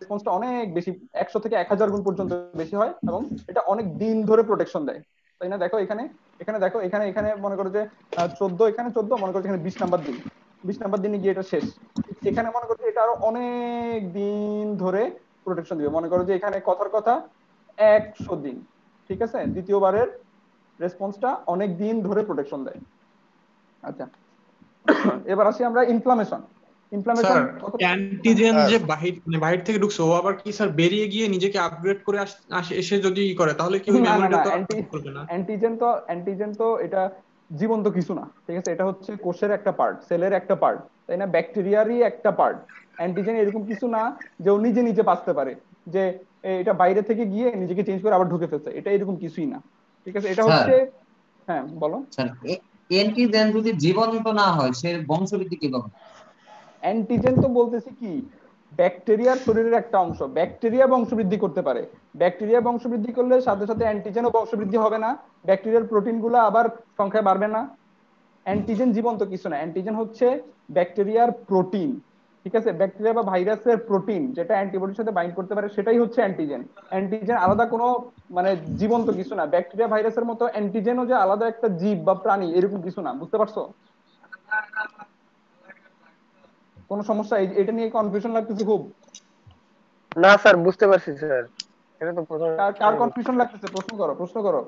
রেসপন্সটা অনেক বেশি, একশো থেকে এক হাজার গুণ পর্যন্ত বেশি হয় এবং এটা অনেক দিন ধরে প্রোটেকশন দেয়, তাই না? দেখো এখানে এখানে দেখো এখানে এখানে মনে করো যে চোদ্দ, এখানে চোদ্দ, মনে করো এখানে বিশ নাম্বার দিন, বিশ নাম্বার দিনে গিয়ে এটা শেষ। এখানে মনে করো এটা আরো অনেক দিন ধরে প্রোটেকশন দিবে, মনে করো যে এখানে কথার কথা একশো দিন, ঠিক আছে? দ্বিতীয়বারের রেসপন্সটা অনেক দিন ধরে প্রোটেকশন দেয়। আচ্ছা, এবার আসি আমরা ইনফ্লামেশন। ইনফ্লামেশন স্যার অ্যান্টিজেন যে বাহির মানে বাহির থেকে ঢুকছে ও আবার কি স্যার বেরিয়ে গিয়ে নিজেকে আপগ্রেড করে আস- আসে এসে যদি ই করে তাহলে কি ওই না না মেমোরিটা না, তো আর অ্যান্টি কাজ করবে না? অ্যান্টিজেন তো অ্যান্টিজেন তো এটা জীবন্ত কিছু না, ঠিক আছে? এটা হচ্ছে কোষের একটা পার্ট, সেলের একটা পার্ট, তাই না? ব্যাকটেরিয়ারই একটা পার্ট। অ্যান্টিজেন এরকম কিছু না যে ও নিজে নিজে বাঁচতে পারে, যে এ, এটা বাইরে থেকে গিয়ে নিজেকে চেঞ্জ করে আবার ঢুকে ফেলছে, এটা এরকম কিছুই না, ঠিক আছে? এটা স্যার হচ্ছে, হ্যাঁ বলো। স্যার অ্যান্টিজেন যদি জীবন্ত না হয় সে বংশবৃদ্ধি কিভাবে? অ্যান্টিজেন তো বলতেছি কি, ব্যাকটেরিয়ার শরীরের একটা অংশ, ব্যাকটেরিয়া বংশবৃদ্ধি করতে পারে। ব্যাকটেরিয়া বংশবৃদ্ধি করলে সাথে সাথে অ্যান্টিজেনও বংশবৃদ্ধি হবে না, ব্যাকটেরিয়ার প্রোটিন গুলো আবার সংখ্যায় বাড়বে না। অ্যান্টিজেন জীবন্ত কিছু না, অ্যান্টিজেন হচ্ছে ব্যাকটেরিয়ার প্রোটিন, ঠিক আছে? ব্যাকটেরিয়া বা ভাইরাসের প্রোটিন যেটা অ্যান্টিবডির সাথে বাইন্ড করতে পারে, সেটাই হচ্ছে অ্যান্টিজেন। অ্যান্টিজেন আলাদা কোনো মানে জীবন্ত কিছু না, ব্যাকটেরিয়া ভাইরাসের মতো অ্যান্টিজেনও যে আলাদা একটা জীব বা প্রাণী এরকম কিছু না, বুঝতে পারছো? কোনো সমস্যা এই- এটা নিয়ে কনফিউশন লাগতেছে খুব? না স্যার, বুঝতে পারছি স্যার, এটা তো প্রথমে কার কার কনফিউশন লাগতেছে? প্রশ্ন করো, প্রশ্ন করো।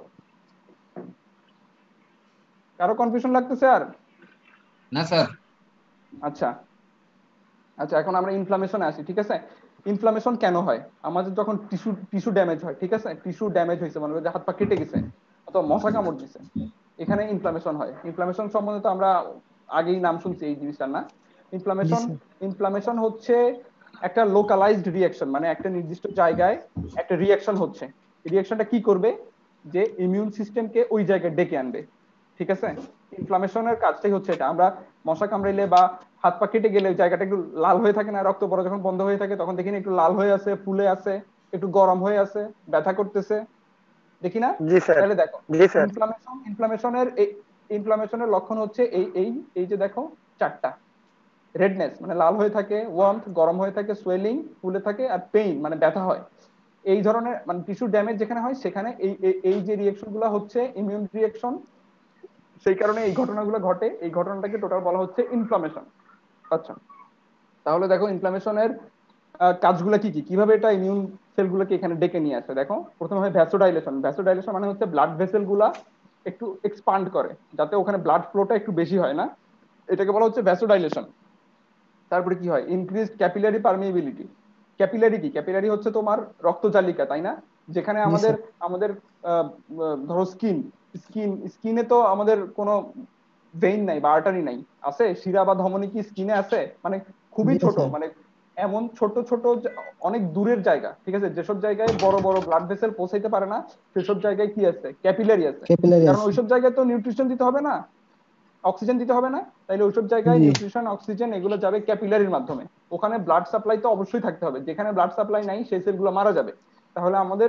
কারো কনফিউশন লাগতেছে আর? না স্যার। আচ্ছা আচ্ছা, এখন আমরা ইনফ্লামেশনে আসি, ঠিক আছে? ইনফ্লামেশন কেন হয়? আমাদের যখন টিস্যু টিস্যু ড্যামেজ হয়, ঠিক আছে? টিস্যু ড্যামেজ হয়েছে, মনে করো যে হাত পা কেটে গেছে অথবা মশা কামড় দিছে, এখানে ইনফ্লামেশন হয়। ইনফ্লামেশন সম্বন্ধে তো আমরা আগেই নাম শুনছি এই জিনিসটার, না? জি ইনফ্লামেশন স্যার। ইনফ্লামেশন হচ্ছে একটা লোকালাইজড রিঅ্যাকশন, মানে একটা নির্দিষ্ট জায়গায় একটা রিঅ্যাকশন হচ্ছে। রিঅ্যাকশনটা কি করবে? যে ইমিউন সিস্টেমকে ওই জায়গায় ডেকে আনবে, ঠিক আছে? ইনফ্লামেশনের কাজটাই হচ্ছে এটা। আমরা মশা কামড়াইলে বা হাত পা কেটে গেলে ওই জায়গাটা একটু লাল হয়ে থাকে না, রক্ত পড়া যখন বন্ধ হয়ে থাকে তখন দেখি না একটু লাল হয়ে আছে, ফুলে আছে, একটু গরম হয়ে আছে, ব্যথা করতেছে, দেখি না? জি স্যার। তাহলে দেখো জি স্যার। ইনফ্লামেশন ইনফ্লামেশনের ইনফ্লামেশনের লক্ষণ হচ্ছে এই এই এই যে দেখো চারটা: রেডনেস মানে লাল হয়ে থাকে, ওয়ার্মথ গরম হয়ে থাকে, সোয়েলিং ফুলে থাকে, আর পেইন মানে ব্যথা হয়। এই ধরনের মানে টিস্যু ড্যামেজ যেখানে হয় সেখানে এই এই- এই যে রিঅ্যাকশন গুলো হচ্ছে ইমিউন রিঅ্যাকশন, সেই কারণে এই ঘটনাগুলো ঘটে। এই ঘটনাটাকে টোটাল বলা হচ্ছে ইনফ্লামেশন। আচ্ছা, তাহলে দেখো ইনফ্লামেশনের কাজগুলো কি কি, কিভাবে এটা ইমিউন সেলগুলোকে এখানে ডেকে নিয়ে আসে। দেখো প্রথমে হয় ভ্যাসোডাইলেশন। ভ্যাসোডাইলেশন মানে হচ্ছে ব্লাড ভেসেল গুলা একটু এক্সপান্ড করে, যাতে ওখানে ব্লাড ফ্লোটা একটু বেশি হয়, না? এটাকে বলা হচ্ছে ভ্যাসোডাইলেশন। তারপরে কি হয়? Increased capillary permeability. ক্যাপিলারি কি? ক্যাপিলারি হচ্ছে তোমার রক্তচালিকা, তাই না? যেখানে জি আমাদের স্যার। আমাদের আহ, আহ, ধরো স্কিন স্কিন স্কিনে তো আমাদের কোনো ভেইন নাই বা আর্টারি নাই, আছে? শিরা বা ধমনী কি স্কিনে আছে? মানে খুবই জি ছোট, স্যার। মানে এমন ছোট ছোট যে- অনেক দূরের জায়গা, ঠিক আছে? যেসব জায়গায় বড় বড় ব্লাড ভেসেল পৌঁছাইতে পারে না, সেসব জায়গায় কি আছে? ক্যাপিলারি আছে। ক্যাপিলারি কারণ আছে। ওইসব জায়গায় তো নিউট্রিশন দিতে হবে না, অক্সিজেন দিতে হবে না, তাইলে ওইসব জায়গায় জি। নিউট্রিশন অক্সিজেন এগুলো যাবে ক্যাপিলারির মাধ্যমে। ওখানে ব্লাড সাপ্লাই তো অবশ্যই থাকতে হবে, যেখানে ব্লাড সাপ্লাই নাই সেই সেলগুলো মারা যাবে। তাহলে আমাদের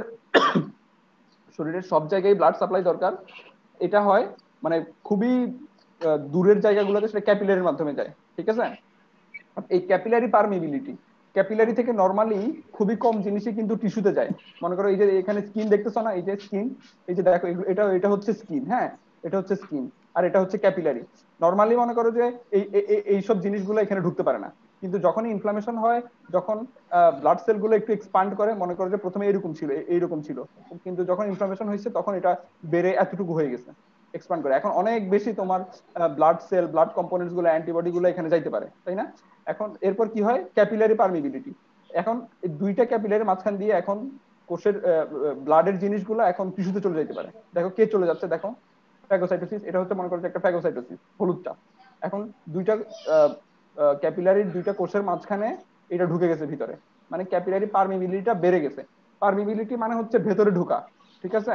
শরীরের সব জায়গায় ব্লাড সাপ্লাই দরকার। এটা হয় মানে খুবই আহ, দূরের জায়গাগুলোতে সেটা ক্যাপিলারির মাধ্যমে যায়, ঠিক আছে? এই ক্যাপিলারি পারমিবিলিটি, ক্যাপিলারি থেকে নরমালি খুবই কম জিনিসই কিন্তু টিস্যুতে যায়। মনে করো এই যে এখানে স্কিন দেখতেছো না, এই যে স্কিন, এই যে দেখো এগুলো- এটা এটা হচ্ছে স্কিন, হ্যাঁ, এটা হচ্ছে স্কিন, আর এটা হচ্ছে ক্যাপিলারি। নরমালি মনে করো যে এই এই- এই- এইসব জিনিসগুলো এখানে ঢুকতে পারে না, কিন্তু যখনই ইনফ্লামেশন হয়, যখন ব্লাড সেল গুলো একটু এক্সপান্ড করে, মনে করো যে প্রথমে এরকম ছিল, এ- এইরকম ছিল, কিন্তু যখন ইনফ্লামেশন হয়েছে তখন এটা বেড়ে এতটুকু হয়ে গেছে, এক্সপান্ড করে এখন অনেক বেশি তোমার ব্লাড সেল, ব্লাড কম্পোনেন্টস গুলো, অ্যান্টিবডি গুলো এখানে যাইতে পারে, তাই না? এখন এরপর কি হয়? Capillary permeability. এখন এই দুইটা ক্যাপিলারি মাঝখান দিয়ে এখন কোষের ব্লাডের জিনিসগুলো এখন টিস্যুতে চলে যেতে পারে। দেখো কে চলে যাচ্ছে, দেখো ফ্যাগোসাইটোসিস। এটা হচ্ছে মনে করো যে একটা ফ্যাগোসাইটোসিস, হলুদটা। এখন দুইটা ক্যাপিলারির দুইটা কোষের মাঝখানে এটা ঢুকে গেছে ভিতরে, মানে ক্যাপিলারি পারমিবিলিটিটা বেড়ে গেছে। পারমিবিলিটি মানে হচ্ছে ভেতরে ঢোকা, ঠিক আছে?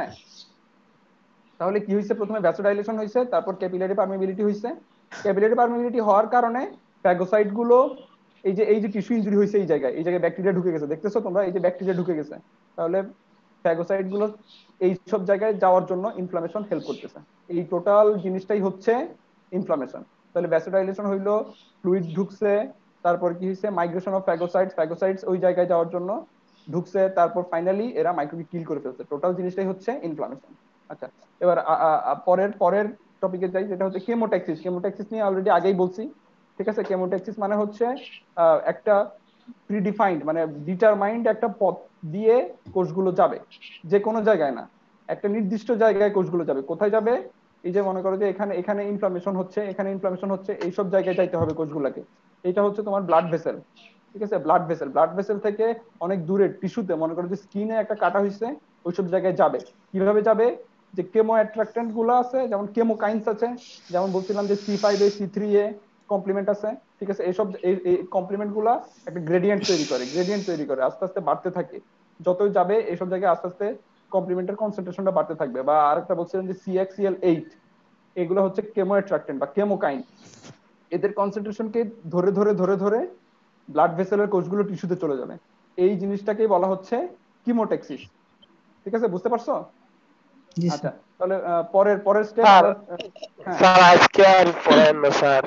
তাহলে কি হয়েছে? প্রথমে ভ্যাসোডাইলেশন হয়েছে, তারপর ক্যাপিলারি পারমিবিলিটি হয়েছে। ক্যাপিলারি পারমিবিলিটি হওয়ার কারণে ফ্যাগোসাইট গুলো, এই যে এই যে টিস্যু ইনজুরি হয়েছে এই জায়গায়, এই জায়গায় ব্যাকটেরিয়া ঢুকে গেছে, দেখতেছো তোমরা এই যে ব্যাকটেরিয়া ঢুকে গেছে, তাহলে ফ্যাগোসাইট গুলো এই সব জায়গায় যাওয়ার জন্য ইনফ্লামেশন হেল্প করতেছে। এই টোটাল জিনিসটাই হচ্ছে ইনফ্লামেশন। তাহলে ভ্যাসোডাইলেশন হইলো, ফ্লুইড ঢুকছে, তারপর কি হয়েছে মাইগ্রেশন অফ ফ্যাগোসাইটস ফ্যাগোসাইটস ওই জায়গায় যাওয়ার জন্য ঢুকছে, তারপর ফাইনালি এরা মাইক্রোবকে কিল করে ফেলছে। টোটাল জিনিসটাই হচ্ছে ইনফ্লামেশন। আচ্ছা, এবার আ- আ- আ- পরের পরের টপিকে যাই, যেটা হচ্ছে কেমোট্যাক্সিস। কেমোট্যাক্সিস নিয়ে অলরেডি আগেই বলছি, ঠিক আছে। কেমোট্যাক্সিস মানে হচ্ছে আহ, একটা প্রিডিফাইন্ড মানে ডিটারমাইন্ড একটা পথ দিয়ে কোষগুলো যাবে, যে কোনো জায়গায় না, একটা নির্দিষ্ট জায়গায় কোষগুলো যাবে। কোথায় যাবে? এই যে মনে করো যে এখানে এখানে ইনফ্লামেশন হচ্ছে, এখানে ইনফ্লামেশন হচ্ছে, এইসব জায়গায় যাইতে হবে কোষগুলোকে। এটা হচ্ছে তোমার ব্লাড ভেসেল, ঠিক আছে। ব্লাড ভেসেল ব্লাড ভেসেল থেকে অনেক দূরে টিস্যুতে, মনে করো যে স্কিনে একটা কাটা হয়েছে, ওইসব জায়গায় যাবে। কিভাবে যাবে? যে কেমো অ্যাট্রাক্টেন্ট গুলো আছে, যেমন কেমোকাইন্স আছে, যেমন বলছিলাম যে C five A C three A complement আছে, ঠিক আছে। এইসব এই কমপ্লিমেন্ট গুলা একটা গ্রেডিয়েন্ট তৈরি করে, গ্রেডিয়েন্ট তৈরি করে আস্তে আস্তে বাড়তে থাকে। যতই যাবে এইসব জায়গায় আস্তে আস্তে কমপ্লিমেন্টের কনসেন্ট্রেশনটা বাড়তে থাকবে। বা আরেকটা বলছিলাম যে C X C L eight, এগুলো হচ্ছে কেমো অ্যাট্রাক্টেন্ট বা কেমোকাইন। এদের কনসেন্ট্রেশনকে ধরে ধরে ধরে ধরে ব্লাড ভেসেলের কোষগুলো টিস্যুতে চলে যাবে। এই জিনিসটাকেই বলা হচ্ছে কিমোটেক্সিস, ঠিক আছে, বুঝতে পারছো? জি আচ্ছা, স্যার। তাহলে আহ, পরের পরের স্টেপ স্যার আমরা আহ, হ্যাঁ স্যার আজকে আর পড়েন না স্যার।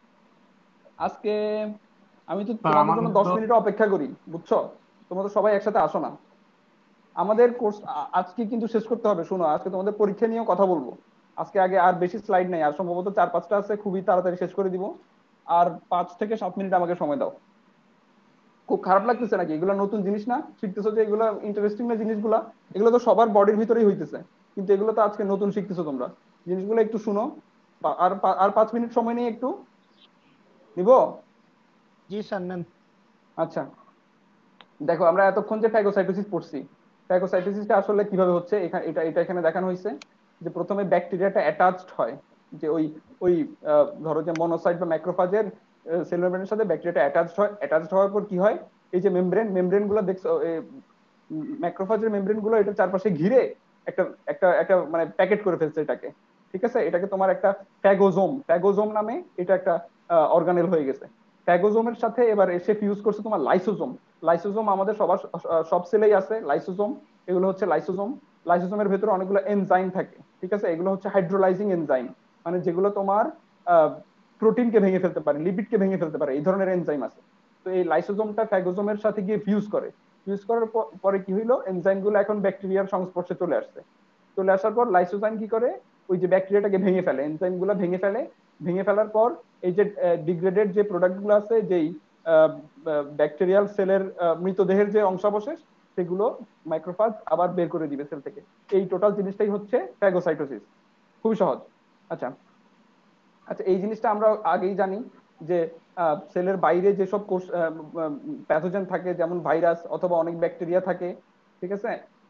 আজকে আমি তো স্যার তোমাদের জন্য আমাদের দশ তো মিনিট অপেক্ষা করি, বুঝছো? তোমরা তো সবাই একসাথে আসো না। আমাদের কোর্স আজকে কিন্তু শেষ করতে হবে। শুনো, আজকে তোমাদের পরীক্ষা নিয়েও কথা বলবো। আজকে আগে আর বেশি স্লাইড নেই, আর সম্ভবত চার পাঁচটা আছে, খুবই তাড়াতাড়ি শেষ করে দিব। আর পাঁচ থেকে সাত মিনিট আমাকে সময় দাও। খুব খারাপ লাগতেছে নাকি? এগুলো নতুন জিনিস না, শিখতেছো যে এগুলো ইন্টারেস্টিং না জিনিসগুলা? এগুলো তো সবার বডির ভিতরেই হইতেছে, কিন্তু এগুলো তো আজকে নতুন শিখতেছো তোমরা। জিনিসগুলো একটু শুনো। পা- আর পা- আর পাঁচ মিনিট সময় নিয়ে একটু নিব। জি স্যার নেন। আচ্ছা, দেখো আমরা এতক্ষণ যে ফ্যাগোসাইটোসিস পড়ছি, ফ্যাগোসাইটোসিসটা আসলে কিভাবে হচ্ছে এখানে, এটা এটা এখানে দেখানো হয়েছে যে প্রথমে ব্যাকটেরিয়াটা অ্যাটাচড হয়, যে ওই ওই আহ, ধরো যে মনোসাইট বা ম্যাক্রোফাজের সেল মেমব্রেনের সাথে ব্যাকটেরিয়াটা অ্যাটাচড হয়। অ্যাটাচড হওয়ার পর কি হয়? এই যে মেমব্রেন মেমব্রেন গুলো দেখছো, ম্যাক্রোফাজের মেমব্রেন গুলো এটার চারপাশে ঘিরে একটা একটা একটা মানে প্যাকেট করে ফেলছে এটাকে, ঠিক আছে। এটাকে তোমার একটা ফ্যাগোজোম ফ্যাগোজোম নামে এটা একটা অর্গানেল হয়ে গেছে। ফ্যাগোজোমের সাথে এবার এসে ফিউজ করছে তোমার লাইসোজোম। লাইসোজোম আমাদের সবার সব সেলেই আছে লাইসোজোম। এগুলো হচ্ছে লাইসোজোম। লাইসোজোমের ভেতরে অনেকগুলো এনজাইম থাকে, ঠিক আছে। এগুলো হচ্ছে হাইড্রোলাইজিং এনজাইম, মানে যেগুলো তোমার প্রোটিনকে ভেঙে ফেলতে পারে, লিপিডকে ভেঙে ফেলতে পারে, এই ধরনের এনজাইম আছে। তো এই লাইসোজোমটা ফ্যাগোজোমের সাথে গিয়ে ফিউজ করে। ফিউজ করার পরে কি হইলো, এনজাইম গুলো এখন ব্যাকটেরিয়ার সংস্পর্শে চলে আসছে। চলে আসার পর লাইসোজাইম কি করে, ওই যে ব্যাকটেরিয়াটাকে ভেঙে ফেলে, এনজাইম গুলো ভেঙে ফেলে। ভেঙে ফেলার পর এই যে ডিগ্রেডেড যে প্রোডাক্ট গুলো আছে, যেই ব্যাকটেরিয়াল সেলের মৃতদেহের যে অংশাবশেষ, সেগুলো মাইক্রোফাজ আবার বের করে দিবে সেল থেকে। এই টোটাল জিনিসটাই হচ্ছে ফ্যাগোসাইটোসিস। খুবই সহজ। আচ্ছা আচ্ছা, এই জিনিসটা আমরা আগেই জানি যে সেলের বাইরে যেসব কোষ প্যাথোজেন থাকে, যেমন ভাইরাস অথবা অনেক ব্যাকটেরিয়া থাকে, ঠিক আছে,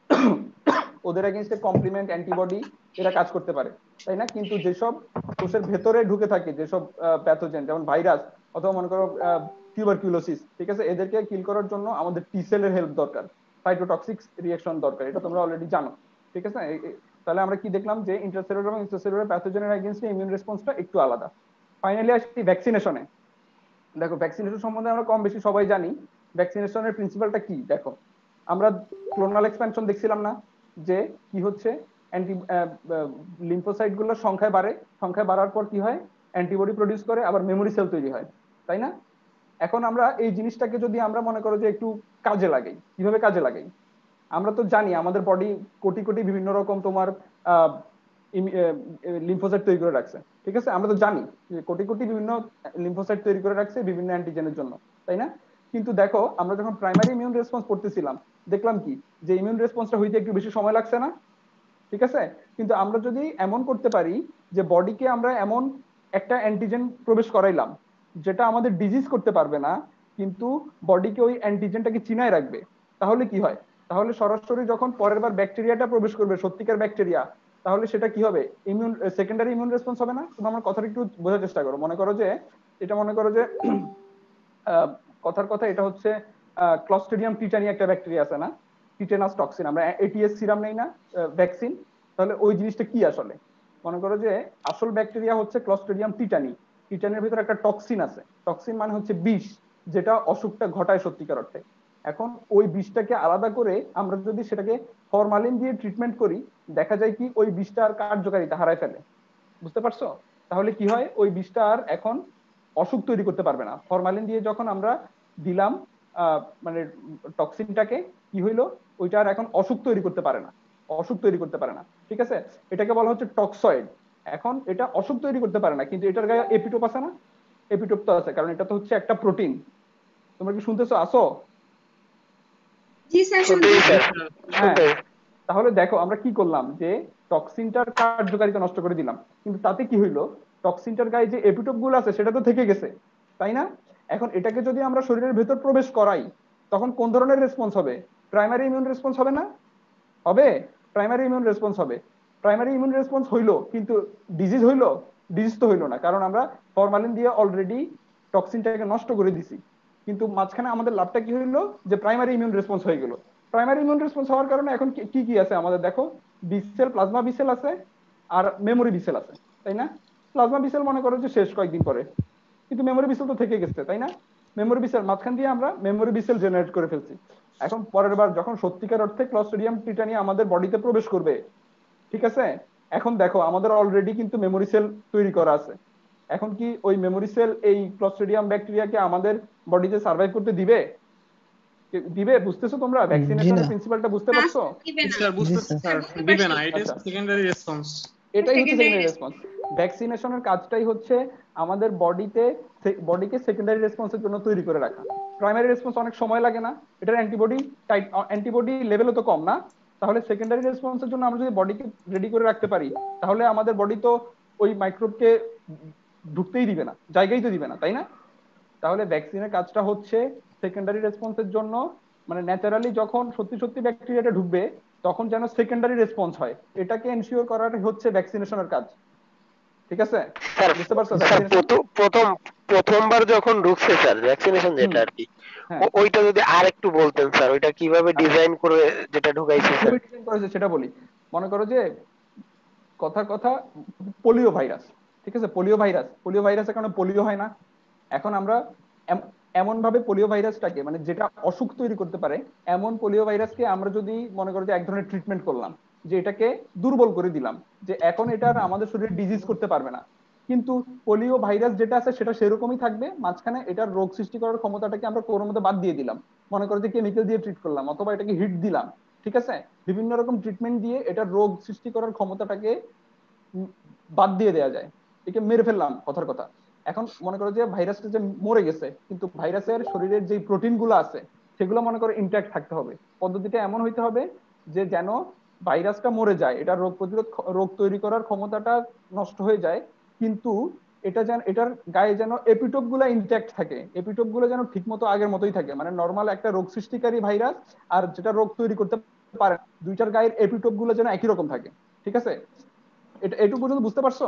ওদের এগেইনস্টে কমপ্লিমেন্ট অ্যান্টিবডি এরা কাজ করতে পারে, তাই না? কিন্তু যেসব কোষের ভেতরে ঢুকে থাকে যেসব প্যাথোজেন, যেমন ভাইরাস অথবা মনে করো টিউবারকিউলোসিস, ঠিক আছে, এদেরকে কিল করার জন্য আমাদের টি সেলের হেল্প দরকার, সাইটোটক্সিক রিঅ্যাকশন দরকার। এটা তোমরা অলরেডি জানো, ঠিক আছে। তাহলে আমরা কি দেখলাম যে ইন্টারসেলুলার এবং এক্সট্রাসেলুলার প্যাথোজেনের এগেইনস্টে ইমিউন রেসপন্সটা একটু আলাদা। ফাইনালি আসি ভ্যাকসিনেশনে। দেখো ভ্যাকসিনেশন সম্বন্ধে আমরা কম বেশি সবাই জানি। ভ্যাকসিনেশনের প্রিন্সিপালটা কি দেখো, আমরা ক্লোনাল এক্সপ্যানশন দেখছিলাম না, যে কি হচ্ছে অ্যান্টি লিম্ফোসাইট গুলোর সংখ্যায় বাড়ে, সংখ্যায় বাড়ার পর কি হয়, অ্যান্টিবডি প্রডিউস করে, আবার মেমোরি সেল তৈরি হয়, তাই না? এখন আমরা এই জিনিসটাকে যদি আমরা মনে করো যে একটু কাজে লাগাই, কিভাবে কাজে লাগাই? আমরা তো জানি আমাদের বডি কোটি কোটি বিভিন্ন রকম তোমার লিম্ফোসাইট তৈরি করে রাখছে, ঠিক আছে। আমরা তো জানি যে কোটি কোটি বিভিন্ন লিম্ফোসাইট তৈরি করে রাখছে বিভিন্ন অ্যান্টিজেনের জন্য, তাই না? কিন্তু দেখো আমরা যখন প্রাইমারি ইমিউন রেসপন্স পড়তেছিলাম, দেখলাম কি, যে ইমিউন রেসপন্সটা হইতে একটু বেশি সময় লাগছে না, ঠিক আছে। কিন্তু আমরা যদি এমন করতে পারি যে বডিকে আমরা এমন একটা অ্যান্টিজেন প্রবেশ করাইলাম যেটা আমাদের ডিজিজ করতে পারবে না, কিন্তু বডিকে ওই অ্যান্টিজেনটাকে চিনায় রাখবে, তাহলে কি হয়? তাহলে সরাসরি যখন পরের বার ব্যাকটেরিয়াটা প্রবেশ করবে, সত্যিকার ব্যাকটেরিয়া, তাহলে সেটা কি হবে, ইমিউন সেকেন্ডারি ইমিউন রেসপন্স হবে না? তুমি আমার কথাটা একটু বোঝার চেষ্টা করো। মনে করো যে এটা মনে করো যে কথার কথা, এটা হচ্ছে ক্লস্ট্রিডিয়াম টিটানি একটা ব্যাকটেরিয়া আছে না, টিটেনাস টক্সিন, আমরা এটিএস সিরাম নেই না ভ্যাকসিন, তাহলে ওই জিনিসটা কি আসলে? মনে করো যে আসল ব্যাকটেরিয়া হচ্ছে ক্লস্ট্রিডিয়াম টিটানি। টিটানের ভিতরে একটা টক্সিন আছে, টক্সিন মানে হচ্ছে বিষ, যেটা অসুখটা ঘটায় সত্যিকার অর্থে। এখন ওই বিষটাকে আলাদা করে আমরা যদি সেটাকে ফরমালিন দিয়ে ট্রিটমেন্ট করি, দেখা যায় কি ওই বিষটা আর কার্যকারিতা হারায় ফেলে, বুঝতে পারছো? তাহলে কি হয়, ওই বিষটা আর এখন অসুখ তৈরি করতে পারবে না। ফরমালিন দিয়ে যখন আমরা দিলাম আহ, মানে টক্সিনটাকে, কি হইলো, ওইটা আর এখন অসুখ তৈরি করতে পারে না, অসুখ তৈরি করতে পারে না, ঠিক আছে? এটাকে বলা হচ্ছে টক্সয়েড। এখন এটা অসুখ তৈরি করতে পারে না, কিন্তু এটার গায়ে এপিটোপ আছে না? এপিটোপ তো আছে, কারণ এটা তো হচ্ছে একটা প্রোটিন। তোমরা কি শুনতেছো? আসো? জি স্যার শুনতেই শুনতেছি। স্যার, হ্যাঁ, শুনতেই। তাহলে দেখো আমরা কি করলাম, যে টক্সিনটার কার্যকারিতা নষ্ট করে দিলাম, কিন্তু তাতে কি হইলো, টক্সিনটার গায়ে যে এপিটোপ গুলো আছে সেটা তো থেকে গেছে, তাই না? এখন এটাকে যদি আমরা শরীরের ভেতর প্রবেশ করাই, তখন কোন ধরনের রেসপন্স হবে? প্রাইমারি ইমিউন রেসপন্স হবে না? হবে, প্রাইমারি ইমিউন রেসপন্স হবে। প্রাইমারি ইমিউন রেসপন্স হইলো, কিন্তু ডিজিজ হইলো? ডিজিজ তো হইলো না, কারণ আমরা ফরমালিন দিয়ে অলরেডি টক্সিনটাকে নষ্ট করে দিছি। কিন্তু মাঝখানে আমাদের লাভটা কি হইলো, যে প্রাইমারি ইমিউন রেসপন্স হয়ে গেল। প্রাইমারি ইমিউন রেসপন্স হওয়ার কারণে এখন কি কি কি আছে আমাদের, দেখো, B cell, plasma B cell আছে, আর মেমোরি বি সেল আছে, তাই না? প্লাজমা বি সেল মনে করো যে শেষ কয়েকদিন পরে, কিন্তু মেমোরি বি সেল তো থেকে গেছে, তাই না? মেমোরি বি সেল মাঝখান দিয়ে আমরা মেমোরি বি সেল জেনারেট করে ফেলছি। এখন পরের বার যখন সত্যিকার অর্থে ক্লস্ট্রিডিয়াম টিটানিয়া আমাদের বডিতে প্রবেশ করবে, ঠিক আছে, এখন দেখো আমাদের অলরেডি কিন্তু মেমোরি সেল তৈরি করা আছে। এখন কি ওই মেমোরি সেল এই ক্লস্ট্রিডিয়াম ব্যাকটেরিয়াকে আমাদের বডিতে সার্ভাইভ করতে দিবে? দিবে? বুঝতেছো তোমরা জি ভ্যাকসিনেশনের না। প্রিন্সিপালটা বুঝতে না পারছো? দিবে জি না। স্যার, জি বুঝতেছি স্যার। স্যার, বুঝতে দিবে না, পারছি। এটা আচ্ছা, সেকেন্ডারি রেসপন্স। এটাই হচ্ছে সেকেন্ডারি সেকেন্ডারি রেসপন্স। ভ্যাকসিনেশনের কাজটাই হচ্ছে আমাদের বডিতে বডিকে সেকেন্ডারি রেসপন্সের জন্য তৈরি করে রাখা। প্রাইমারি রেসপন্স অনেক সময় লাগে না, এটার অ্যান্টিবডি টাইপ অ্যান্টিবডি লেভেলও তো কম না, তাহলে সেকেন্ডারি রেসপন্সের জন্য আমরা যদি বডিকে রেডি করে রাখতে পারি, তাহলে আমাদের বডি তো ওই মাইক্রোবকে ঢুকতেই দিবে না, জায়গাই তো দিবে না, তাই না? তাহলে ভ্যাকসিনের কাজটা হচ্ছে সেকেন্ডারি রেসপন্সের জন্য, মানে ন্যাচারালি যখন সত্যি সত্যি ব্যাকটেরিয়াটা ঢুকবে তখন যেন সেকেন্ডারি রেসপন্স হয়, এটাকে এনশিওর করাটাই হচ্ছে ভ্যাকসিনেশনের কাজ, ঠিক আছে? স্যার, বুঝতে পারছো স্যার ভ্যাকসিনেশন? প্রথম প্রথম প্রথমবার যখন ঢুকছে স্যার ভ্যাকসিনেশন হুম, যেটা আর কি, হ্যাঁ, ও- ওইটা যদি আর একটু বলতেন স্যার, ওইটা কিভাবে আচ্ছা, ডিজাইন করে যেটা ঢুকাইছে স্যার। কিভাবে ডিজাইন করেছে সেটা বলি। মনে করো যে কথা কথা পোলিও ভাইরাস, ঠিক আছে, পোলিও ভাইরাস, পোলিও ভাইরাসের কারণে পোলিও হয় না। এখন আমরা এম- এমন ভাবে পোলিও ভাইরাসটাকে, মানে যেটা অসুখ তৈরি করতে পারে, এমন পোলিও ভাইরাসকে আমরা যদি মনে করো যে এক ধরনের ট্রিটমেন্ট করলাম, যে এটাকে দুর্বল করে দিলাম, যে এখন এটা আর আমাদের শরীরে ডিজিজ করতে পারবে না, কিন্তু পোলিও ভাইরাস যেটা আছে সেটা সেরকমই থাকবে, মাঝখানে এটার রোগ সৃষ্টি করার ক্ষমতাটাকে আমরা কোনোর মধ্যে বাদ দিয়ে দিলাম, মনে করো যে কেমিক্যাল দিয়ে ট্রিট করলাম অথবা এটাকে হিট দিলাম, ঠিক আছে, বিভিন্ন রকম ট্রিটমেন্ট দিয়ে এটার রোগ সৃষ্টি করার ক্ষমতাটাকে উম বাদ দিয়ে দেওয়া যায়, একে মেরে ফেললাম কথার কথা। এখন মনে করো যে ভাইরাসটা যে মরে গেছে, কিন্তু ভাইরাসের শরীরের যে প্রোটিন গুলো আছে সেগুলো মনে করো ইনট্যাক্ট থাকতে হবে। পদ্ধতিটা এমন হইতে হবে যে যেন ভাইরাসটা মরে যায়, এটা রোগ প্রতিরোধ ক্ষ- রোগ তৈরি করার ক্ষমতাটা নষ্ট হয়ে যায়, কিন্তু এটা যেন এটার গায়ে যেন এপিটোপ গুলো ইনট্যাক্ট থাকে, এপিটোপ গুলো যেন ঠিক মতো আগের মতোই থাকে, মানে নর্মাল একটা রোগ সৃষ্টিকারী ভাইরাস আর যেটা রোগ তৈরি করতে পারে না, দুইটার গায়ের এপিটোপ গুলো যেন একই রকম থাকে, ঠিক আছে? এটা এটুকু পর্যন্ত বুঝতে পারছো?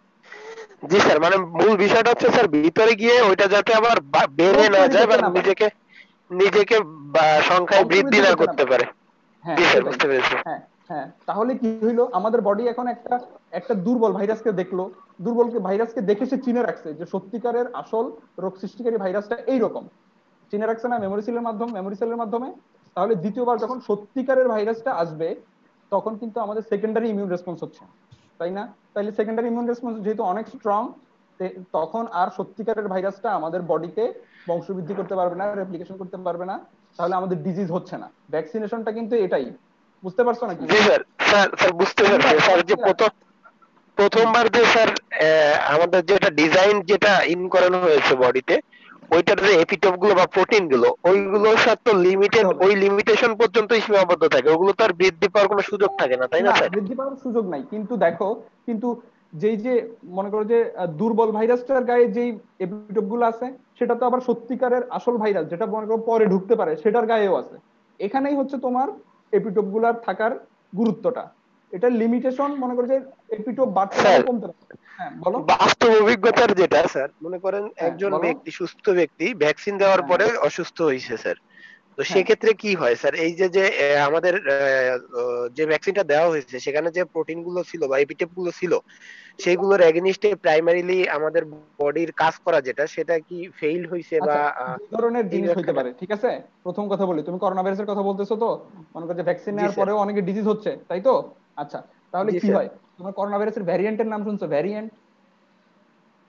জি স্যার, মানে মূল বিষয়টা হচ্ছে স্যার ভিতরে গিয়ে ওইটা যাতে আবার বা- বেড়ে রোগ না তৈরি যায় বা করতে না পারে, নিজেকে নিজেকে বা সংখ্যায় বৃদ্ধি বংশবৃদ্ধি না করতে না করতে পারে। পারে। হ্যাঁ জি স্যার, সেটাই। বুঝতে পেরেছি। হ্যাঁ, হ্যাঁ, তাহলে কি হইলো, আমাদের বডি এখন একটা একটা দুর্বল ভাইরাসকে দেখলো, দুর্বলকে ভাইরাসকে দেখে সে চিনে রাখছে যে সত্যিকারের আসল রোগ সৃষ্টিকারী ভাইরাসটা এইরকম, চিনে রাখছে না মেমোরি সেলের মাধ্যমে, মেমোরি সেলের মাধ্যমে। তাহলে দ্বিতীয়বার যখন সত্যিকারের ভাইরাসটা আসবে তখন কিন্তু আমাদের সেকেন্ডারি ইমিউন রেসপন্স হচ্ছে, তাই না? তাইলে সেকেন্ডারি ইমিউন রেসপন্স যেহেতু অনেক স্ট্রং, তখন আর সত্যিকারের ভাইরাসটা আমাদের বডিতে বংশবৃদ্ধি করতে পারবে না, রেপ্লিকেশন করতে পারবে না, তাহলে আমাদের ডিজিজ হচ্ছে না। ভ্যাকসিনেশনটা কিন্তু এটাই, বুঝতে পারছো নাকি? জি স্যার, স্যার স্যার বুঝতে পারছি ক্লিয়ার? স্যার, কথা যে ক্লিয়ার? প্রথম প্রথমবার যে স্যার আহ, আমাদের যেটা ডিজাইন যেটা ইন করানো হয়েছে বডিতে, ওইটার যে এপিটোপ গুলো বা প্রোটিন গুলো, ওইগুলো স্যার তো লিমিটেড, হবে ওই লিমিটেশন পর্যন্তই সীমাবদ্ধ থাকে, ওগুলো তো আর বৃদ্ধি পাওয়ার কোনো সুযোগ থাকে না, তাই না না, স্যার? বৃদ্ধি পাওয়ার সুযোগ নাই, কিন্তু দেখো, কিন্তু যেই যে মনে করো যে আহ, দুর্বল ভাইরাসটার গায়ে যেই এপিটোপ গুলো আছে সেটা তো আবার সত্যিকারের আসল ভাইরাস যেটা মনে করো পরে ঢুকতে পারে সেটার গায়েও আছে। এখানেই হচ্ছে তোমার এপিটোপ গুলার থাকার গুরুত্বটা, এটার লিমিটেশন মনে করো যে এপিটোপ বাড়তে পারে স্যার, কমতে পারে। হ্যাঁ বলো। বাস্তব অভিজ্ঞতার যেটা স্যার, মনে করেন হ্যাঁ একজন বলো। ব্যক্তি, সুস্থ ব্যক্তি ভ্যাকসিন দেওয়ার হ্যাঁ, পরে অসুস্থ হয়েছে স্যার, তো হ্যাঁ, সেক্ষেত্রে কি হয় স্যার, এই যে যে আহ, আমাদের আহ, আহ, যে ভ্যাকসিনটা দেওয়া হয়েছে সেখানে যে প্রোটিন গুলো ছিল বা এপিটেপ গুলো ছিল, সেইগুলোর এগেনিস্টে প্রাইমারিলি আমাদের বডির কাজ করা যেটা, সেটা কি ফেইল হয়েছে বা আচ্ছা, আহ, দুই ধরনের এই জিনিস হইতে ব্যাখ্যাটা। পারে, ঠিক আছে? প্রথম কথা বলি, তুমি করোনা ভাইরাসের কথা বলতেছো তো, মনে করো যে ভ্যাকসিন জি নেওয়ার স্যার। পরেও অনেকে ডিজিজ হচ্ছে, তাই তো? আচ্ছা, তাহলে জি কি স্যার। হয়, তোমার করোনা ভাইরাসের ভ্যারিয়েন্টের নাম শুনছো? ভ্যারিয়েন্ট,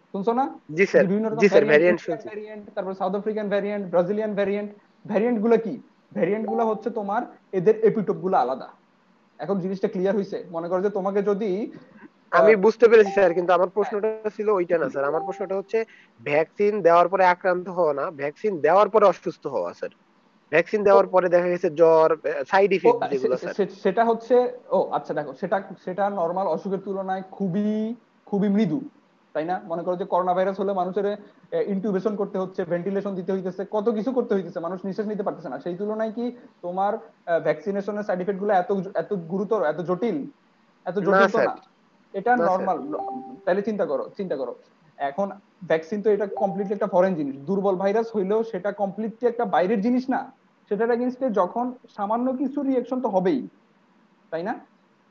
শুনছো না? জি স্যার, বিভিন্ন রকম জি স্যার, ভ্যারিয়েন্ট, ভ্যারিয়েন্ট ইন্ডিয়ান শুনছি। ভ্যারিয়েন্ট, তারপর South African variant, Brazilian variant. Variant গুলো কি? ভ্যারিয়েন্ট গুলো হচ্ছে তোমার এদের এপিটোপ গুলো আলাদা। এখন জিনিসটা ক্লিয়ার হইছে? মনে করো যে তোমাকে যদি আমি বুঝতে পেরেছি স্যার, কিন্তু আমার প্রশ্নটা ছিল ওইটা না স্যার। আমার প্রশ্নটা হচ্ছে ভ্যাকসিন দেওয়ার পরে আক্রান্ত হওয়া না, ভ্যাকসিন দেওয়ার পরে অসুস্থ হওয়া স্যার। ভ্যাকসিন দেওয়ার পরে দেখা গেছে জ্বর, সাইড ও ইফেক্ট যেগুলো স্যার। সেটা হচ্ছে, ও আচ্ছা দেখো, সেটা সেটা নরমাল অসুখের তুলনায় খুবই খুবই মৃদু, তাই না? মনে করো যে করোনা ভাইরাস হলে মানুষের ইনকিউবেশন করতে হচ্ছে, ভেন্টিলেশন দিতে হইতেছে, কত কিছু করতে হইতেছে, মানুষ নিঃশ্বাস নিতে পারতেছে না। সেই তুলনায় কি তোমার ভ্যাকসিনেশনের সাইড ইফেক্ট গুলো এত এত গুরুতর, এত জটিল? এত না জটিল তো স্যার, না, এটা না স্যার। নরমাল। তাহলে চিন্তা করো, চিন্তা করো এখন ভ্যাকসিন তো এটা কমপ্লিটলি একটা ফরেন জিনিস। দুর্বল ভাইরাস হইলেও সেটা কমপ্লিটলি একটা বাইরের জিনিস না। সেটার এগেইনস্টে যখন সামান্য কিছু রিঅ্যাকশন তো হবেই, তাই না?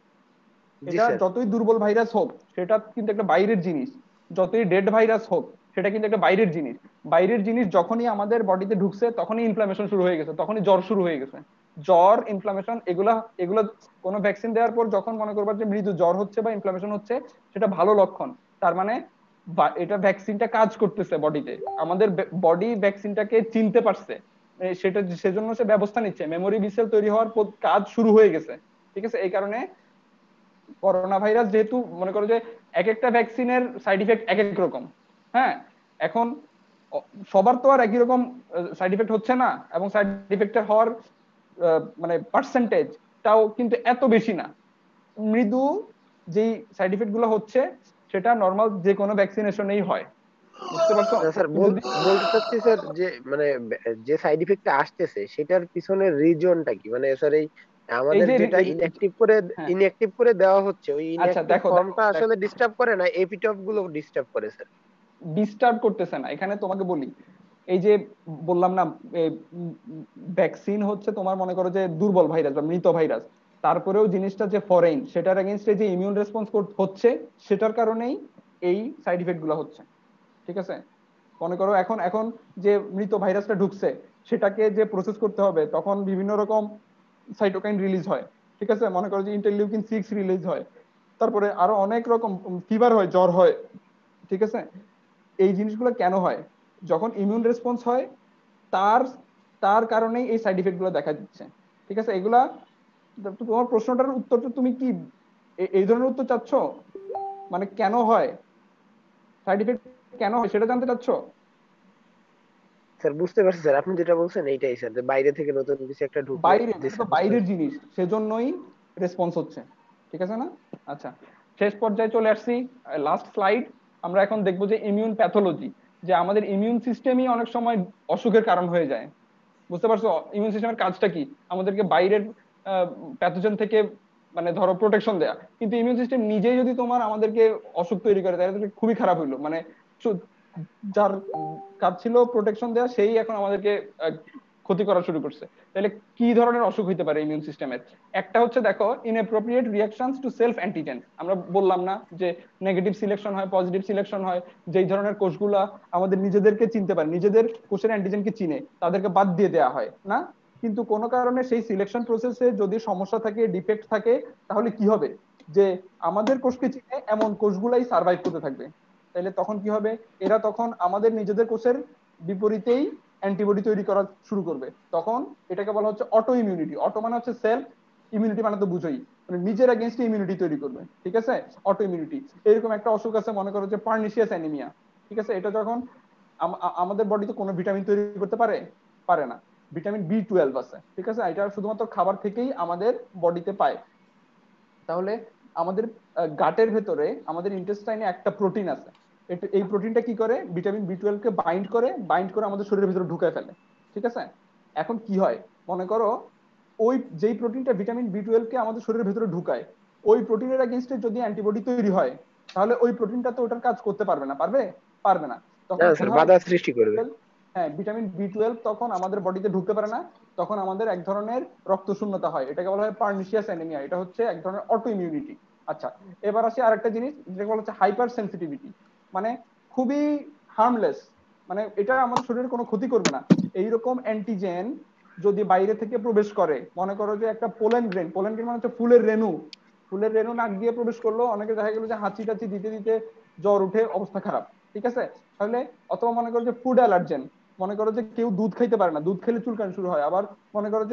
জি এটা স্যার। যতই দুর্বল ভাইরাস হোক সেটা কিন্তু একটা বাইরের জিনিস, যতই ডেড ভাইরাস হোক সেটা কিন্তু একটা বাইরের জিনিস। বাইরের জিনিস যখনই আমাদের বডিতে ঢুকছে তখনই ইনফ্লামেশন শুরু হয়ে গেছে, তখনই জ্বর শুরু হয়ে গেছে। জ্বর, ইনফ্লামেশন, এগুলা এগুলো কোনো ভ্যাকসিন দেওয়ার পর যখন মনে করবা যে মৃদু জ্বর হচ্ছে বা ইনফ্লামেশন হচ্ছে, সেটা ভালো লক্ষণ। তার মানে এটা ভ্যাকসিনটা কাজ করতেছে বডিতে, আমাদের বডি ভ্যাকসিনটাকে চিনতে পারছে, সেটা সেজন্য সে ব্যবস্থা নিচ্ছে, মেমোরি বিসেল তৈরি হওয়ার কাজ শুরু হয়ে গেছে। ঠিক আছে? এই কারণে করোনা ভাইরাস যেহেতু মনে করো যে এক একটা ভ্যাকসিনের সাইড ইফেক্ট এক এক রকম, হ্যাঁ, এখন সবার তো আর একই রকম সাইড ইফেক্ট হচ্ছে না, এবং সাইড ইফেক্টের হওয়ার মানে পার্সেন্টেজটাও কিন্তু এত বেশি না। মৃদু যেই সাইড ইফেক্ট গুলো হচ্ছে সেটা নর্মাল যে কোনো ভ্যাকসিনেশনেই হয়, বুঝতে পারছো? না স্যার, বলতে চাচ্ছি স্যার যে মানে যে সাইড ইফেক্টটা আসতেছে সেটার পিছনের রিজনটা কি? মানে স্যার এই আমাদের যেটা ইনঅ্যাক্টিভ করে ইনঅ্যাক্টিভ করে দেওয়া হচ্ছে, ওই ইনঅ্যাক্টিভ ফর্মটা আসলে ডিস্টার্ব করে না, এপিটপ গুলো ডিস্টার্ব করে স্যার? ডিস্টার্ব করতেছে না। এখানে তোমাকে বলি, এই যে বললাম না ভ্যাকসিন হচ্ছে তোমার মনে করো যে দুর্বল ভাইরাস বা মৃত ভাইরাস, তারপরেও জিনিসটা যে ফরেন, সেটার এগেইনস্টে যে ইমিউন রেসপন্স হচ্ছে সেটার কারণেই এই সাইড ইফেক্ট গুলো হচ্ছে। ঠিক আছে? মনে করো এখন এখন যে মৃত ভাইরাসটা ঢুকছে সেটাকে যে প্রসেস করতে হবে, তখন বিভিন্ন রকম সাইটোকাইন রিলিজ হয়। ঠিক আছে? মনে করো যে ইন্টারলিউকিন সিক্স রিলিজ হয়, তারপরে আরো অনেক রকম ফিভার হয়, জ্বর হয়। ঠিক আছে? এই জিনিসগুলো কেন হয়? যখন ইমিউন রেসপন্স হয় তার তার কারণেই এই সাইড ইফেক্ট গুলো দেখা দিচ্ছে। ঠিক আছে? এগুলা তোমার প্রশ্নটার উত্তরটা তুমি কি এই ধরনের উত্তর চাচ্ছ? মানে কেন হয়, সাইড ইফেক্ট কেন হয় সেটা জানতে চাচ্ছ? স্যার বুঝতে পারছি স্যার, আপনি যেটা বলছেন এইটাই স্যার, যে বাইরে থেকে নতুন কিছু একটা ঢুকলে। বাইরে, এটা তো বাইরের জিনিস, সেজন্যই রেসপন্স হচ্ছে। ঠিক আছে না? আচ্ছা, শেষ পর্যায়ে চলে আসছি, লাস্ট স্লাইড। আমরা এখন দেখবো যে ইমিউন প্যাথোলজি, যে আমাদের ইমিউন সিস্টেমই অনেক সময় অসুখের কারণ হয়ে যায়। বুঝতে পারছো? ইমিউন সিস্টেমের কাজটা কি? আমাদেরকে বাইরের প্যাথোজেন থেকে মানে ধরো প্রোটেকশন দেয়া, কিন্তু ইমিউন সিস্টেম নিজেই যদি তোমার আমাদেরকে অসুখ তৈরি করে, তাহলে তো খুবই খারাপ হইলো। মানে যার কাজ ছিল প্রোটেকশন দেয়া, সেই এখন আমাদেরকে ক্ষতি করা শুরু করছে। তাহলে কি ধরনের অসুখ হইতে পারে ইমিউন সিস্টেমের? একটা হচ্ছে দেখো, inappropriate reactions to self antigen. আমরা বললাম না যে নেগেটিভ সিলেকশন হয়, পজিটিভ সিলেকশন হয়, যেই ধরনের কোষগুলা আমাদের নিজেদেরকে চিনতে পারে, নিজেদের কোষের অ্যান্টিজেনকে চিনে, তাদেরকে বাদ দিয়ে দেওয়া হয় না। কিন্তু কোনো কারণে সেই সিলেকশন প্রসেসে যদি সমস্যা থাকে, ডিফেক্ট থাকে, তাহলে কি হবে? যে আমাদের কোষকে চিনে এমন কোষগুলাই সার্ভাইভ করতে থাকবে। তাহলে তখন কি হবে? এরা তখন আমাদের নিজেদের কোষের বিপরীতেই অ্যান্টিবডি তৈরি করা শুরু করবে। তখন এটাকে বলা হচ্ছে অটো ইমিউনিটি। অটো মানে হচ্ছে সেলফ, ইমিউনিটি মানে তো বুঝোই, মানে নিজের এগেইনস্ট ইমিউনিটি তৈরি করবে। ঠিক আছে? Auto immunity. এরকম একটা অসুখ আছে, মনে করো যে পার্নিশিয়াস অ্যানিমিয়া। ঠিক আছে? এটা যখন আমাদের বডিতে কোনো ভিটামিন তৈরি করতে পারে পারে না, ভিটামিন বি টুয়েলভ আছে। ঠিক আছে? এটা শুধুমাত্র খাবার থেকেই আমাদের বডিতে পায়। তাহলে আমাদের গাটের ভেতরে, আমাদের ইন্টেস্টাইনে একটা প্রোটিন আছে, এই প্রোটিনটা কি করে? ভিটামিন বি টুয়েলভ কে বাইন্ড করে বাইন্ড করে আমাদের শরীরের ভিতরে ঢুকায় ফেলে। ঠিক আছে? এখন কি হয়, মনে করো ওই যেই প্রোটিনটা ভিটামিন বি টুয়েলভ কে আমাদের শরীরের ভিতরে ঢুকায়, ওই প্রোটিনের এগেইনস্টে যদি অ্যান্টিবডি তৈরি হয়, তাহলে ওই প্রোটিনটা তো ওটার কাজ করতে পারবে না। পারবে? পারবে না। তখন কি হয়? বাধা সৃষ্টি করবে। হ্যাঁ, ভিটামিন বি টুয়েলভ তখন আমাদের বডিতে ঢুকতে পারে না, তখন আমাদের এক ধরনের রক্ত শূন্যতা হয়। এটাকে বলা হয় পার্নিশিয়াস অ্যানিমিয়া। এটা হচ্ছে এক ধরনের অটো ইমিউনিটি। আচ্ছা, এবার আসি আরেকটা জিনিস, যেটা বলা হচ্ছে হাইপার সেন্সিটিভিটি। মানে খুবই হার্মলেস, মানে এটা আমাদের শরীরে কোনো ক্ষতি করবে না। এইরকম অ্যান্টিজেন যদি বাইরে থেকে প্রবেশ করে, মনে করো যে একটা পোলেন গ্রেন, পোলেন গ্রেন মানে হচ্ছে ফুলের রেণু, ফুলের রেণু নাক দিয়ে প্রবেশ করলো, অনেকে দেখা গেল যে হাঁচি টাচি দিতে দিতে জ্বর উঠে অবস্থা খারাপ। ঠিক আছে? তাহলে অথবা মনে করো যে ফুড অ্যালার্জেন, মনে করো যে কেউ দুধ খাইতে পারে না, দুধ খেলে চুলকানি শুরু হয়। আবার মনে করো যে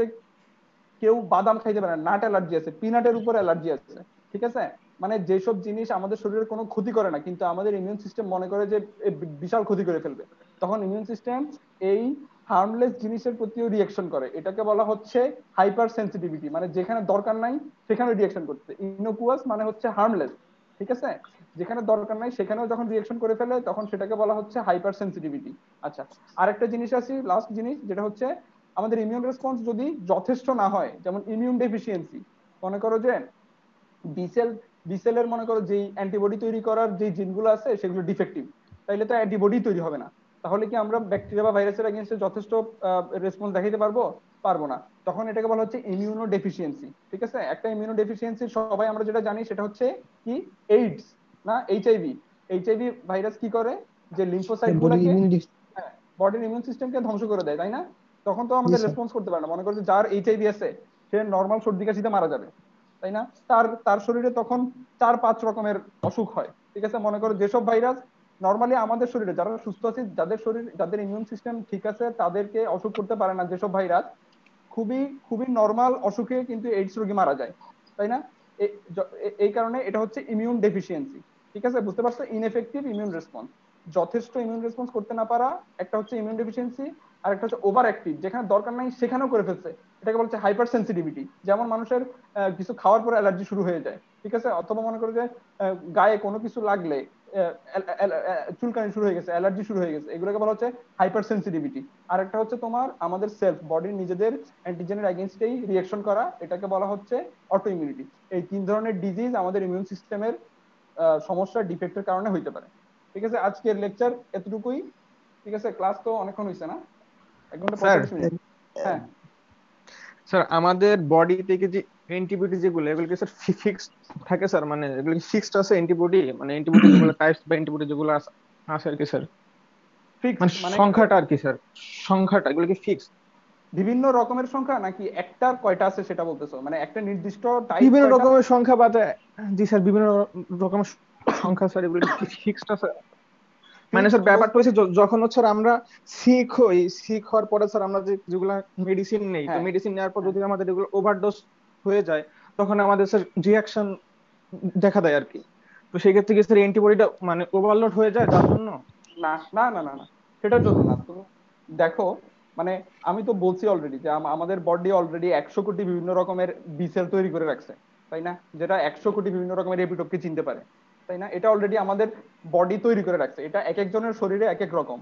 কেউ বাদাম খাইতে পারে না, নাট অ্যালার্জি আছে, পিনাটের উপর অ্যালার্জি আছে। ঠিক আছে? মানে যেসব জিনিস আমাদের শরীরের কোনো ক্ষতি করে না কিন্তু আমাদের ইমিউন সিস্টেম মনে করে যে এ বিশাল ক্ষতি করে ফেলবে, তখন ইমিউন সিস্টেম এই হার্মলেস জিনিসের প্রতিও রিয়াকশন করে। এটাকে বলা হচ্ছে হাইপার সেন্সিটিভিটি, মানে যেখানে দরকার নাই সেখানে রিয়াকশন করতে। ইনোকুয়াস মানে হচ্ছে হার্মলেস, ঠিক আছে? যেখানে দরকার নাই সেখানেও যখন রিয়াকশন করে ফেলে তখন সেটাকে বলা হচ্ছে হাইপার সেন্সিটিভিটি। আচ্ছা, আরেকটা জিনিস আছে, লাস্ট জিনিস, যেটা হচ্ছে আমাদের ইমিউন রেসপন্স যদি যথেষ্ট না হয়, যেমন ইমিউন ডেফিসিয়েন্সি, মনে করো যে বিসেল বিসেলের মনে করো যেই অ্যান্টিবডি তৈরি করার যে জিনগুলো আছে সেগুলো ডিফেক্টিভ, তাইলে তো অ্যান্টিবডি তৈরি হবে না। তাহলে কি আমরা ব্যাকটেরিয়া বা ভাইরাসের এগেইনস্টে যথেষ্ট রেসপন্স দেখাতে পারবো? পারবো না। তখন এটাকে বলা হচ্ছে ইমিউনো ডেফিসিয়েন্সি। ঠিক আছে? একটা ইমিউনো ডেফিসিয়েন্সি সবাই আমরা যেটা জানি সেটা হচ্ছে কি, এইডস না এইচআইভি। এইচআইভি ভাইরাস কি করে, যে লিম্ফোসাইট বডি গুলাকে, ইমিউনিটি। হ্যাঁ, বডির ইমিউন সিস্টেমকে ধ্বংস করে দেয়, তাই না? তখন তো জি আমাদের স্যার। রেসপন্স করতে পারে না। মনে করো যে যার এইচআইভি আছে সে নর্মাল সর্দি কাশিতে মারা যাবে, তাই না? তার তার শরীরে তখন চার পাঁচ রকমের অসুখ হয়। ঠিক আছে? মনে করো যেসব ভাইরাস নর্মালি আমাদের শরীরে, যারা সুস্থ আছে, যাদের শরীর, যাদের ইমিউন সিস্টেম ঠিক আছে, তাদেরকে অসুখ করতে পারে না যেসব ভাইরাস, খুবই খুবই নর্মাল অসুখে কিন্তু এইডস রোগী মারা যায়, তাই না? এ- য- এ- এই কারণে এটা হচ্ছে ইমিউন ডেফিসিয়েন্সি। ঠিক আছে? বুঝতে পারছো? ইনএফেক্টিভ ইমিউন রেসপন্স, যথেষ্ট ইমিউন রেসপন্স করতে না পারা একটা হচ্ছে ইমিউন ডেফিসিয়েন্সি। আর একটা হচ্ছে ওভার অ্যাক্টিভ, যেখানে দরকার নাই সেখানেও করে ফেলছে, এটাকে বলছে হাইপার সেন্সিটিভিটি। যেমন মানুষের আহ, কিছু খাওয়ার পরে অ্যালার্জি শুরু হয়ে যায়, ঠিক আছে? অথবা মনে করো যে আহ, গায়ে কোনো কিছু লাগলে আহ, অ্যাল- অ্যাল- আহ, চুলকানি শুরু হয়ে গেছে, অ্যালার্জি শুরু হয়ে গেছে, এগুলোকে বলা হচ্ছে হাইপার সেন্সিটিভিটি। আর একটা হচ্ছে তোমার আমাদের সেলফ বডির নিজেদের অ্যান্টিজেনের এগেইনস্টেই রিয়াকশন করা, এটাকে বলা হচ্ছে অটো ইমিউনিটি। এই তিন ধরনের ডিজিজ আমাদের ইমিউন সিস্টেমের সমস্যা, ডিফেক্টের কারণে হইতে পারে। ঠিক আছে? আজকের লেকচার এতটুকুই। ঠিক আছে? ক্লাস তো অনেকক্ষণ হয়েছে না, এক ঘন্টা স্যার পঁয়তাল্লিশ মিনিট হ্যাঁ। স্যার আমাদের বডি থেকে যে অ্যান্টিবডি যেগুলো, এগুলো কি স্যার ফিক্সড থাকে স্যার? মানে এগুলো কি ফিক্সড আছে অ্যান্টিবডি, মানে অ্যান্টিবডি যেগুলো টাইপস বা অ্যান্টিবডি যেগুলো আছে আছে আর কি স্যার? ফিক্সড মানে মানে সংখ্যাটা আর কি স্যার, সংখ্যাটা এগুলো কি ফিক্সড? বিভিন্ন রকমের সংখ্যা নাকি একটার কয়টা আছে সেটা বলতেছো? মানে একটা নির্দিষ্ট টাইপ বিভিন্ন কয়টা? রকমের সংখ্যা বাদে, জি স্যার বিভিন্ন রকমের সংখ্যা স্যার, এগুলো কি ফিক্সড আছে? মানে ফিক্সড স্যার ব্যাপারটা বলতে হচ্ছে য- যখন হচ্ছে আমরা সিক হই, সিক হওয়ার পরে স্যার আমরা যে যেগুলা মেডিসিন নেই, তো হ্যাঁ মেডিসিন নেওয়ার পর হ্যাঁ যদি আমাদের এগুলো ওভারডোজ হয়ে যায় তখন আমাদের স্যার রিয়াকশন দেখা দেয় আর কি। তো সেই ক্ষেত্রে কি স্যার অ্যান্টিবডিটা মানে ওভারলোড হয়ে যায় যার জন্য? না না না না না, সেটার জন্য না। তুমি দেখো, মানে আমি তো বলছি অলরেডি যে আম- আমাদের বডি অলরেডি একশো কোটি বিভিন্ন রকমের বি সেল তৈরি করে রাখছে, তাই না? যেটা একশো কোটি বিভিন্ন রকমের এপিটোপকে চিনতে পারে, তাই না? এটা অলরেডি আমাদের বডি তৈরি করে রাখছে, এটা এক একজনের শরীরে এক এক রকম,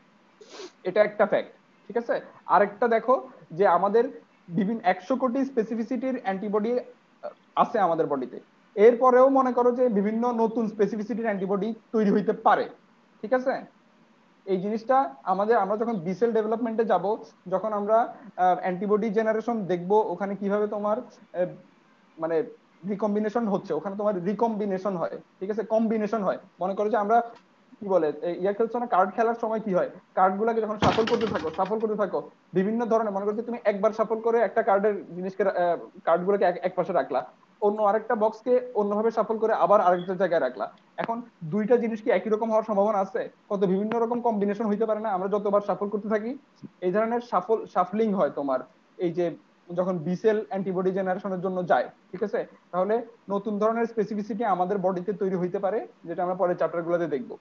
এটা একটা ফ্যাক্ট। ঠিক আছে? আরেকটা দেখো, যে আমাদের বিভিন্ন একশো কোটি স্পেসিফিসিটির অ্যান্টিবডি আছে আমাদের বডিতে, এরপরেও মনে করো যে বিভিন্ন নতুন স্পেসিফিসিটির অ্যান্টিবডি তৈরি হইতে পারে। ঠিক আছে? এই জিনিসটা আমাদের, আমরা যখন বিসেল ডেভেলপমেন্টে যাব, যখন আমরা অ্যান্টিবডি জেনারেশন দেখব, ওখানে কিভাবে তোমার আহ, মানে রিকম্বিনেশন হচ্ছে, ওখানে তোমার রিকম্বিনেশন হয়, ঠিক আছে, কম্বিনেশন হয়। মনে করো যে আমরা কি বলে এই ইয়া খেলছো না, কার্ড খেলার সময় কি হয়, কার্ড গুলাকে যখন সাফল করতে থাকো সাফল করতে থাকো বিভিন্ন ধরনের, মনে করো যে তুমি একবার সাফল করে একটা কার্ডের জিনিসকে, কার্ড গুলোকে এক এক পাশে রাখলা, অন্য আরেকটা বক্সকে অন্যভাবে সাফল করে আবার আরেকটা জায়গায় রাখলা। এখন দুইটা জিনিস কি একই রকম হওয়ার সম্ভাবনা আছে? কত বিভিন্ন রকম কম্বিনেশন হইতে পারে না আমরা যতবার সাফল করতে থাকি? এই ধরনের সাফল সাফলিং হয় তোমার, এই যে যখন বিসেল অ্যান্টিবডি জেনারেশনের জন্য যায়। ঠিক আছে? তাহলে নতুন ধরনের স্পেসিফিসিটি আমাদের বডিতে তৈরি হইতে পারে, যেটা আমরা পরের চ্যাপ্টার গুলোতে দেখবো।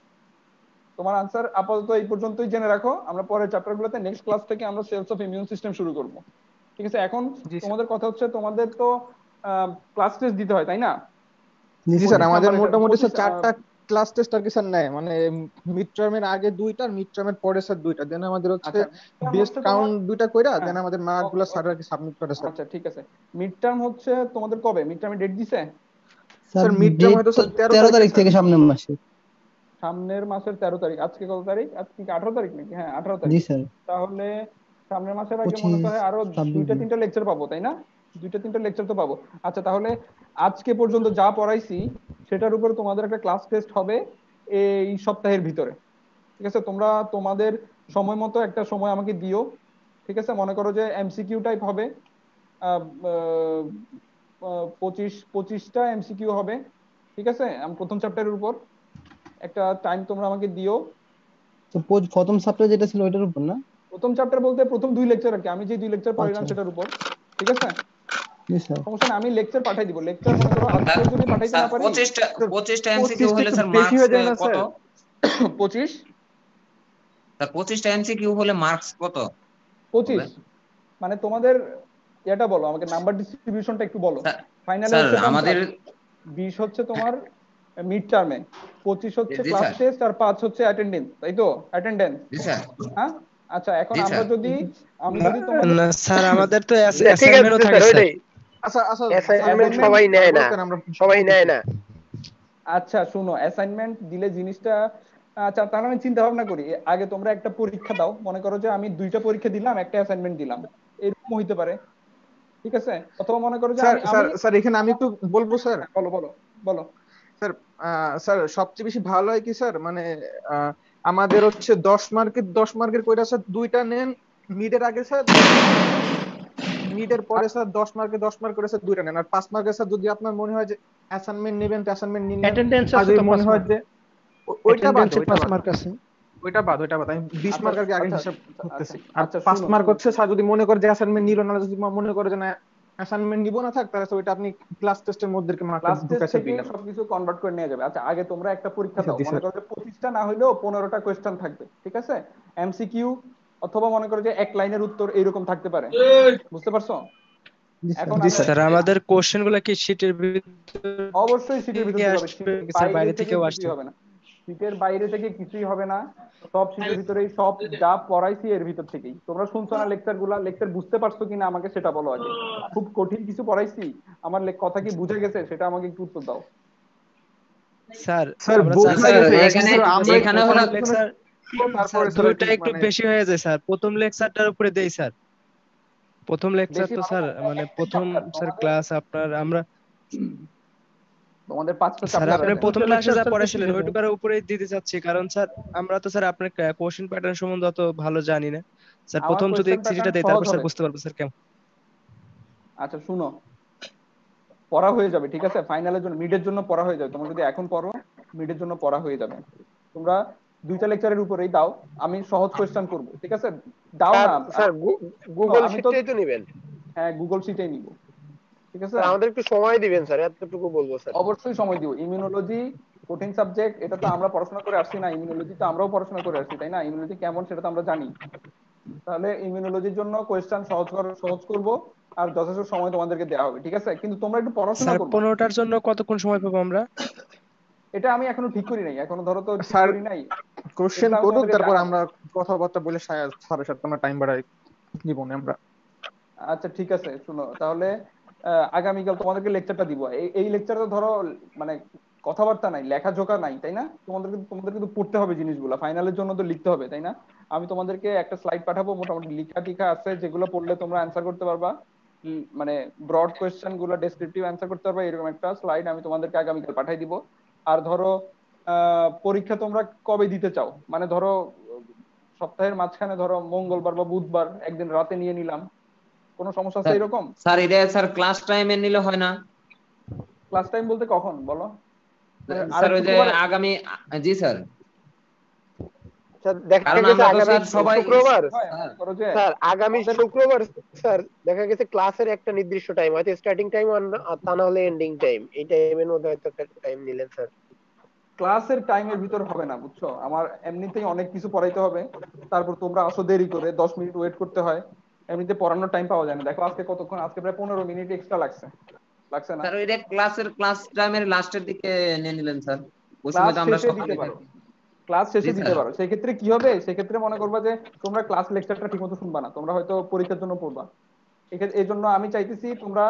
তোমার আনসার আপাতত এই পর্যন্তই জেনে রাখো, আমরা পরের চ্যাপ্টার গুলোতে নেক্সট ক্লাস থেকে আমরা সেলস অফ ইমিউন সিস্টেম শুরু করব। ঠিক আছে? এখন জি স্যার। তোমাদের কথা হচ্ছে তোমাদের তো ক্লাস টেস্ট দিতে হয়, তাই না? জি জি স্যার। স্যার পঁচিশ আমাদের নাম্বার, এটা মোটামুটি পঁচিশ স্যার চারটা ক্লাস টেস্ট আর কি স্যার নেয়, মানে মিড টার্মের আগে দুইটা আর মিড টার্মের পরে স্যার দুইটা, দেন আমাদের হচ্ছে আচ্ছা midterm বেস্ট হচ্ছে তোমার, কাউন্ট দুইটা কইরা হ্যাঁ, দেন আমাদের মার্ক ওকে গুলা স্যার ওকে, আর কি সাবমিট করে স্যার। আচ্ছা ঠিক আছে। মিড টার্ম হচ্ছে তোমাদের কবে? মিড টার্মে ডেট দিছে? Sir sir mid term date হয়তো তো স্যার তেরো তেরো তারিখে তারিখ স্যার। থেকে সামনের মাসে। সামনের মাসের তেরো তারিখ? আজকে কত তারিখ? আজকে কি আঠারো তারিখ নাকি? হ্যাঁ আঠারো জি তারিখ। স্যার। তাহলে সামনের মাসের আগে মনে পঁচিশ হয় আরো ছাব্বিশ দুইটা দিন। তিনটা লেকচার পাবো, তাই না? দুইটা তিনটা লেকচার তো পাবো। আচ্ছা, তাহলে আজকে পর্যন্ত যা পড়াইছি সেটার উপর তোমাদের একটা ক্লাস টেস্ট হবে এই সপ্তাহের ভিতরে। ঠিক আছে? তোমরা তোমাদের সময় মতো একটা সময় আমাকে দিও। ঠিক আছে? মনে করো যে এমসিকিউ টাইপ হবে, আহ, আহ, আহ, পঁচিশ পঁচিশটা এমসিকিউ হবে। ঠিক আছে? আমি প্রথম চ্যাপ্টারের উপর একটা টাইম তোমরা আমাকে দিও। তো প্রথম চ্যাপ্টার যেটা ছিল ওইটার উপর না? প্রথম চ্যাপ্টার বলতে প্রথম দুই লেকচার আর কি, আমি যে দুই লেকচার পড়াইলাম সেটার উপর, ঠিক আছে? জি স্যার। সমস্যা না, আমি লেকচার পাঠাই দিব। লেকচার মনে করো আজকে যদি পাঠাইতে না পারি, পঁচিশটা পঁচিশটা এমসিকিউ হলে স্যার বেশি হয়ে যায় না মার্কস কত? স্যার? পঁচিশ স্যার পঁচিশটা এমসিকিউ হলে মার্কস কত? পঁচিশ মানে তোমাদের এটা বলো আমাকে, নাম্বার ডিস্ট্রিবিউশনটা একটু বলো। ফাইনালে স্যার হচ্ছে আমাদের বিশ হচ্ছে তোমার মিড টার্মে, পঁচিশ হচ্ছে জি ক্লাস স্যার। টেস্ট, আর পাঁচ হচ্ছে অ্যাটেন্ডেন্স, তাই তো? অ্যাটেন্ডেন্স, জি স্যার। হ্যাঁ আচ্ছা। এখন জি আমরা স্যার। যদি আমি যদি তোমাদের না স্যার আমাদের তো ঠিক আছে অ্যাসাইনমেন্টও থাকে স্যার, স্যার। ওইটাই আচ্ছা আচ্ছা অ্যাসাইনমেন্ট assignment সবাই নেয় না, আমরা সবাই নেয় না। আচ্ছা শুনো, অ্যাসাইনমেন্ট দিলে জিনিসটা, আচ্ছা তাহলে আমি চিন্তা ভাবনা করি, আগে তোমরা একটা পরীক্ষা দাও, মনে করো যে আমি দুইটা পরীক্ষা দিলাম, একটা অ্যাসাইনমেন্ট দিলাম, এরকম হইতে পারে, ঠিক আছে? অথবা মনে করো যে স্যার আমি স্যার আমি স্যার এখানে আমি একটু বলবো স্যার। বলো বলো বলো স্যার আহ, স্যার সবচেয়ে বেশি ভালো হয় কি স্যার, মানে আহ, আমাদের হচ্ছে দশ মার্কের দশ মার্কের কয়টা স্যার, দুইটা নেন মিডের আগে স্যার, মিডের পরে স্যার দশ মার্কে দশ মার্ক করে স্যার দুইটা নেন, আর পাঁচ মার্কের স্যার যদি আপনার মনে হয় যে অ্যাসাইনমেন্ট নেবেন তো অ্যাসাইনমেন্ট নিন, অ্যাটেন্ডেন্স আর আছে যদি তো মনে পাঁচ হয় মার্ক, যে ও- ওইটা বাদ অ্যাটেন্ডেন্সে ওইটা পাঁচ বাদ মার্ক আছে। ওইটা বাদ ওইটা বাদ আমি বিশ আচ্ছা মার্ক আগে আগে আচ্ছা হিসাব আচ্ছা করতেছি। আচ্ছা আর আচ্ছা পাঁচ শুনো মার্ক শুনো হচ্ছে স্যার যদি মনে করে যে অ্যাসাইনমেন্ট নিল না, যদি মনে করে যে না অ্যাসাইনমেন্ট নিব না থাক, তাহলে তো ওইটা আপনি ক্লাস টেস্টের মধ্যে মার্কটা ক্লাস টেস্ট ঢুকাইছে থেকে দিলেন। সবকিছু কনভার্ট করে নিয়ে যাবে। আচ্ছা আগে তোমরা একটা পরীক্ষা দাও, জি মনে স্যার। করো যে পঁচিশটা না হইলেও পনেরোটা কোয়েশ্চেন থাকবে, ঠিক আছে? এমসিকিউ অথবা মনে করো যে এক লাইনের উত্তর এইরকম থাকতে পারে, বুঝতে পারছো? এখন জি আমি স্যার। আমাদের কোশ্চেন গুলো কি শীটের ভিতর অবশ্যই শীটের ভিতর থেকে থেকে হবে, আসবে শীটের স্যার, বাইরে বাইরে থেকে থেকেও কিছুই আসছে? হবে না, শীটের বাইরে থেকে কিছুই হবে না, সব শীটের ভিতরেই, সব যা পড়াইছি এর ভিতর থেকেই। তোমরা শুনছো না লেকচার গুলা? লেকচার বুঝতে পারছো কিনা আমাকে সেটা বলো আগে। খুব কঠিন কিছু পড়াইছি? আমার লে- কথা কি বুঝে গেছে সেটা আমাকে একটু উত্তর দাও। স্যার স্যার আমরা বোঝা স্যার গেছে এখানে কিন্তু আমরা এখানে হলো প্রথম লেকচার তারপরে স্যার দুইটা একটু একটু মানে বেশি হয়ে যায় স্যার, প্রথম লেকচারটার উপরে দেই স্যার। প্রথম লেকচার বেশি তো হবে স্যার না, মানে একটাই প্রথম চ্যাপ্টার স্যার তোমাদের, ক্লাস আপনার আমরা তোমাদের পাঁচটা স্যার চ্যাপ্টার আপনি আছে। প্রথম দুইটা ক্লাসে লেকচার যা স্যার বেশি পড়াইছিলেন হয়ে যায়। ওইটুকার উপরেই দিতে চাচ্ছি, কারণ স্যার আমরা তো স্যার আপনার কোশ্চেন প্যাটার্ন সম্বন্ধে অত ভালো জানি না স্যার। আমার প্রথম যদি কোয়েশ্চেন থ্রিটা প্যাটার্ন দেই সহজ তারপর স্যার হবে। বুঝতে পারবো স্যার কেমন। আচ্ছা শুনো, পড়া হয়ে যাবে, ঠিক আছে? ফাইনালের জন্য, মিডের জন্য পড়া হয়ে যাবে। তোমরা যদি এখন পড়ো মিডের জন্য পড়া হয়ে যাবে। তোমরা দুইটা লেকচারের উপরেই দাও, আমি সহজ কোয়েশ্চেন করব, ঠিক আছে? দাও স্যার না, স্যার গুগল আমি তো শিটটাই তো নেবেন। হ্যাঁ গুগল শিটেই নিব, ঠিক আছে? স্যার আমাদের একটু সময় দিবেন স্যার, এতটুকু বলবো স্যার। অবশ্যই সময় দিব। ইমিউনোলজি কঠিন সাবজেক্ট, এটা তো আমরা পড়াশোনা করে আসছি না? ইমিউনোলজি তো আমরাও পড়াশোনা করে আসছি, তাই না? ইমিউনোলজি কেমন সেটা তো আমরা জানি। তাহলে ইমিউনোলজির জন্য কোয়েশ্চেন সহজ করার সহজ করব, আর যথেষ্ট সময় তোমাদেরকে দেওয়া হবে, ঠিক আছে? কিন্তু তোমরা একটু পড়াশোনা স্যার করবা। পনেরোটার জন্য কতক্ষণ সময় পাবো আমরা? এটা আমি এখনো ঠিক করি নাই, এখনো ধরো তো ঠিক স্যার করি নাই, কোশ্চেন এগুলো আমি করুক, তোমাদেরকে তারপর জানাবো। আমরা কথাবার্তা বলে সাড়ে সাড়ে সাতটা আমরা টাইম বাড়াই দিব না আমরা। আচ্ছা ঠিক আছে, শুনো তাহলে আহ, আগামীকাল তোমাদেরকে লেকচারটা দিব। এই এই লেকচারে ধরো মানে কথাবার্তা নাই, লেখাজোকা নাই, তাই না? তোমাদেরকে তোমাদের কিন্তু পড়তে হবে জিনিসগুলো, ফাইনালের জন্য তো লিখতে হবে, তাই না? আমি তোমাদেরকে একটা স্লাইড পাঠাবো, মোটামুটি লিখা টিখা আছে, যেগুলো পড়লে তোমরা অ্যান্সার করতে পারবা, উম, মানে ব্রড কোয়েশ্চেন গুলো ডেসক্রিপটিভ অ্যান্সার করতে পারবা, এরকম একটা স্লাইড আমি তোমাদেরকে আগামীকাল পাঠাই দিব। আর ধরো আহ পরীক্ষা তোমরা কবে দিতে চাও? মানে ধরো সপ্তাহের মাঝখানে, ধরো মঙ্গলবার বা বুধবার একদিন রাতে নিয়ে নিলাম, কোনো সমস্যা আছে এরকম? স্যার এটা স্যার ক্লাস টাইমে নিলে হয় না? ক্লাস টাইম বলতে কখন বলো? মানে স্যার আরেক ওই যে শুক্রবারে? আগামী, জি স্যার, স্যার দেখা কারণ গেছে আমরা তো আগামী স্যার সবাই শুক্রবার, হয়, মনে করো যে স্যার আগামী আমাদের শুক্রবার স্যার দেখা গেছে ক্লাসের একটা নির্দিষ্ট টাইম, হয়তো স্টার্টিং টাইম আর তা না হলে এন্ডিং টাইম, এই টাইমের মধ্যে হয়তো একটা টাইম নিলেন স্যার। ক্লাসের টাইমের ভিতর হবে না, বুঝছো? আমার এমনিতেই অনেক কিছু পড়াইতে হবে, তারপর তোমরা আসো দেরি করে, দশ মিনিট ওয়েট করতে হয়, এমনিতে পড়ানোর টাইম পাওয়া যায় না। দেখো আজকে কতক্ষণ, আজকে প্রায় পনেরো মিনিট এক্সট্রা লাগছে, লাগছে না? স্যার ওইটা ক্লাসের ক্লাস টাইমের লাস্টের দিকে নিয়ে নিলেন স্যার, ওই ক্লাস সময় তো আমরা শেষে দিতে সকালে পারো, থাকি। ক্লাস জি শেষে দিতে স্যার। পারো। সেক্ষেত্রে কি হবে, সেক্ষেত্রে মনে করবা যে তোমরা ক্লাস লেকচারটা ঠিক মতো শুনবা না, তোমরা হয়তো পরীক্ষার জন্য পড়বা। এই জন্য আমি চাইতেছি তোমরা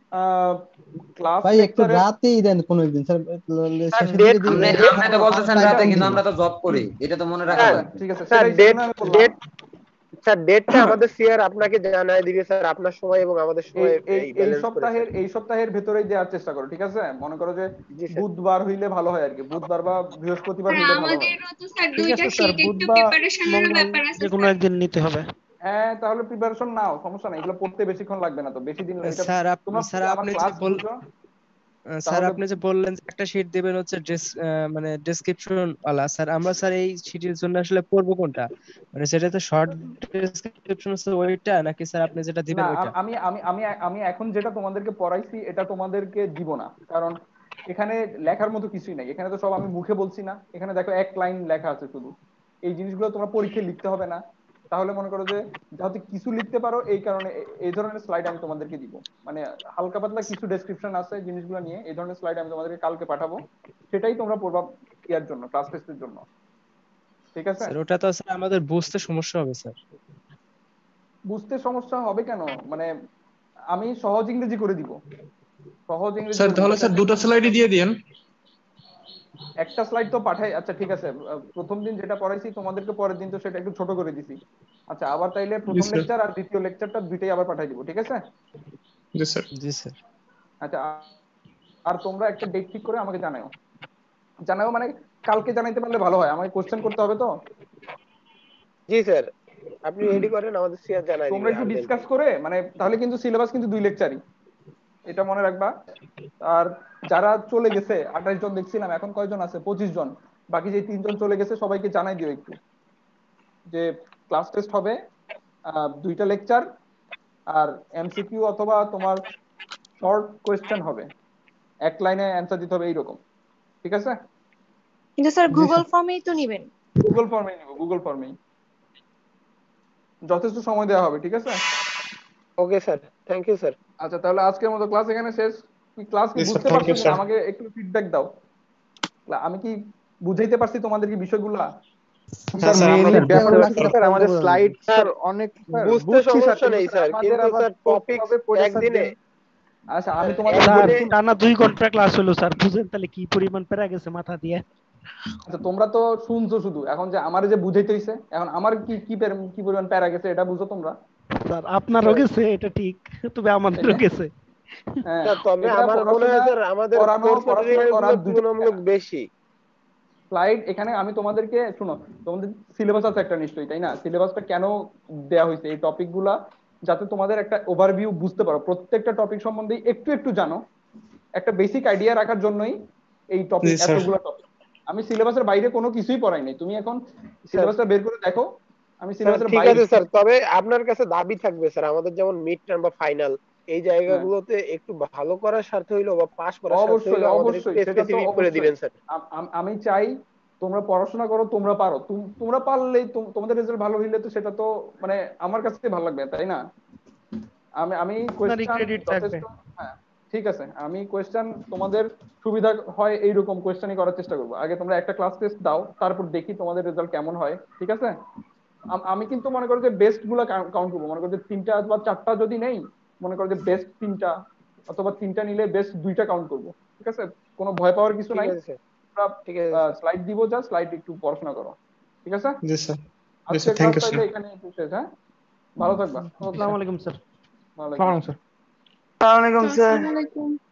ক্লাস ভাই একটু লেকচারের রাতেই দেন কোনো একদিন স্যার, স্যার শেষের ডেট দিকে দিয়ে আপনি আপনি তো বলতেছেন রাতে, কিন্তু আমরা তো জব করি, এটা তো মনে রাখা স্যার লাগবে। ঠিক আছে, স্যার সেটাই ডেট সেজন্য আমি বললাম। ডেট স্যার ডেটটা আমাদের সিআর আপনাকে জানায় দিবে স্যার, আপনার সময় এবং আমাদের এই সময় এই এই এই ব্যালেন্স করে সপ্তাহের স্যার। এই সপ্তাহের ভেতরেই দেওয়ার চেষ্টা করো, ঠিক আছে? মনে করো যে জি স্যার। বুধবার হইলে ভালো হয় আর কি, বুধবার বা বৃহস্পতিবার আর হইলে ভালো হয়। আমাদেরও তো স্যার ঠিক দুইটা আছে স্যার, শীট, একটু বুধ বা প্রিপারেশনেরও মঙ্গল ব্যাপার আছে যে কোনো স্যার। একদিন নিতে হবে। হ্যাঁ তাহলে প্রিপারেশন নাও, সমস্যা নাই, এগুলো পড়তে বেশিক্ষণ লাগবে না তো, বেশি দিন এটা স্যার আপ- তোমরা স্যার আমার আপনি যে ক্লাস বল বুঝো, আহ, স্যার তাহলে আপনি যে বললেন যে একটা শীট দিবেন হচ্ছে ডেস- আহ, মানে ডেসক্রিপশন ওয়ালা, স্যার আমরা স্যার এই শীটের জন্য আসলে পড়বো কোনটা? মানে সেটা তো শর্ট ডেসক্রিপশন আছে ওইটা, নাকি স্যার আপনি যেটা না দিবেন ওইটা? আম- আমি আমি আমি আমি এখন যেটা তোমাদেরকে পড়াইছি এটা তোমাদেরকে দিব না, কারণ এখানে লেখার মতো কিছুই নাই। এখানে তো সব আমি মুখে বলছি না, এখানে দেখো এক লাইন লেখা আছে শুধু। এই জিনিসগুলো তোমরা পরীক্ষায় লিখতে হবে না। তাহলে মনে করো যে যাতে কিছু লিখতে পারো এই কারণে এ- এই ধরনের স্লাইড আমি তোমাদেরকে দিব। মানে হালকা পাতলা কিছু ডেসক্রিপশন আছে জিনিসগুলো নিয়ে, এই ধরনের স্লাইড আমি তোমাদেরকে কালকে পাঠাবো। সেটাই তোমরা পড়বা ইয়ার জন্য, ক্লাস টেস্টের জন্য। ঠিক আছে? স্যার ওটা তো স্যার আমাদের বুঝতে সমস্যা হবে স্যার। বুঝতে সমস্যা হবে কেন? মানে আমি সহজ ইংরেজি করে দিব, সহজ ইংরেজি স্যার করে দিব। তাহলে স্যার দুটো স্লাইডই দিয়ে দিন। একটা স্লাইড তো পাঠাই, আচ্ছা ঠিক আছে। আহ, প্রথম দিন যেটা পড়াইছি তোমাদেরকে পরের দিন তো সেটা একটু ছোট করে দিছি। আচ্ছা আবার তাইলে জি প্রথম স্যার। লেকচার আর দ্বিতীয় লেকচারটা দুইটাই আবার পাঠাই দিব, ঠিক আছে? জি স্যার। জি স্যার। আচ্ছা আ- আর তোমরা একটা ডেট ঠিক করে আমাকে জানাও। জানাও মানে কালকে জানাইতে পারলে ভালো হয়, আমাকে কোশ্চেন করতে হবে তো। জি স্যার, আপনি রেডি করেন, আমাদের সিআর জানাই তোমরা দিবে একটু ডিসকাস আর্জেন্টলি। করে মানে তাহলে কিন্তু সিলেবাস কিন্তু দুই লেকচারই, এটা মনে রাখবা। আর যারা চলে গেছে আঠাশ জন দেখছিলাম, এখন কয়জন আছে? পঁচিশ জন। বাকি যে তিনজন চলে গেছে সবাইকে জানাই দিও একটু যে ক্লাস টেস্ট হবে, আহ, দুইটা লেকচার, আর এমসিকিউ অথবা তোমার শর্ট কোয়েশ্চেন হবে, এক লাইনে অ্যান্সার দিতে হবে এইরকম। ঠিক আছে? কিন্তু স্যার জি গুগল স্যার। ফর্মেই তো নিবেন। গুগল ফর্মেই নিব, গুগল ফর্মেই যথেষ্ট সময় দেওয়া হবে। ঠিক আছে? Okay sir, thank you sir. আচ্ছা তাহলে আজকের মতো ক্লাস এখানে শেষ। কি ক্লাস কি জি স্যার, বুঝতে থ্যাংক পারছো ইউ কিনা স্যার। আমাকে একটু ফিডব্যাক দাও। আমি কি বুঝাইতে পারছি তোমাদের কি বিষয়গুলা? হ্যাঁ স্যার স্যার আমরা মেইনলি বুঝতে স্যার ব্যাপারটা পারছি হচ্ছে স্যার। স্যার আমাদের বোঝা স্লাইড যাবে। স্যার স্যার অনেক স্যার বুঝতে বুঝছি স্যার, সমস্যা কিন্তু নেই স্যার স্যার, আমাদের কিন্তু আবার স্যার টপিক হবে পড়ে স্যার একদিনে দেন। আচ্ছা আমি স্যার তোমাদের স্যার বলি একদিনে শুনো। টানা দুই ঘন্টা ক্লাস হলো স্যার, বুঝেন তাহলে কি পরিমাণ প্যারা গেছে মাথা দিয়ে। আচ্ছা তোমরা তো শুনছো শুধু, এখন যে আমার যে বুঝাইতে হইছে, এখন আমার কি কি পের- কি পরিমাণ প্যারা গেছে এটা বুঝো তোমরা। স্যার আপনারও গেছে এটা ঠিক, তবে আমাদেরও গেছে। হ্যাঁ স্যার তবে এটা আমার মনে পড়াশোনা হয় স্যার আমাদের করানো, কোর্স পড়াশোনা ম্যাটেরিয়াল গুলো করার দুইটা তুলনামূলক বেশি। স্লাইড এখানে আমি তোমাদেরকে শুনো, তোমাদের সিলেবাস আছে একটা নিশ্চয়ই, তাই না? সিলেবাসটা কেন দেয়া হয়েছে এই টপিক গুলা, যাতে তোমাদের একটা ওভারভিউ বুঝতে পারো, প্রত্যেকটা টপিক সম্বন্ধে একটু একটু জানো, একটা বেসিক আইডিয়া রাখার জন্যই এই জি টপিক, স্যার। এতগুলো টপিক। আমি সিলেবাসের বাইরে কোনো কিছুই পড়াই নাই, তুমি এখন স্যার সিলেবাসটা বের করে দেখো। আমি স্যার সিলেবাসের ঠিক বাইরে আছে স্যার, তবে আপনার কাছে দাবি থাকবে স্যার, আমাদের যেমন মিড টার্ম বা ফাইনাল এই হ্যাঁ জায়গাগুলোতে একটু ভালো করার স্বার্থে হইলো বা পাস করার স্বার্থে অবশ্যই হইলো আমাদের একটু অবশ্যই, সেটা তো স্পেসিফিক করে অবশ্যই। দিবেন স্যার। আম- আম- আমি চাই তোমরা পড়াশোনা করো, তোমরা পারো, তুম- তোমরা পারলেই তোম- তোমাদের রেজাল্ট ভালো হইলে তো সেটা তো মানে আমার কাছে ভালো লাগবে, তাই না? আমি আমি আপনারই কোয়েশ্চেন ক্রেডিট থাকবে। যথেষ্ট, হ্যাঁ ঠিক আছে, আমি কোয়েশ্চেন তোমাদের সুবিধা হয় এইরকম কোয়েশ্চেনই করার চেষ্টা করবো। আগে তোমরা একটা ক্লাস টেস্ট দাও, তারপর দেখি তোমাদের রেজাল্ট কেমন হয়। ঠিক আছে? আম- আমি কিন্তু মনে করো যে বেস্ট গুলা কাউন্ট করবো, মনে করো যে তিনটা বা চারটা যদি নেই, মনে করো যে বেস্ট তিনটা অথবা তিনটা নিলে বেস্ট দুইটা কাউন্ট করবো। ঠিক আছে? কোনো ভয় পাওয়ার কিছু ঠিক নাই। আছে স্যার, ঠিক আছে স্যার। স্লাইড দিব, যা স্লাইড একটু পড়াশোনা করো। ঠিক আছে? জি স্যার। জি আজকের স্যার, থ্যাংক ক্লাস ইউ তাইলে স্যার। এখানে শেষ। হ্যাঁ ভালো থাকবা। ওকে, আসসালামু আলাইকুম স্যার। ওয়ালাইকুম সালাম আসসালাম। স্যার। আসসালামু আলাইকুম স্যার।